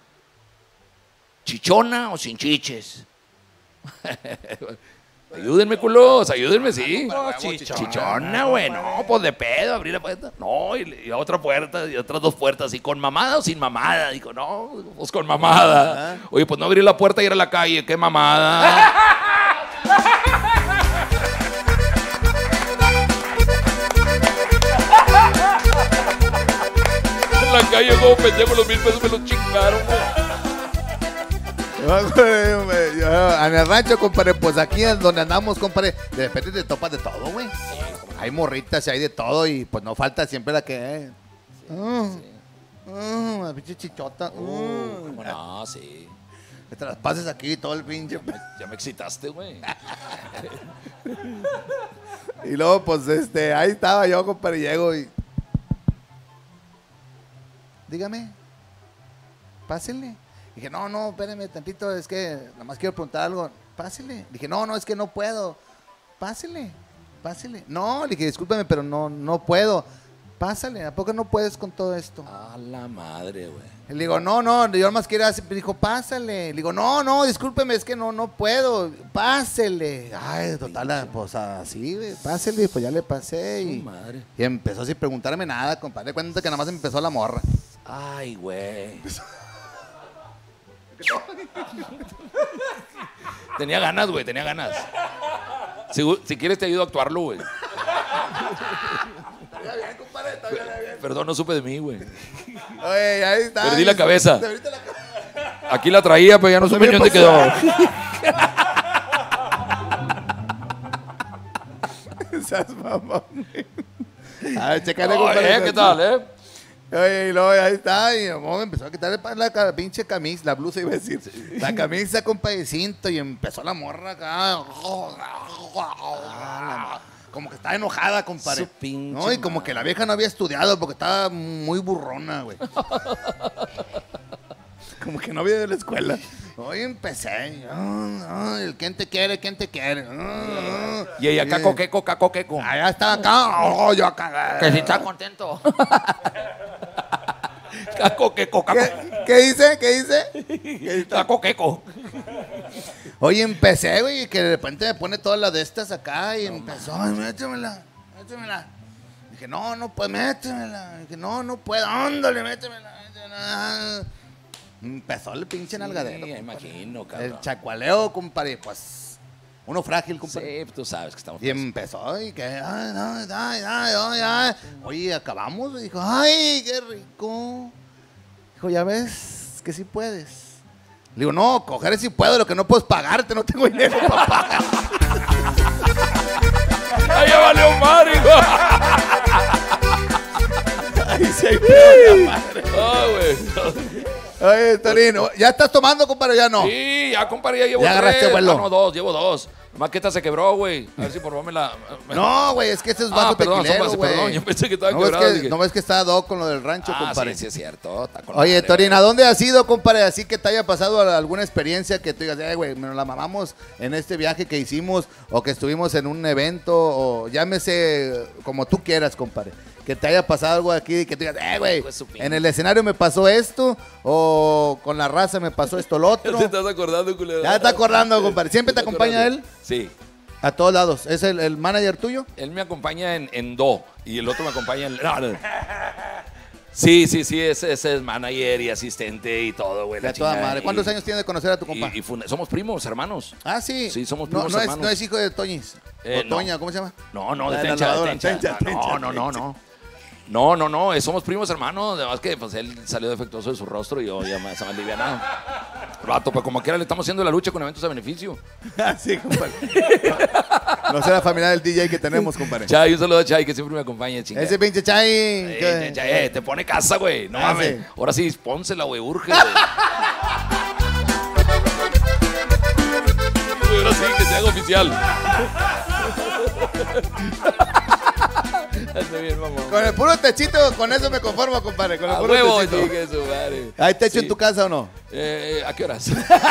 Chichona o sin chiches. Ayúdenme, culos, ayúdenme, sí. No, chichona. Chichona, güey, no, pues de pedo, abrir la puerta. No, y, y otra puerta, y otras dos puertas, y con mamada o sin mamada. Dijo, no, pues con mamada. Oye, pues no abrir la puerta y ir a la calle, qué mamada. la calle como pendejo, los mil pesos me los chingaron, güey. En el rancho, compadre, pues aquí es donde andamos, compadre, de repente te topas de todo, güey. Hay morritas y hay de todo y pues no falta siempre la que... Eh. Uh, uh, la pinche chichota. Uh. Uh, no, sí. Que te las pases aquí todo el pinche. Ya me excitaste, güey. Y luego, pues, este, ahí estaba yo, compadre, y llego y... Dígame. Pásele. Dije, no, no, espérame tantito, es que nada más quiero preguntar algo. Pásele. Dije, no, no, es que no puedo. Pásele, pásele. No, le dije, discúlpame, pero no, no puedo. Pásale, ¿a poco no puedes con todo esto? A la madre, güey. Le digo, no, no, yo nada más quería hacer, dijo, pásale. Le digo, no, no, discúlpeme, es que no, no puedo. Pásele. Ay, total, pues así, güey, pásele, pues ya le pasé. Y, madre. y empezó sin preguntarme nada, compadre. Cuenta que nada más empezó la morra. Ay, güey. Tenía ganas, güey, tenía ganas. Si, si quieres te ayudo a actuarlo, güey. Perdón, no supe de mí, güey. Oye, ahí está. Perdí la cabeza. La cabeza. Aquí la traía, pero ya no supe ni dónde quedó. Esas mamón. A ver, checale, Oh, compadre. eh, ¿qué tal, eh? Oye, y luego ahí está, y me empezó a quitarle la, la pinche camisa, la blusa iba a decir, la camisa, compa, de cinto, y empezó la morra acá, como que estaba enojada, compadre. Su pinche No, y como que la vieja no había estudiado porque estaba muy burrona, güey. Como que no había ido a la escuela. Hoy empecé, oh, oh, el quién te quiere, quién te quiere. Oh, Y ella, caco, queco, caco, queco. allá estaba acá, oh, yo acá. Que si está contento. Caco, queco, caco. ¿Qué, ¿Qué dice? ¿Qué dice? Caco, queco. Oye, empecé, güey, que de repente me pone todas las de estas acá y no, empezó, ay, métemela, métemela. Dije, no, no puedo, métemela. Dije, no, no puedo, ándale, métemela, métemela. Empezó el pinche nalgadero. Sí, me imagino, cabrón. El chacualeo, compadre, pues, uno frágil, compadre. Sí, tú sabes que estamos. Y empezó, y que, ay, ay, ay, ay, ay, ay. Oye, acabamos, y dijo, ay, qué rico. Dijo, ya ves que sí puedes. Le digo, no, coger sí puedo, lo que no puedo es pagarte, no tengo dinero para pagar. ¡Ay, ya valió madre, hijo! Ay, sí hay pedo, madre. Ah, güey. Oye, Torino, ¿ya estás tomando, compadre, ya no? Sí, ya, compadre, ya llevo ¿Ya agarraste tres. vuelo? Ah, no, dos, llevo dos. Más que esta se quebró, güey. A ver si por favor me la... No, güey, es que ese es bajo Ah, perdón, tequilero, somos- güey. perdón, yo pensé que estaba no ves quebrado, que, dije. no ves que está do con lo del rancho, Ah, compadre. sí, sí es cierto. Está con Oye, madre, Torino, ¿a dónde has ido, compadre? Así que te haya pasado alguna experiencia que tú digas, eh, güey, nos la mamamos en este viaje que hicimos o que estuvimos en un evento o llámese como tú quieras, compadre. Que te haya pasado algo aquí y que tú digas, eh, güey, Hijo de su pinche. en el escenario me pasó esto o con la raza me pasó esto, lo güey. otro. ¿Te estás acordando, culero? Ya te está acordando, compadre. ¿Siempre te ¿Estás acompaña acordando? él? Sí. A todos lados. ¿Es el, el manager tuyo? Él me acompaña en, en do y el otro me acompaña en... No, no. Sí, sí, sí, ese, ese es manager y asistente y todo, güey. la De toda chingada. madre. ¿Cuántos Y- años tiene de conocer a tu compa? Y, y funda- somos primos, hermanos. Ah, sí. Sí, somos no, primos no es, hermanos. no es hijo de Toñis. Eh, o no. Toña, ¿cómo se llama? No, no, La de de la Tencha, de lavadora. Tencha. Tencha, Tencha, No, no, no, Tencha. no. No, no, no, eh, somos primos hermanos. Además que pues él salió defectuoso de su rostro y yo ya me, se me alivianado. Rato, pues como quiera le estamos haciendo la lucha con eventos a beneficio. Sí, compadre. No, no sé la familia del D J que tenemos, compadre. Chay, un saludo a Chay que siempre me acompaña, chingada. Ese pinche Chay. Eh, que- Chay, eh, te pone casa, güey. No Ah, mames. sí. Ahora sí, pónsela, güey. Urge, güey. Güey, ahora sí, que se haga oficial. Ando bien, mamá. Con el puro techito, con eso me conformo, compadre. Con el A puro huevo, techito. chingue su madre. ¿Hay techo Sí. en tu casa o no? Eh, ¿A qué horas?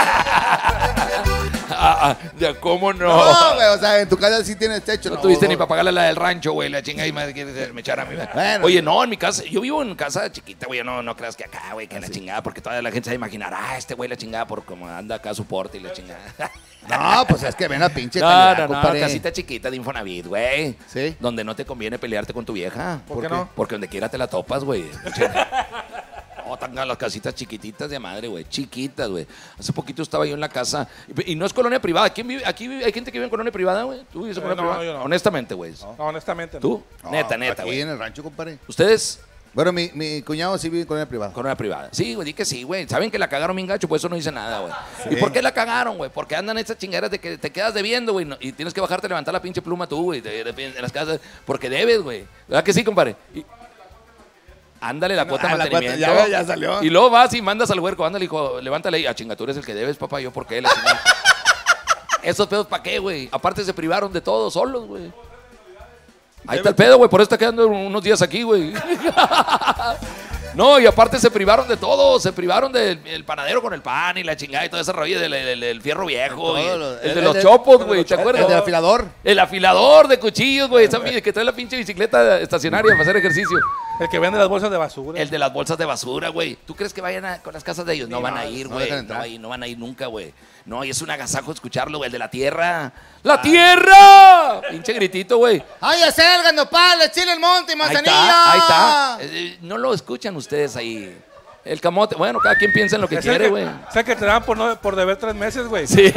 ah, ah, ya, ¿cómo no? No, güey, o sea, en tu casa sí tienes techo. No tuviste ni para pagarle la del rancho, güey, la chinga y me quieres me echar a mí. Bueno. Oye, no, en mi casa, yo vivo en casa chiquita, güey, no, no creas que acá, güey, que la chingada, porque toda la gente se va a imaginar, ah, este güey la chingada por como anda acá soporte y la chingada. No, pues es que ven a pinche No, calidad, no, no, compadre. casita chiquita de Infonavit, güey. Sí. Donde no te conviene pelearte con tu vieja. ¿Por qué no? Porque donde quiera te la topas, güey. No, tengan las casitas chiquititas de madre, güey. Chiquitas, güey. Hace poquito estaba yo en la casa. Y, y no es colonia privada. ¿Quién vive? Aquí vive- hay gente que vive en colonia privada, güey. ¿Tú vives en Eh, colonia no, privada? yo no. Honestamente, güey. No, honestamente. no. ¿Tú? No, neta, neta, aquí güey. en el rancho, compadre. ¿Ustedes? Bueno, mi, mi cuñado sí vive en colonia privada. Colonia privada. Sí, güey, di que sí, güey. Saben que la cagaron bien gacho, por eso no dice nada, güey. Sí. ¿Y por qué la cagaron, güey? Porque andan estas chingaderas de que te quedas debiendo, güey, no- y tienes que bajarte a levantar la pinche pluma tú, güey, de- de- de- en las casas, porque debes, güey. ¿Verdad que sí, compadre? Y- ándale la cuota Ah, de la cuota, mantenimiento. ya- ya salió. Y luego vas y mandas al huerco, ándale, hijo, levántale y a chinga, tú eres el que debes, papá, yo por qué, la chingada. Esos pedos, ¿para qué, güey? Aparte se privaron de todo solos, güey. Ahí está el pedo, güey, por eso está quedando unos días aquí, güey. No, y aparte se privaron de todo, se privaron del el panadero con el pan y la chingada y todo ese rollo del, del- del fierro viejo. y Todo lo- el, el- de los el- chopos, güey, ¿te acuerdas? El del afilador. El afilador de cuchillos, güey, esa mi- que trae la pinche bicicleta estacionaria para hacer ejercicio. El que vende las bolsas de basura. El de las bolsas de basura, güey. ¿Tú crees que vayan a, con las casas de ellos? No van a ir, no güey. dejan No, entrar. ahí no van a ir nunca, güey. No, y es un agasajo escucharlo, güey. El de la tierra. ¡La tierra! Pinche gritito, güey. ¡Ay, acelga, nopales, chile, el monte, Ahí manzanilla! está, ahí está. Eh, no lo escuchan ustedes ahí. El camote. Bueno, cada quien piensa en lo que Es el quiere, que- güey. es el que te dan por, no, por deber tres meses, güey. Sí.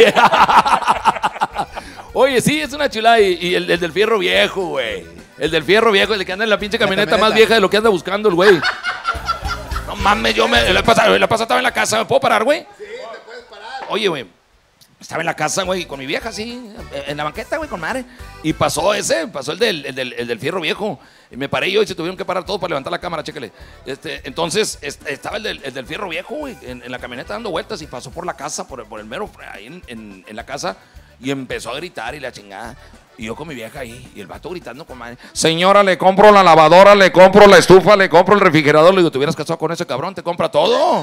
Oye, sí, es una chulada. Y, y el, el del fierro viejo, güey. El del fierro viejo, el que anda en la pinche camioneta, camioneta. más vieja de lo que anda buscando el güey. No mames, yo me. La pasada, la pasada estaba en la casa. ¿Me puedo parar, güey? Sí, te puedes parar. Oye, güey. Estaba en la casa, güey, con mi vieja, sí. En la banqueta, güey, con madre. Y pasó ese, pasó el del, el del, el del fierro viejo. Y me paré yo y se tuvieron que parar todos para levantar la cámara, chéquele. Este, entonces, este, estaba el del, el del fierro viejo, güey, en, en la camioneta dando vueltas y pasó por la casa, por, el- por el mero, ahí en, en, en la casa. Y empezó a gritar y la chingada. Y yo con mi vieja ahí, y el vato gritando con madre. Señora, le compro la lavadora, le compro la estufa, le compro el refrigerador. Le digo, te hubieras casado con ese cabrón, te compra todo.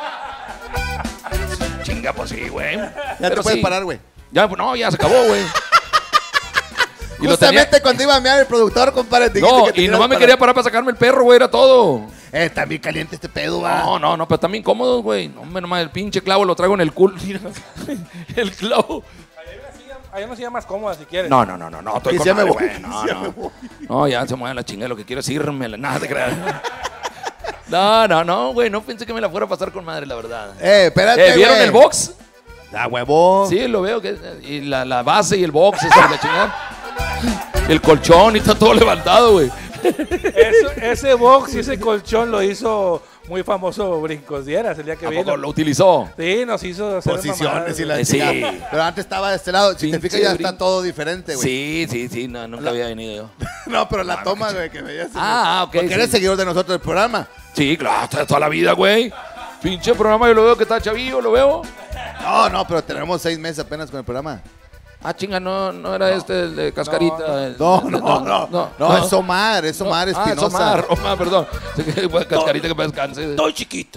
Chinga, pues sí, güey. Ya Pero te puedes sí. parar, güey. Ya, pues, no, ya se acabó, güey. Y lo Justamente tenía- cuando iba a mear el productor, compadre, dijiste No, que te y ibas nomás me a quería parar para sacarme el perro, güey, era todo. Eh, está bien caliente este pedo, va. No, no, no, pero también cómodos, güey. No, hombre, nomás el pinche clavo lo traigo en el culo. Mira, el clavo. Ahí no se más cómoda si quieres. No, no, no, no, no, estoy Y con ya me madre, voy, güey. No, ya no. me voy. No, ya se mueve la chingada, lo que quiero es irme, nada te creas. No, no, no, güey, no pensé que me la fuera a pasar con madre, la verdad. Eh, espérate, Eh, ¿Vieron güey. el box? Ah, huevo. Sí, lo veo, que y la, la base y el box, esa la chingada. El colchón y está todo levantado, güey. Eso- ese box y ese colchón lo hizo muy famoso Brincos Dieras el día que ¿A vino. poco lo utilizó? Sí, nos hizo hacer Posiciones y la Eh, sí. chingada. Pero antes estaba de este lado. Si te Pinche fijas, ya brin- está todo diferente, güey. Sí, sí, sí, no, nunca había venido yo. No, pero la toma, güey, que veías. Ah, ok. Porque sí. eres seguidor de nosotros del programa. Sí, claro, toda, toda la vida, güey. Pinche programa, yo lo veo que está chavillo, lo veo. No, no, pero tenemos seis meses apenas con el programa. Ah, chinga, no, no era este el de Cascarita. el- No, no, no. No, no, no, es Omar, es Omar Ah, es Espinosa. Omar, Omar, perdón. Sí, que, pues, Cascarita que me descanse. Estoy chiquito.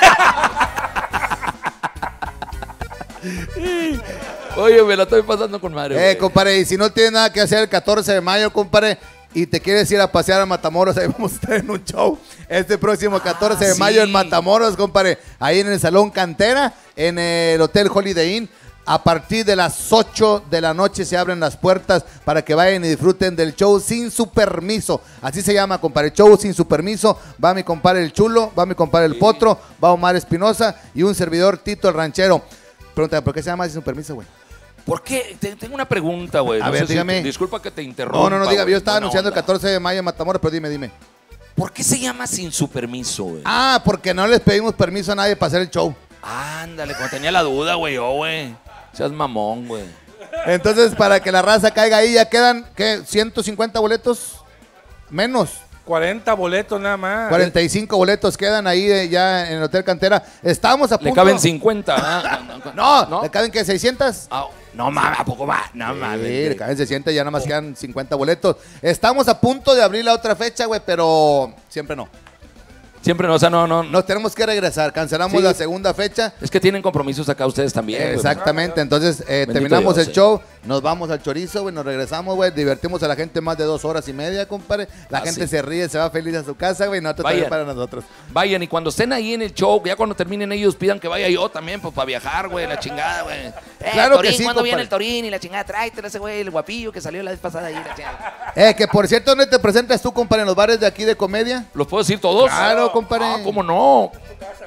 Oye, me la estoy pasando con madre, Eh, güey. compadre, y si no tienes nada que hacer el catorce de mayo, compadre, y te quieres ir a pasear a Matamoros, ahí vamos a estar en un show este próximo catorce de sí. mayo en Matamoros, compadre, ahí en el Salón Cantera, en el Hotel Holiday Inn. A partir de las ocho de la noche se abren las puertas para que vayan y disfruten del show sin su permiso. Así se llama, compadre, show sin su permiso. Va mi compadre el Chulo, va mi compadre el Potro, va Omar Espinosa y un servidor Tito el Ranchero. Pregúntame, ¿por qué se llama sin su permiso, güey? ¿Por qué? Te- tengo una pregunta, güey. A No ver, sé si dígame. te- disculpa que te interrumpa. No, no, no, diga, güey. yo estaba Buena anunciando el onda. catorce de mayo en Matamoros, pero dime, dime. ¿Por qué se llama sin su permiso, güey? Ah, porque no les pedimos permiso a nadie para hacer el show. Ándale, como tenía la duda, güey, yo, güey. Seas mamón, güey. Entonces, para que la raza caiga ahí, ya quedan, ¿qué? ¿ciento cincuenta boletos? Menos. cuarenta boletos nada más. cuarenta y cinco boletos quedan ahí eh, ya en el Hotel Cantera. Estamos a punto... Le caben cincuenta. ¿ah? No, ¿No? ¿le caben qué? ¿seiscientas? Ah, no mames, ¿a poco va? No mames. Sí, le güey. caben seiscientas, ya nada más quedan cincuenta boletos. Estamos a punto de abrir la otra fecha, güey, pero siempre no. Siempre no, o sea, no, no. Nos tenemos que regresar. Cancelamos Sí. la segunda fecha. Es que tienen compromisos acá ustedes también. güey. Exactamente, entonces eh, Bendito terminamos Dios, el sí. show, nos vamos al chorizo, güey, nos regresamos, güey, divertimos a la gente más de dos horas y media, compadre. La Ah, gente sí. se ríe, se va feliz a su casa, güey, nosotros Vayan. también para nosotros. Vayan y cuando estén ahí en el show, ya cuando terminen ellos, pidan que vaya yo también, pues para viajar, güey, la chingada, güey. Eh, Claro que Torín, sí, ¿cuándo compadre. viene el Torín? Y la chingada, tráetelo ese güey, el guapillo que salió la vez pasada ahí, la chingada. Eh, que por cierto, ¿dónde te presentas tú, compadre, en los bares de aquí de comedia? ¿Los puedo decir todos? Claro, compadre. Ah, ¿cómo no?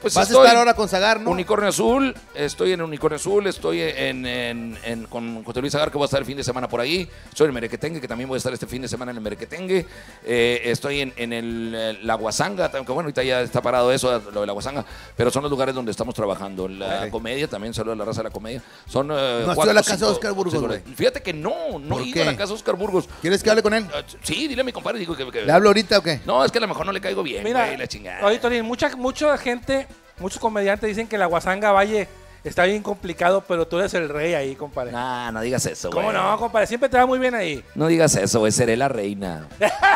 Pues Vas estoy a estar ahora con Zagar, ¿no? Unicornio Azul, estoy en Unicornio Azul, estoy en, en, en- con José Luis Zagar, que voy a estar el fin de semana por ahí. Estoy en el Merequetengue, que también voy a estar este fin de semana en el Merequetengue. Eh, estoy en, en el, eh, La Guasanga, que bueno, ahorita ya está parado eso, lo de La Guasanga, pero son los lugares donde estamos trabajando. La Ok. comedia, también saludo a la raza de la comedia. Son, eh, ¿No has ido cuatro, a la casa de cinco- Oscar Burgos, cinco- güey? Fíjate que no, no ¿Por he ido qué? a la casa de Oscar Burgos. ¿Quieres que hable con él? Eh, Sí, dile a mi compadre, digo que... que- ¿Le hablo ahorita o qué? No, es que a lo mejor no le caigo bien, Mira, güey, la chingada. oye, Tony, mucha, mucha gente, muchos comediantes dicen que la Guasanga Valle está bien complicado, pero tú eres el rey ahí, compadre. Nah, no digas eso, güey. ¿Cómo no, compadre? Siempre te va muy bien ahí. No digas eso, güey, seré la reina.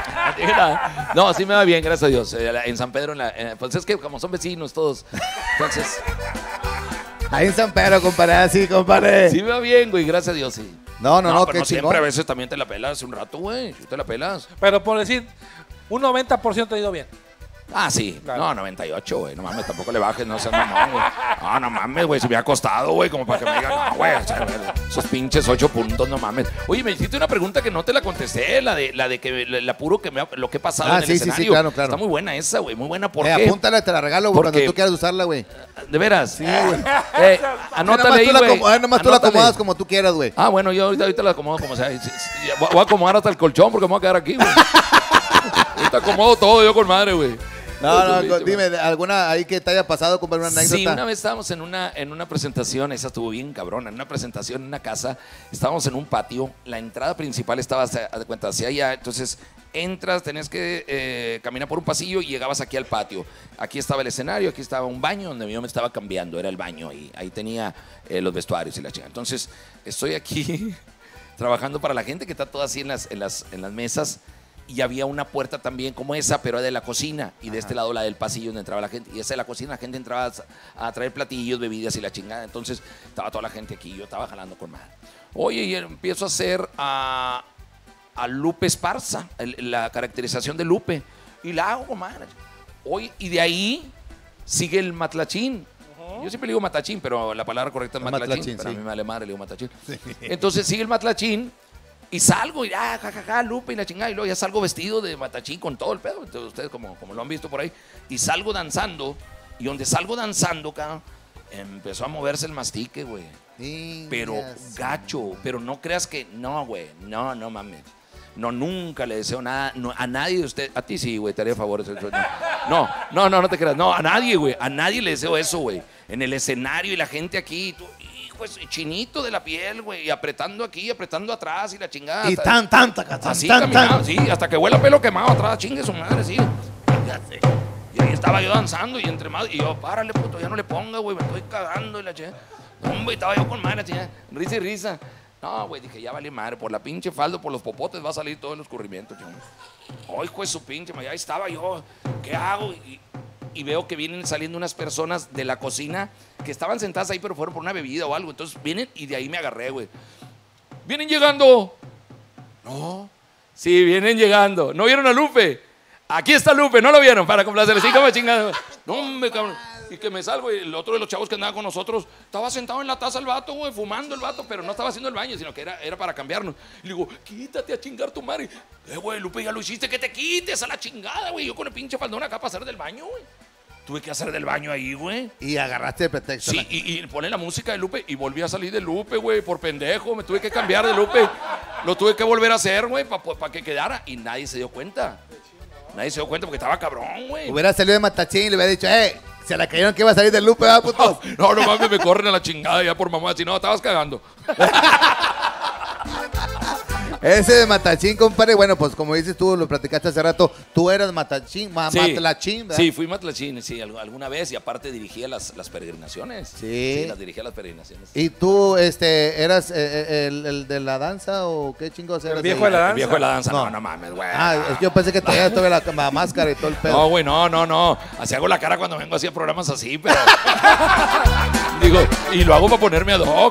Mira, no, sí me va bien, gracias a Dios. Eh, En San Pedro, en la, eh, pues es que como son vecinos todos. Entonces, Ahí en San Pedro, compadre, así, compadre. sí me va bien, güey, gracias a Dios, sí. No, no, no, pero qué no siempre, a chingón. veces también te la pelas un rato, güey. Si te la pelas. Pero por decir, un noventa por ciento te ha ido bien. Ah, sí. Claro. No, noventa y ocho, güey. No mames, tampoco le bajes, no seas mamón, güey. No, no mames, güey. Se me ha costado, güey, como para que me digan, no, güey. O sea, esos pinches ocho puntos, no mames. Oye, me hiciste una pregunta que no te la contesté, la de, la de que la, la puro que me ha- lo que he pasado Ah, en el sí, sí, sí, escenario. claro, claro. Está muy buena esa, güey. Muy buena. ¿Por Eh, qué? apúntala, te la regalo, güey, cuando Porque- tú quieras usarla, güey. ¿De veras? Sí, güey. Eh, Nomás anótale ahí, tú la güey. acomo- eh, nomás tú la Anótale. acomodas como tú quieras, güey. Ah, bueno, yo ahorita, ahorita la acomodo como sea. Sí, sí, Voy voy a acomodar hasta el colchón porque me voy a quedar aquí, güey. Ahorita acomodo todo yo con madre, güey. No, no, Eso, dime, ¿alguna ahí que te haya pasado, compadre, una anécdota? Sí, una vez estábamos en una, en una presentación, esa estuvo bien cabrona, en una presentación en una casa, estábamos en un patio, la entrada principal estaba, hacia- haz de cuenta, hacia allá, entonces entras, tenías que eh, caminar por un pasillo y llegabas aquí al patio. Aquí estaba el escenario, aquí estaba un baño donde yo me estaba cambiando, era el baño, y ahí tenía eh, los vestuarios y la chingada. Entonces, estoy aquí trabajando para la gente que está toda así en las, en las, en las mesas. Y había una puerta también como esa, pero de la cocina. Y de este lado la del pasillo donde entraba la gente. Y esa de la cocina, la gente entraba a, a traer platillos, bebidas y la chingada. Entonces estaba toda la gente aquí. Yo estaba jalando con madre. Oye, y empiezo a hacer a, a Lupe Esparza, el- la caracterización de Lupe. Y la hago con madre. Oye, y de ahí sigue el matlachín. Yo siempre le digo matachín, pero la palabra correcta es El matlachín. matlachín, Pero a sí. mí me vale madre, le digo matachín. Entonces sigue el matlachín. Y salgo y ah, ja, ja, ja, Lupe y la chingada. Y luego ya salgo vestido de matachín con todo el pedo. Entonces, ustedes como, como lo han visto por ahí. Y salgo danzando. Y donde salgo danzando, cabrón, empezó a moverse el mastique, güey. Pero Ingas. gacho. Pero no creas que. No, güey. No, no mames. No, nunca le deseo nada no, a nadie de ustedes. A ti sí, güey, te haría favor. eso- eso, No, no, no, no te creas. No, a nadie, güey. A nadie le deseo eso, güey. En el escenario y la gente aquí. Tú, hijo, es chinito de la piel, güey. Y apretando aquí, apretando atrás y la chingada. Y hasta- tan, tan, tan, tan, Así tan, caminaba, tan. sí, hasta que huela pelo quemado atrás, chingue su madre, sí. Fíjate. Y ahí estaba yo danzando y entre más, y yo, párale, puto, ya no le ponga, güey, me estoy cagando y la chingada. No, hombre, estaba yo con madre, la chingada, risa y risa. No, güey, dije, ya vale madre, por la pinche falda, por los popotes va a salir todo el escurrimiento, chingada. Ay, hijo de su pinche, madre, ahí estaba yo, ¿qué hago? Y, y veo que vienen saliendo unas personas de la cocina que estaban sentadas ahí, pero fueron por una bebida o algo. Entonces vienen y de ahí me agarré, güey. Vienen llegando. No. Sí, vienen llegando. ¿No vieron a Lupe? Aquí está Lupe, ¿no lo vieron? Para complacerles. Sí, como chingada. No, hombre, cabrón. Y que me salgo. Y el otro de los chavos que andaba con nosotros estaba sentado en la taza el vato, güey, fumando el vato, pero no estaba haciendo el baño, sino que era, era para cambiarnos. Y le digo, quítate a chingar tu madre. Eh, güey, Lupe, ya lo hiciste, que te quites a la chingada, güey. Yo con el pinche faldón acá para hacer del baño, güey. Tuve que hacer del baño ahí, güey. Y agarraste el pretexto. Sí, y, y pone la música de Lupe y volví a salir de Lupe, güey, por pendejo. Me tuve que cambiar de Lupe. Lo tuve que volver a hacer, güey, para pa que quedara. Y nadie se dio cuenta. Nadie se dio cuenta porque estaba cabrón, güey. Hubiera salido de Matachín y le hubiera dicho, eh, se la cayeron que iba a salir del Lupe, ¿verdad, putos? No, no mames, me corren a la chingada ya por mamá. Si no, estabas cagando. Ese de Matachín, compadre, bueno, pues como dices tú, lo platicaste hace rato, tú eras Matachín, ma Sí, Matlachín, ¿verdad? sí, fui matlachín, sí, algu- alguna vez. Y aparte dirigía las, las peregrinaciones. Sí. las dirigía las peregrinaciones. ¿Y tú, este, eras eh, eh, el, el de la danza o qué chingos eras? viejo ahí? de la danza. El viejo de la danza. No, No. no, mames, güey. Ah, es que yo pensé que traías toda la, la máscara y todo el pedo. No, güey, no, no, no. Así hago la cara cuando vengo así a programas así, pero. Digo, y lo hago para ponerme ad hoc.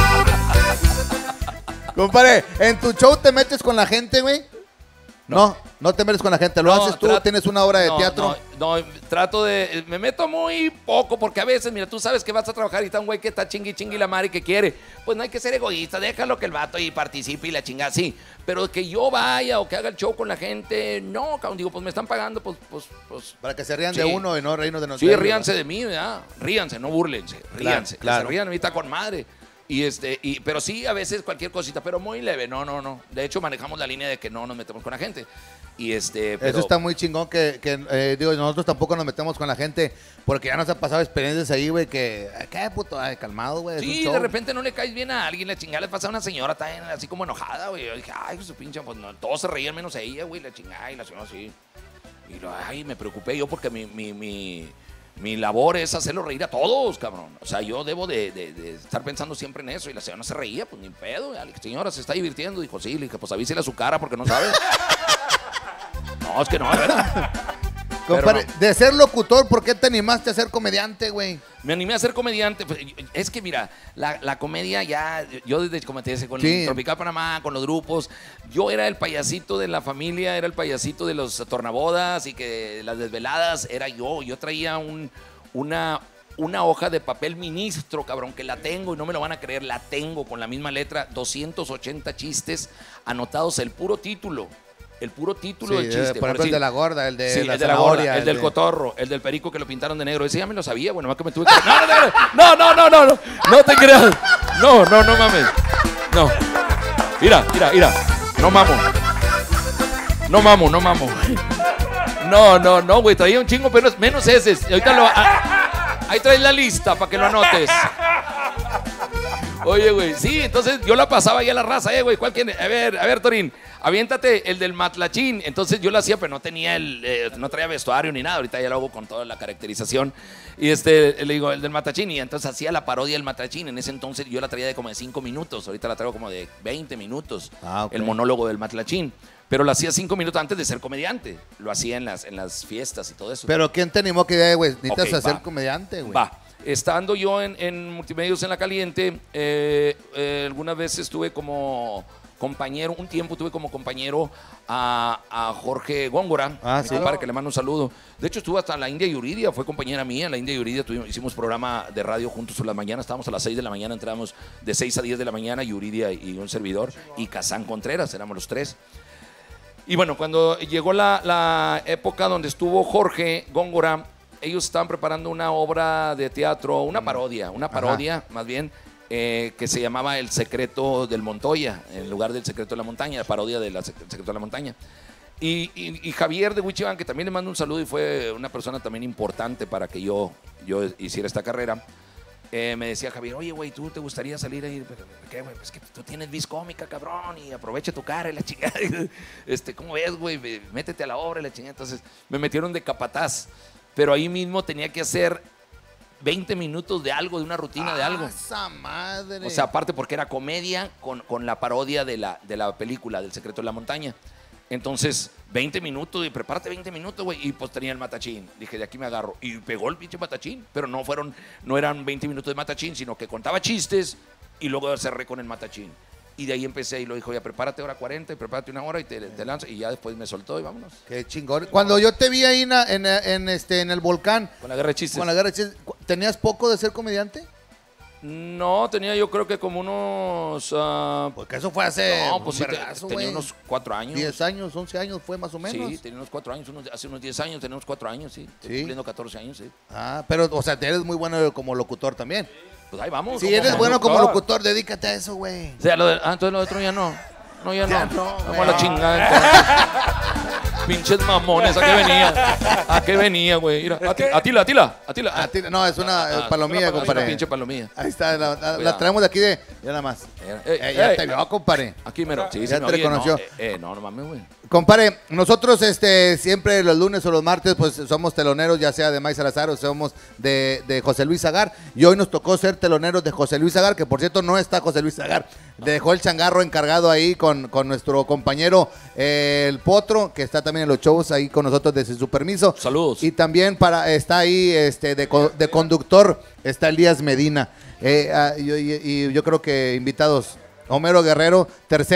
Compadre, ¿en tu show te metes con la gente, güey? No. No te metes con la gente, lo No, haces tú, trato- tienes una obra de no, teatro. No, no, trato de. Me meto muy poco porque a veces, mira, tú sabes que vas a trabajar y está un güey que está chingui chingui la madre que quiere. Pues no hay que ser egoísta, déjalo que el vato y participe y la chingada, sí. Pero que yo vaya o que haga el show con la gente, no, cabrón. Digo, pues me están pagando, pues. pues, pues Para que se rían sí. de uno y no reírnos de Sí, nosotros. ríanse de mí, ¿verdad? Ríanse, no burlense. Ríanse. claro. Que se rían de mí, está con madre. Y este, y, pero sí, a veces cualquier cosita, pero muy leve. No, no, no. De hecho, manejamos la línea de que no nos metemos con la gente. Y este, pero, Eso está muy chingón que, que eh, digo, nosotros tampoco nos metemos con la gente porque ya nos ha pasado experiencias ahí, güey, que, ¿qué puto? Ay, calmado, güey. es un Sí, show. de repente no le caes bien a alguien, la chingada le pasa a una señora también así como enojada, güey. Yo dije, ay, su pinche, pues no, todos se reían menos ella, güey, la chingada y la señora así. Y lo, ay, me preocupé yo porque mi, mi, mi, mi labor es hacerlo reír a todos, cabrón. O sea, yo debo de, de, de estar pensando siempre en eso. Y la señora se reía, pues ni pedo. La señora se está divirtiendo. Dijo, sí, le dije, pues avísele a su cara porque no sabe. No, es que no, de verdad. Compadre, Pero no. de ser locutor, ¿por qué te animaste a ser comediante, güey? Me animé a ser comediante. Pues, es que mira, la, la comedia ya, yo desde, como te decía, con Sí. Tropical Panamá, con los grupos, yo era el payasito de la familia, era el payasito de los tornabodas y que las desveladas era yo. Yo traía un, una, una hoja de papel ministro, cabrón, que la tengo y no me lo van a creer, la tengo con la misma letra, doscientos ochenta chistes anotados, el puro título. El puro título Sí, del chiste. por ejemplo, el decir, de la gorda, el de sí, la el de la zanahoria, gorda, el, el del de- cotorro, el del perico que lo pintaron de negro. Ese ya me lo sabía, bueno, más que me tuve que... No, no, no, no, no, no, no te creas. No, no, no mames. No. Mira, mira, mira. No mamo. No mamo, no mamo. No, no, no, güey, traía un chingo, pero menos ese. Ahorita lo... ah, ahí traes la lista para que lo anotes. Oye, güey, sí, entonces yo la pasaba ahí a la raza, eh, güey, ¿cuál quiere? A ver, a ver, Torín, aviéntate el del matlachín. Entonces yo lo hacía, pero no tenía el, eh, no traía vestuario ni nada, ahorita ya lo hago con toda la caracterización. Y este, le digo, el del matlachín, y entonces hacía la parodia del matlachín. En ese entonces yo la traía de como de cinco minutos, ahorita la traigo como de veinte minutos, Ah, ok. el monólogo del matlachín. Pero lo hacía cinco minutos antes de ser comediante, lo hacía en las, en las fiestas y todo eso. Pero ¿quién te animó que idea, güey? Necesitas Ok, a ser va. comediante, güey. Va. Estando yo en, en Multimedios en La Caliente, eh, eh, algunas veces tuve como compañero, un tiempo tuve como compañero a, a Jorge Góngora, Ah, mi sí. compadre, que le mando un saludo. De hecho, estuvo hasta la India Yuridia, fue compañera mía. La India Yuridia tuvimos, hicimos programa de radio juntos por las mañanas. Estábamos a las seis de la mañana, entrábamos de seis a diez de la mañana, Yuridia y un servidor, y Kazán Contreras, éramos los tres. Y bueno, cuando llegó la, la época donde estuvo Jorge Góngora, ellos estaban preparando una obra de teatro, una parodia, una parodia más bien, eh, que se llamaba El Secreto del Montoya, en lugar del Secreto de la Montaña, la parodia del Secreto de la Montaña. Y, y, y Javier de Huichibán, que también le mando un saludo y fue una persona también importante para que yo, yo hiciera esta carrera, eh, me decía Javier, oye, güey, ¿tú te gustaría salir ahí? ¿Pero qué, güey? Pues que tú tienes vis cómica, cabrón, y aprovecha tu cara y la chingada. Este, ¿cómo ves, güey? Métete a la obra y la chingada. Entonces me metieron de capataz, pero ahí mismo tenía que hacer veinte minutos de algo, de una rutina de algo. Ah, ¡esa madre! O sea, aparte porque era comedia con, con la parodia de la, de la película del Secreto de la Montaña. Entonces, veinte minutos, y prepárate veinte minutos, güey. Y pues tenía el matachín. Dije, de aquí me agarro. Y pegó el pinche matachín. Pero no fueron, no eran veinte minutos de matachín, sino que contaba chistes y luego cerré con el matachín. Y de ahí empecé y lo dijo, ya prepárate hora cuarenta y prepárate una hora y te, te lanzas. Y ya después me soltó y vámonos. Qué chingón. Cuando yo te vi ahí en, en, en este, en el volcán, Con la guerra de chistes. con la guerra de chistes, ¿tenías poco de ser comediante? No, tenía yo creo que como unos... ah, Porque eso fue hace no, pues sí, un te- vergazo, tenía güey. unos cuatro años. diez años, once años fue más o menos. Sí, tenía unos cuatro años, unos- hace unos diez años, tenía unos cuatro años, sí. Estoy Sí. cumpliendo catorce años, sí. Ah, pero, o sea, eres muy bueno como locutor también. Pues ahí vamos. Si como eres bueno como conductor. locutor, dedícate a eso, güey. O sea, lo de, ah, entonces lo otro ya no. No, ya, Ya no. no, Vamos güey. a la chingada, entonces. Pinches mamones, ¿a qué venía? ¿A qué venía, güey? Mira, ati- Atila, Atila, Atila. Ah, ti- no, es una eh, Ah, palomilla, una compadre. pinche palomilla. Ahí está, la, la- la Cuidado. traemos de aquí de... Ya nada más. Ey, Eh, ya ey, te vio, compadre. Aquí mero. Sí, sí, Ya me te oye, reconoció. No, eh, eh, no, no mames, güey. Compadre, nosotros este, siempre los lunes o los martes pues somos teloneros, ya sea de Mike Salazar o somos de, de José Luis Zagar. Y hoy nos tocó ser teloneros de José Luis Zagar, que por cierto no está José Luis Zagar. Dejó el changarro encargado ahí con, con nuestro compañero eh, el Potro, que está también en los shows ahí con nosotros desde su permiso. Saludos. Y también para está ahí este de, co- de conductor, está Elías Medina. Eh, ah, y, y- y yo creo que invitados, Homero Guerrero, tercero.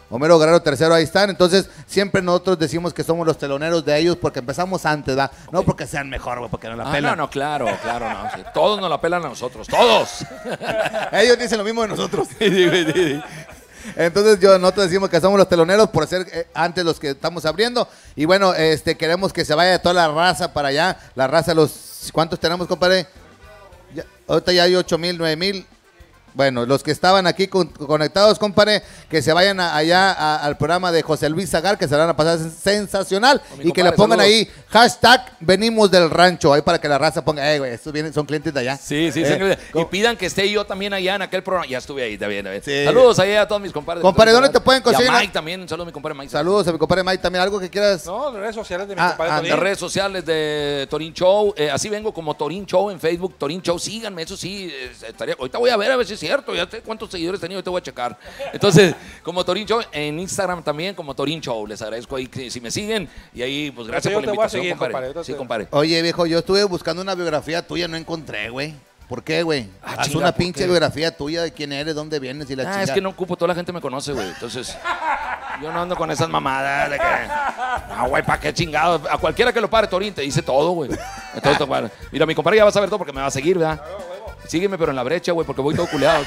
Homero Guerrero tercero, ahí están. Entonces, siempre nosotros decimos que somos los teloneros de ellos porque empezamos antes, ¿verdad? Okay. No porque sean mejor, güey, porque nos la ah, pelan. No, no, claro, claro, no. Sí. Todos nos la pelan a nosotros, todos. Ellos dicen lo mismo de nosotros. Entonces yo, nosotros decimos que somos los teloneros por ser eh, antes los que estamos abriendo. Y bueno, este queremos que se vaya toda la raza para allá. La raza, los ¿cuántos tenemos, compadre? Ya, ahorita ya hay ocho mil, nueve mil. Bueno, los que estaban aquí con, conectados, compadre, que se vayan a, allá a, al programa de José Luis Zagar, que se van a pasar sensacional. Y compadre, que le pongan saludos. Ahí, hashtag venimos del rancho, ahí para que la raza ponga, eh, güey, estos vienen, son clientes de allá. Sí, sí, eh, sí. Y pidan que esté yo también allá en aquel programa. Ya estuve ahí, está bien, está bien. Sí. Saludos allá a todos mis compadres. Compadre, ¿dónde te pueden conseguir? Y a Mike también, un saludo a mi compadre Mike. Saludos a mi compadre Mike también, algo que quieras. No, las redes sociales de mi ah, compadre ah, Torín. Las redes sociales de Torín Show, eh, así vengo como Torín Show en Facebook, Torín Show, síganme, eso sí, eh, estaría, ahorita voy a ver a ver si es cierto, ya sé cuántos seguidores he tenido, te voy a checar. Entonces, como Torín Show, en Instagram también como Torín Show, les agradezco ahí que si me siguen y ahí, pues gracias por la invitación, seguir, compadre. compadre. Sí, compadre. Oye, viejo, yo estuve buscando una biografía tuya, no encontré, güey. ¿Por qué, güey? Ah, Haz chinga, una pinche biografía tuya de quién eres, dónde vienes y la ah, chingada. Es que no ocupo, toda la gente me conoce, güey. Entonces, yo no ando con esas mamadas de que... No, güey, ¿para qué chingado? A cualquiera que lo pare, Torín, te dice todo, güey. Entonces, bueno, mira, mi compadre ya va a saber todo porque me va a seguir, ¿verdad? Sígueme, pero en la brecha, güey, porque voy todo culeado.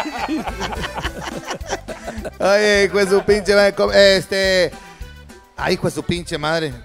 Ay, hijo de su pinche madre. Este... Ay, hijo de su pinche madre.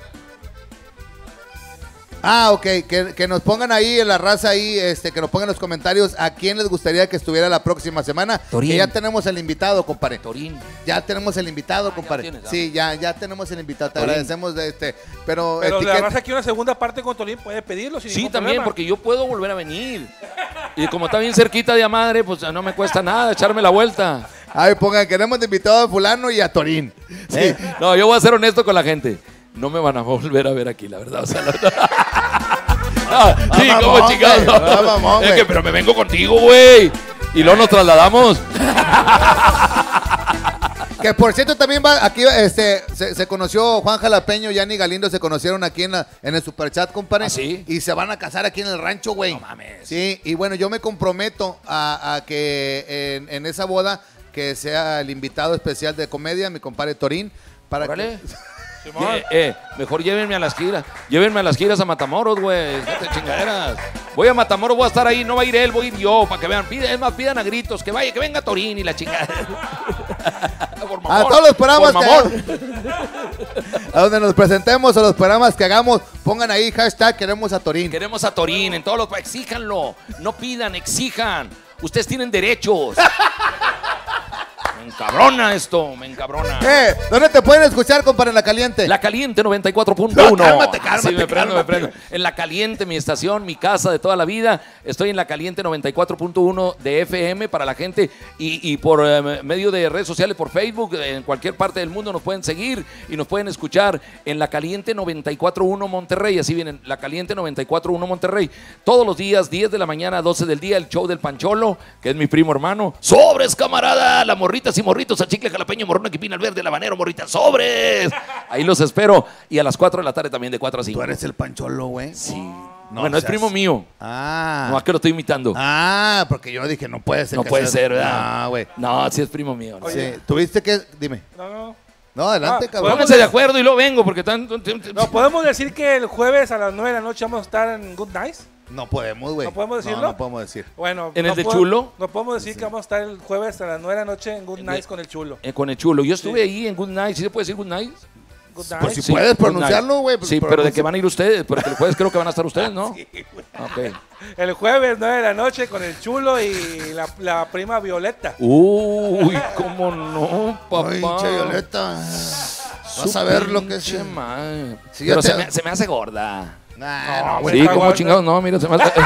Ah, ok, que, que nos pongan ahí en la raza ahí, este, que nos pongan en los comentarios a quién les gustaría que estuviera la próxima semana. Torín. Que ya tenemos el invitado, compadre. Torín. Ya tenemos el invitado, ah, compadre. Ya tienes, sí, ya, ya tenemos el invitado. Te Torín. agradecemos de este. Pero, pero etiqueta... la raza aquí una segunda parte con Torín puede pedirlo sin Sí, ningún también, problema. porque yo puedo volver a venir. Y como está bien cerquita de a madre, pues no me cuesta nada echarme la vuelta. Ay, pongan, queremos de invitado a fulano y a Torín. Sí. ¿Eh? No, yo voy a ser honesto con la gente. No me van a volver a ver aquí, la verdad. O sea, la verdad. Ah, sí, ah, como chingados. No. Ah, mamón, es que, pero me vengo contigo, güey. Y luego nos trasladamos. Que por cierto también va aquí, este, se, se conoció Juan Jalapeño, Yanni Galindo, se conocieron aquí en, la, en el Superchat, compadre. ¿Ah, sí? Y se van a casar aquí en el rancho, güey. No mames. Sí, y bueno, yo me comprometo a, a que en, en esa boda que sea el invitado especial de comedia, mi compadre Torín, para Órale. que... Eh, eh, mejor llévenme a las giras. Llévenme a las giras a Matamoros, güey. No te chingaderas. Voy a Matamoros, voy a estar ahí. No va a ir él, voy a ir yo. Para que vean. Pide, es más, pidan a gritos. Que vaya, que venga Torín y la chingada. Por mamor, a todos los programas que a donde nos presentemos o los programas que hagamos, pongan ahí hashtag queremos a Torín. Queremos a Torín en todos los... Exíjanlo. No pidan, exijan. Ustedes tienen derechos. Me encabrona esto, me encabrona. Eh, ¿dónde te pueden escuchar, compadre, en La Caliente? La Caliente noventa y cuatro punto uno. No, cálmate, cálmate, sí, me prendo, cálmate. me prendo. En La Caliente, mi estación, mi casa de toda la vida. Estoy en La Caliente noventa y cuatro punto uno de F M para la gente y, y por eh, medio de redes sociales, por Facebook, en cualquier parte del mundo nos pueden seguir y nos pueden escuchar en La Caliente noventa y cuatro punto uno Monterrey. Así vienen, La Caliente noventa y cuatro punto uno Monterrey. Todos los días, diez de la mañana, doce del día, el show del Pancholo, que es mi primo hermano. ¡Sobres, camarada! La morritas y morritos, a chicle, jalapeño, morrón, quipina, al verde, el habanero, morritas, sobres. Ahí los espero. Y a las cuatro de la tarde también, de cuatro a cinco. Tú eres el Pancholo, güey. Sí. No, bueno, es seas... primo mío. Ah. No, es que lo estoy imitando. Ah, porque yo dije, no puede ser. No que puede sea... ser, ¿verdad? No, güey. No, sí es primo mío. ¿No? Sí. ¿Tuviste que...? Dime. No, no. No, adelante, Ah, cabrón. Pónganse de acuerdo y luego vengo, porque tan... No, podemos decir que el jueves a las nueve de la noche vamos a estar en Good Nights. No podemos, güey. ¿No podemos decirlo? No, no podemos decir. Bueno, ¿En no el de puedo- Chulo? No podemos decir que vamos a estar el jueves a las nueve de la noche en Good Nights con el Chulo. Eh, con el chulo. Yo estuve ahí en Good Night. ¿Sí se puede decir Good Night? Good Pues Nights. si Sí, puedes Good pronunciarlo, Night. güey. pues, Sí, pero ¿de qué van a ir ustedes? Porque el jueves creo que van a estar ustedes, ¿no? Sí, güey. Ok. El jueves nueve de la noche con el Chulo y la, la prima Violeta. Uy, cómo no, papá. Ay, che, Violeta. Vas a ver lo que es. Pinche madre. Sí, Pero ya se, te- me, se me hace gorda. Nah, No, no, güey. Sí, está como gorda. chingados, no, mira, se me hace...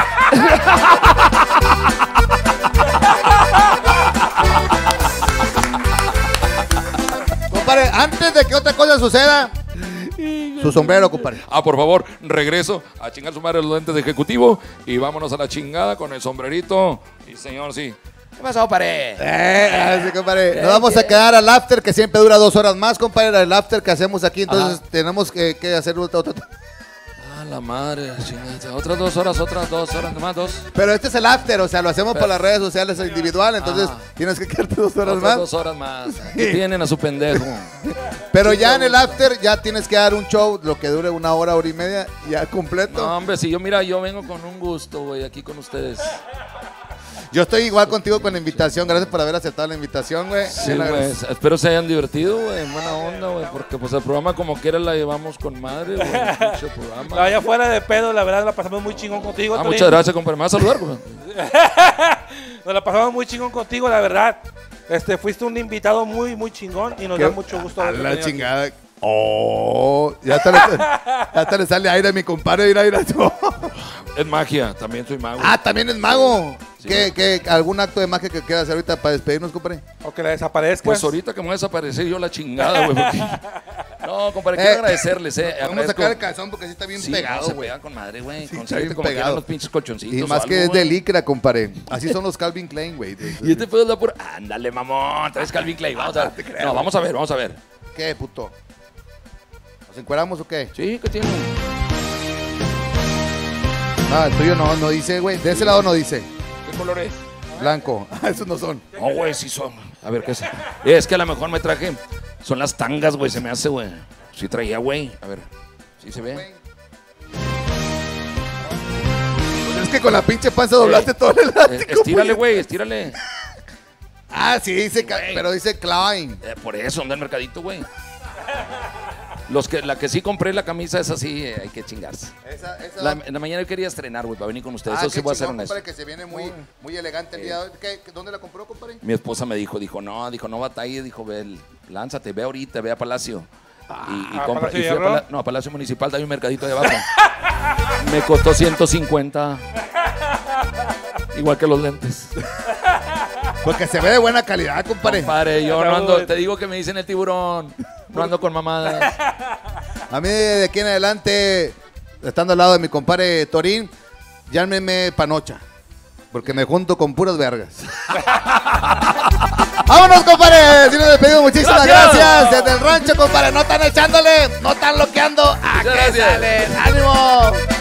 Compadre, antes de que otra cosa suceda, su sombrero, compadre. Ah, por favor, regreso a chingar su madre los lentes de ejecutivo y vámonos a la chingada con el sombrerito. Sí, señor, sí. ¿Qué pasó, pared? Eh, así, compadre. Nos vamos a quedar al after, que siempre dura dos horas más, compadre. El after que hacemos aquí, entonces Ajá. tenemos que, que hacer otra, otra. Ah, la madre, chingada. Otras dos horas, otras dos horas, nomás dos. Pero este es el after, o sea, lo hacemos por las redes sociales individual, entonces Ah. tienes que quedarte dos horas Otras más. dos horas más. Aquí tienen a su pendejo. Pero ya en el after ya tienes que dar un show, lo que dure una hora, hora y media, ya completo. No, hombre, si yo, mira, yo vengo con un gusto, güey, aquí con ustedes. Yo estoy igual contigo con la invitación, gracias por haber aceptado la invitación, güey. Sí, Bien güey. agradecido. Espero se hayan divertido, güey. En buena onda, güey. Porque pues el programa como quiera la llevamos con madre, güey. el pinche programa. Vaya fuera de pedo, la verdad la pasamos muy chingón contigo. Ah, Tolín. muchas gracias, compadre. ¿Me vas a saludar, güey? Nos la pasamos muy chingón contigo, la verdad. Este, fuiste un invitado muy, muy chingón y nos da mucho gusto. A haberte la tenido aquí. chingada. Oh, ya te, le, ya te le sale aire a mi compadre. Mira, mira. Es magia, también soy mago. Ah, también es mago. Sí. ¿Qué, qué, ¿Algún acto de magia que quieras hacer ahorita para despedirnos, compadre? O que la desaparezca. Pues ahorita que me voy a desaparecer yo la chingada, güey. porque- No, compadre, quiero Eh, agradecerles, eh. Vamos a Agradezco- sacar el calzón porque sí está bien Sí, pegado, no, se güey. pega con madre, güey. Sí, está Consíguete bien como quieran pegado. los pinches colchoncitos. Y o más algo, que es de güey. licra, compadre. Así son los Calvin Klein, güey. Y este pedo es la pura. Ándale, mamón. Traes Calvin Klein. Vamos a ver. No, vamos a ver, vamos a ver. ¿Qué, puto? ¿Nos encueramos o qué? Sí, ¿qué tiene? No, el tuyo no, no dice, güey. De ese lado no dice. ¿Qué color es? Blanco. Ah, esos no son. No, güey, sí son. A ver, ¿qué es? Es que a lo mejor me traje. Son las tangas, güey, se me hace, güey. Sí traía, güey. A ver, ¿sí se ve? Pues es que con la pinche panza doblaste todo el Eh, elástico. estírale, güey, estírale. Ah, sí, dice, ca- Güey. pero dice Klein. Eh, por eso, anda el mercadito, güey. Los que, la que sí compré la camisa, esa sí, eh, hay que chingarse. Esa, esa. La, en la mañana yo quería estrenar, güey, para venir con ustedes. Ah, Eso sí qué voy a hacer chingón, honesto. compadre, que se viene muy, muy elegante el día de hoy. ¿Qué- ¿Dónde la compró, compadre? Mi esposa me dijo, dijo, no, dijo, no batalles, dijo, ve, el- lánzate, ve ahorita, ve a Palacio. y, y ¿a compra, Palacio y fui a Hierro? Pala- no, a Palacio Municipal, hay un mercadito ahí abajo. Me costó ciento cincuenta. Igual que los lentes. Porque se ve de buena calidad, compadre. Compadre, yo no Salud. ando, te digo que me dicen el tiburón. No ando con mamadas. A mí de aquí en adelante, estando al lado de mi compadre Torín, llámeme Panocha. Porque me junto con puras vergas. ¡Vámonos, compadre! Si nos despedimos, muchísimas Gracias. gracias. Desde el rancho, compadre. No están echándole, no están bloqueando. ¿A Muchas qué gracias. salen? ¡Ánimo!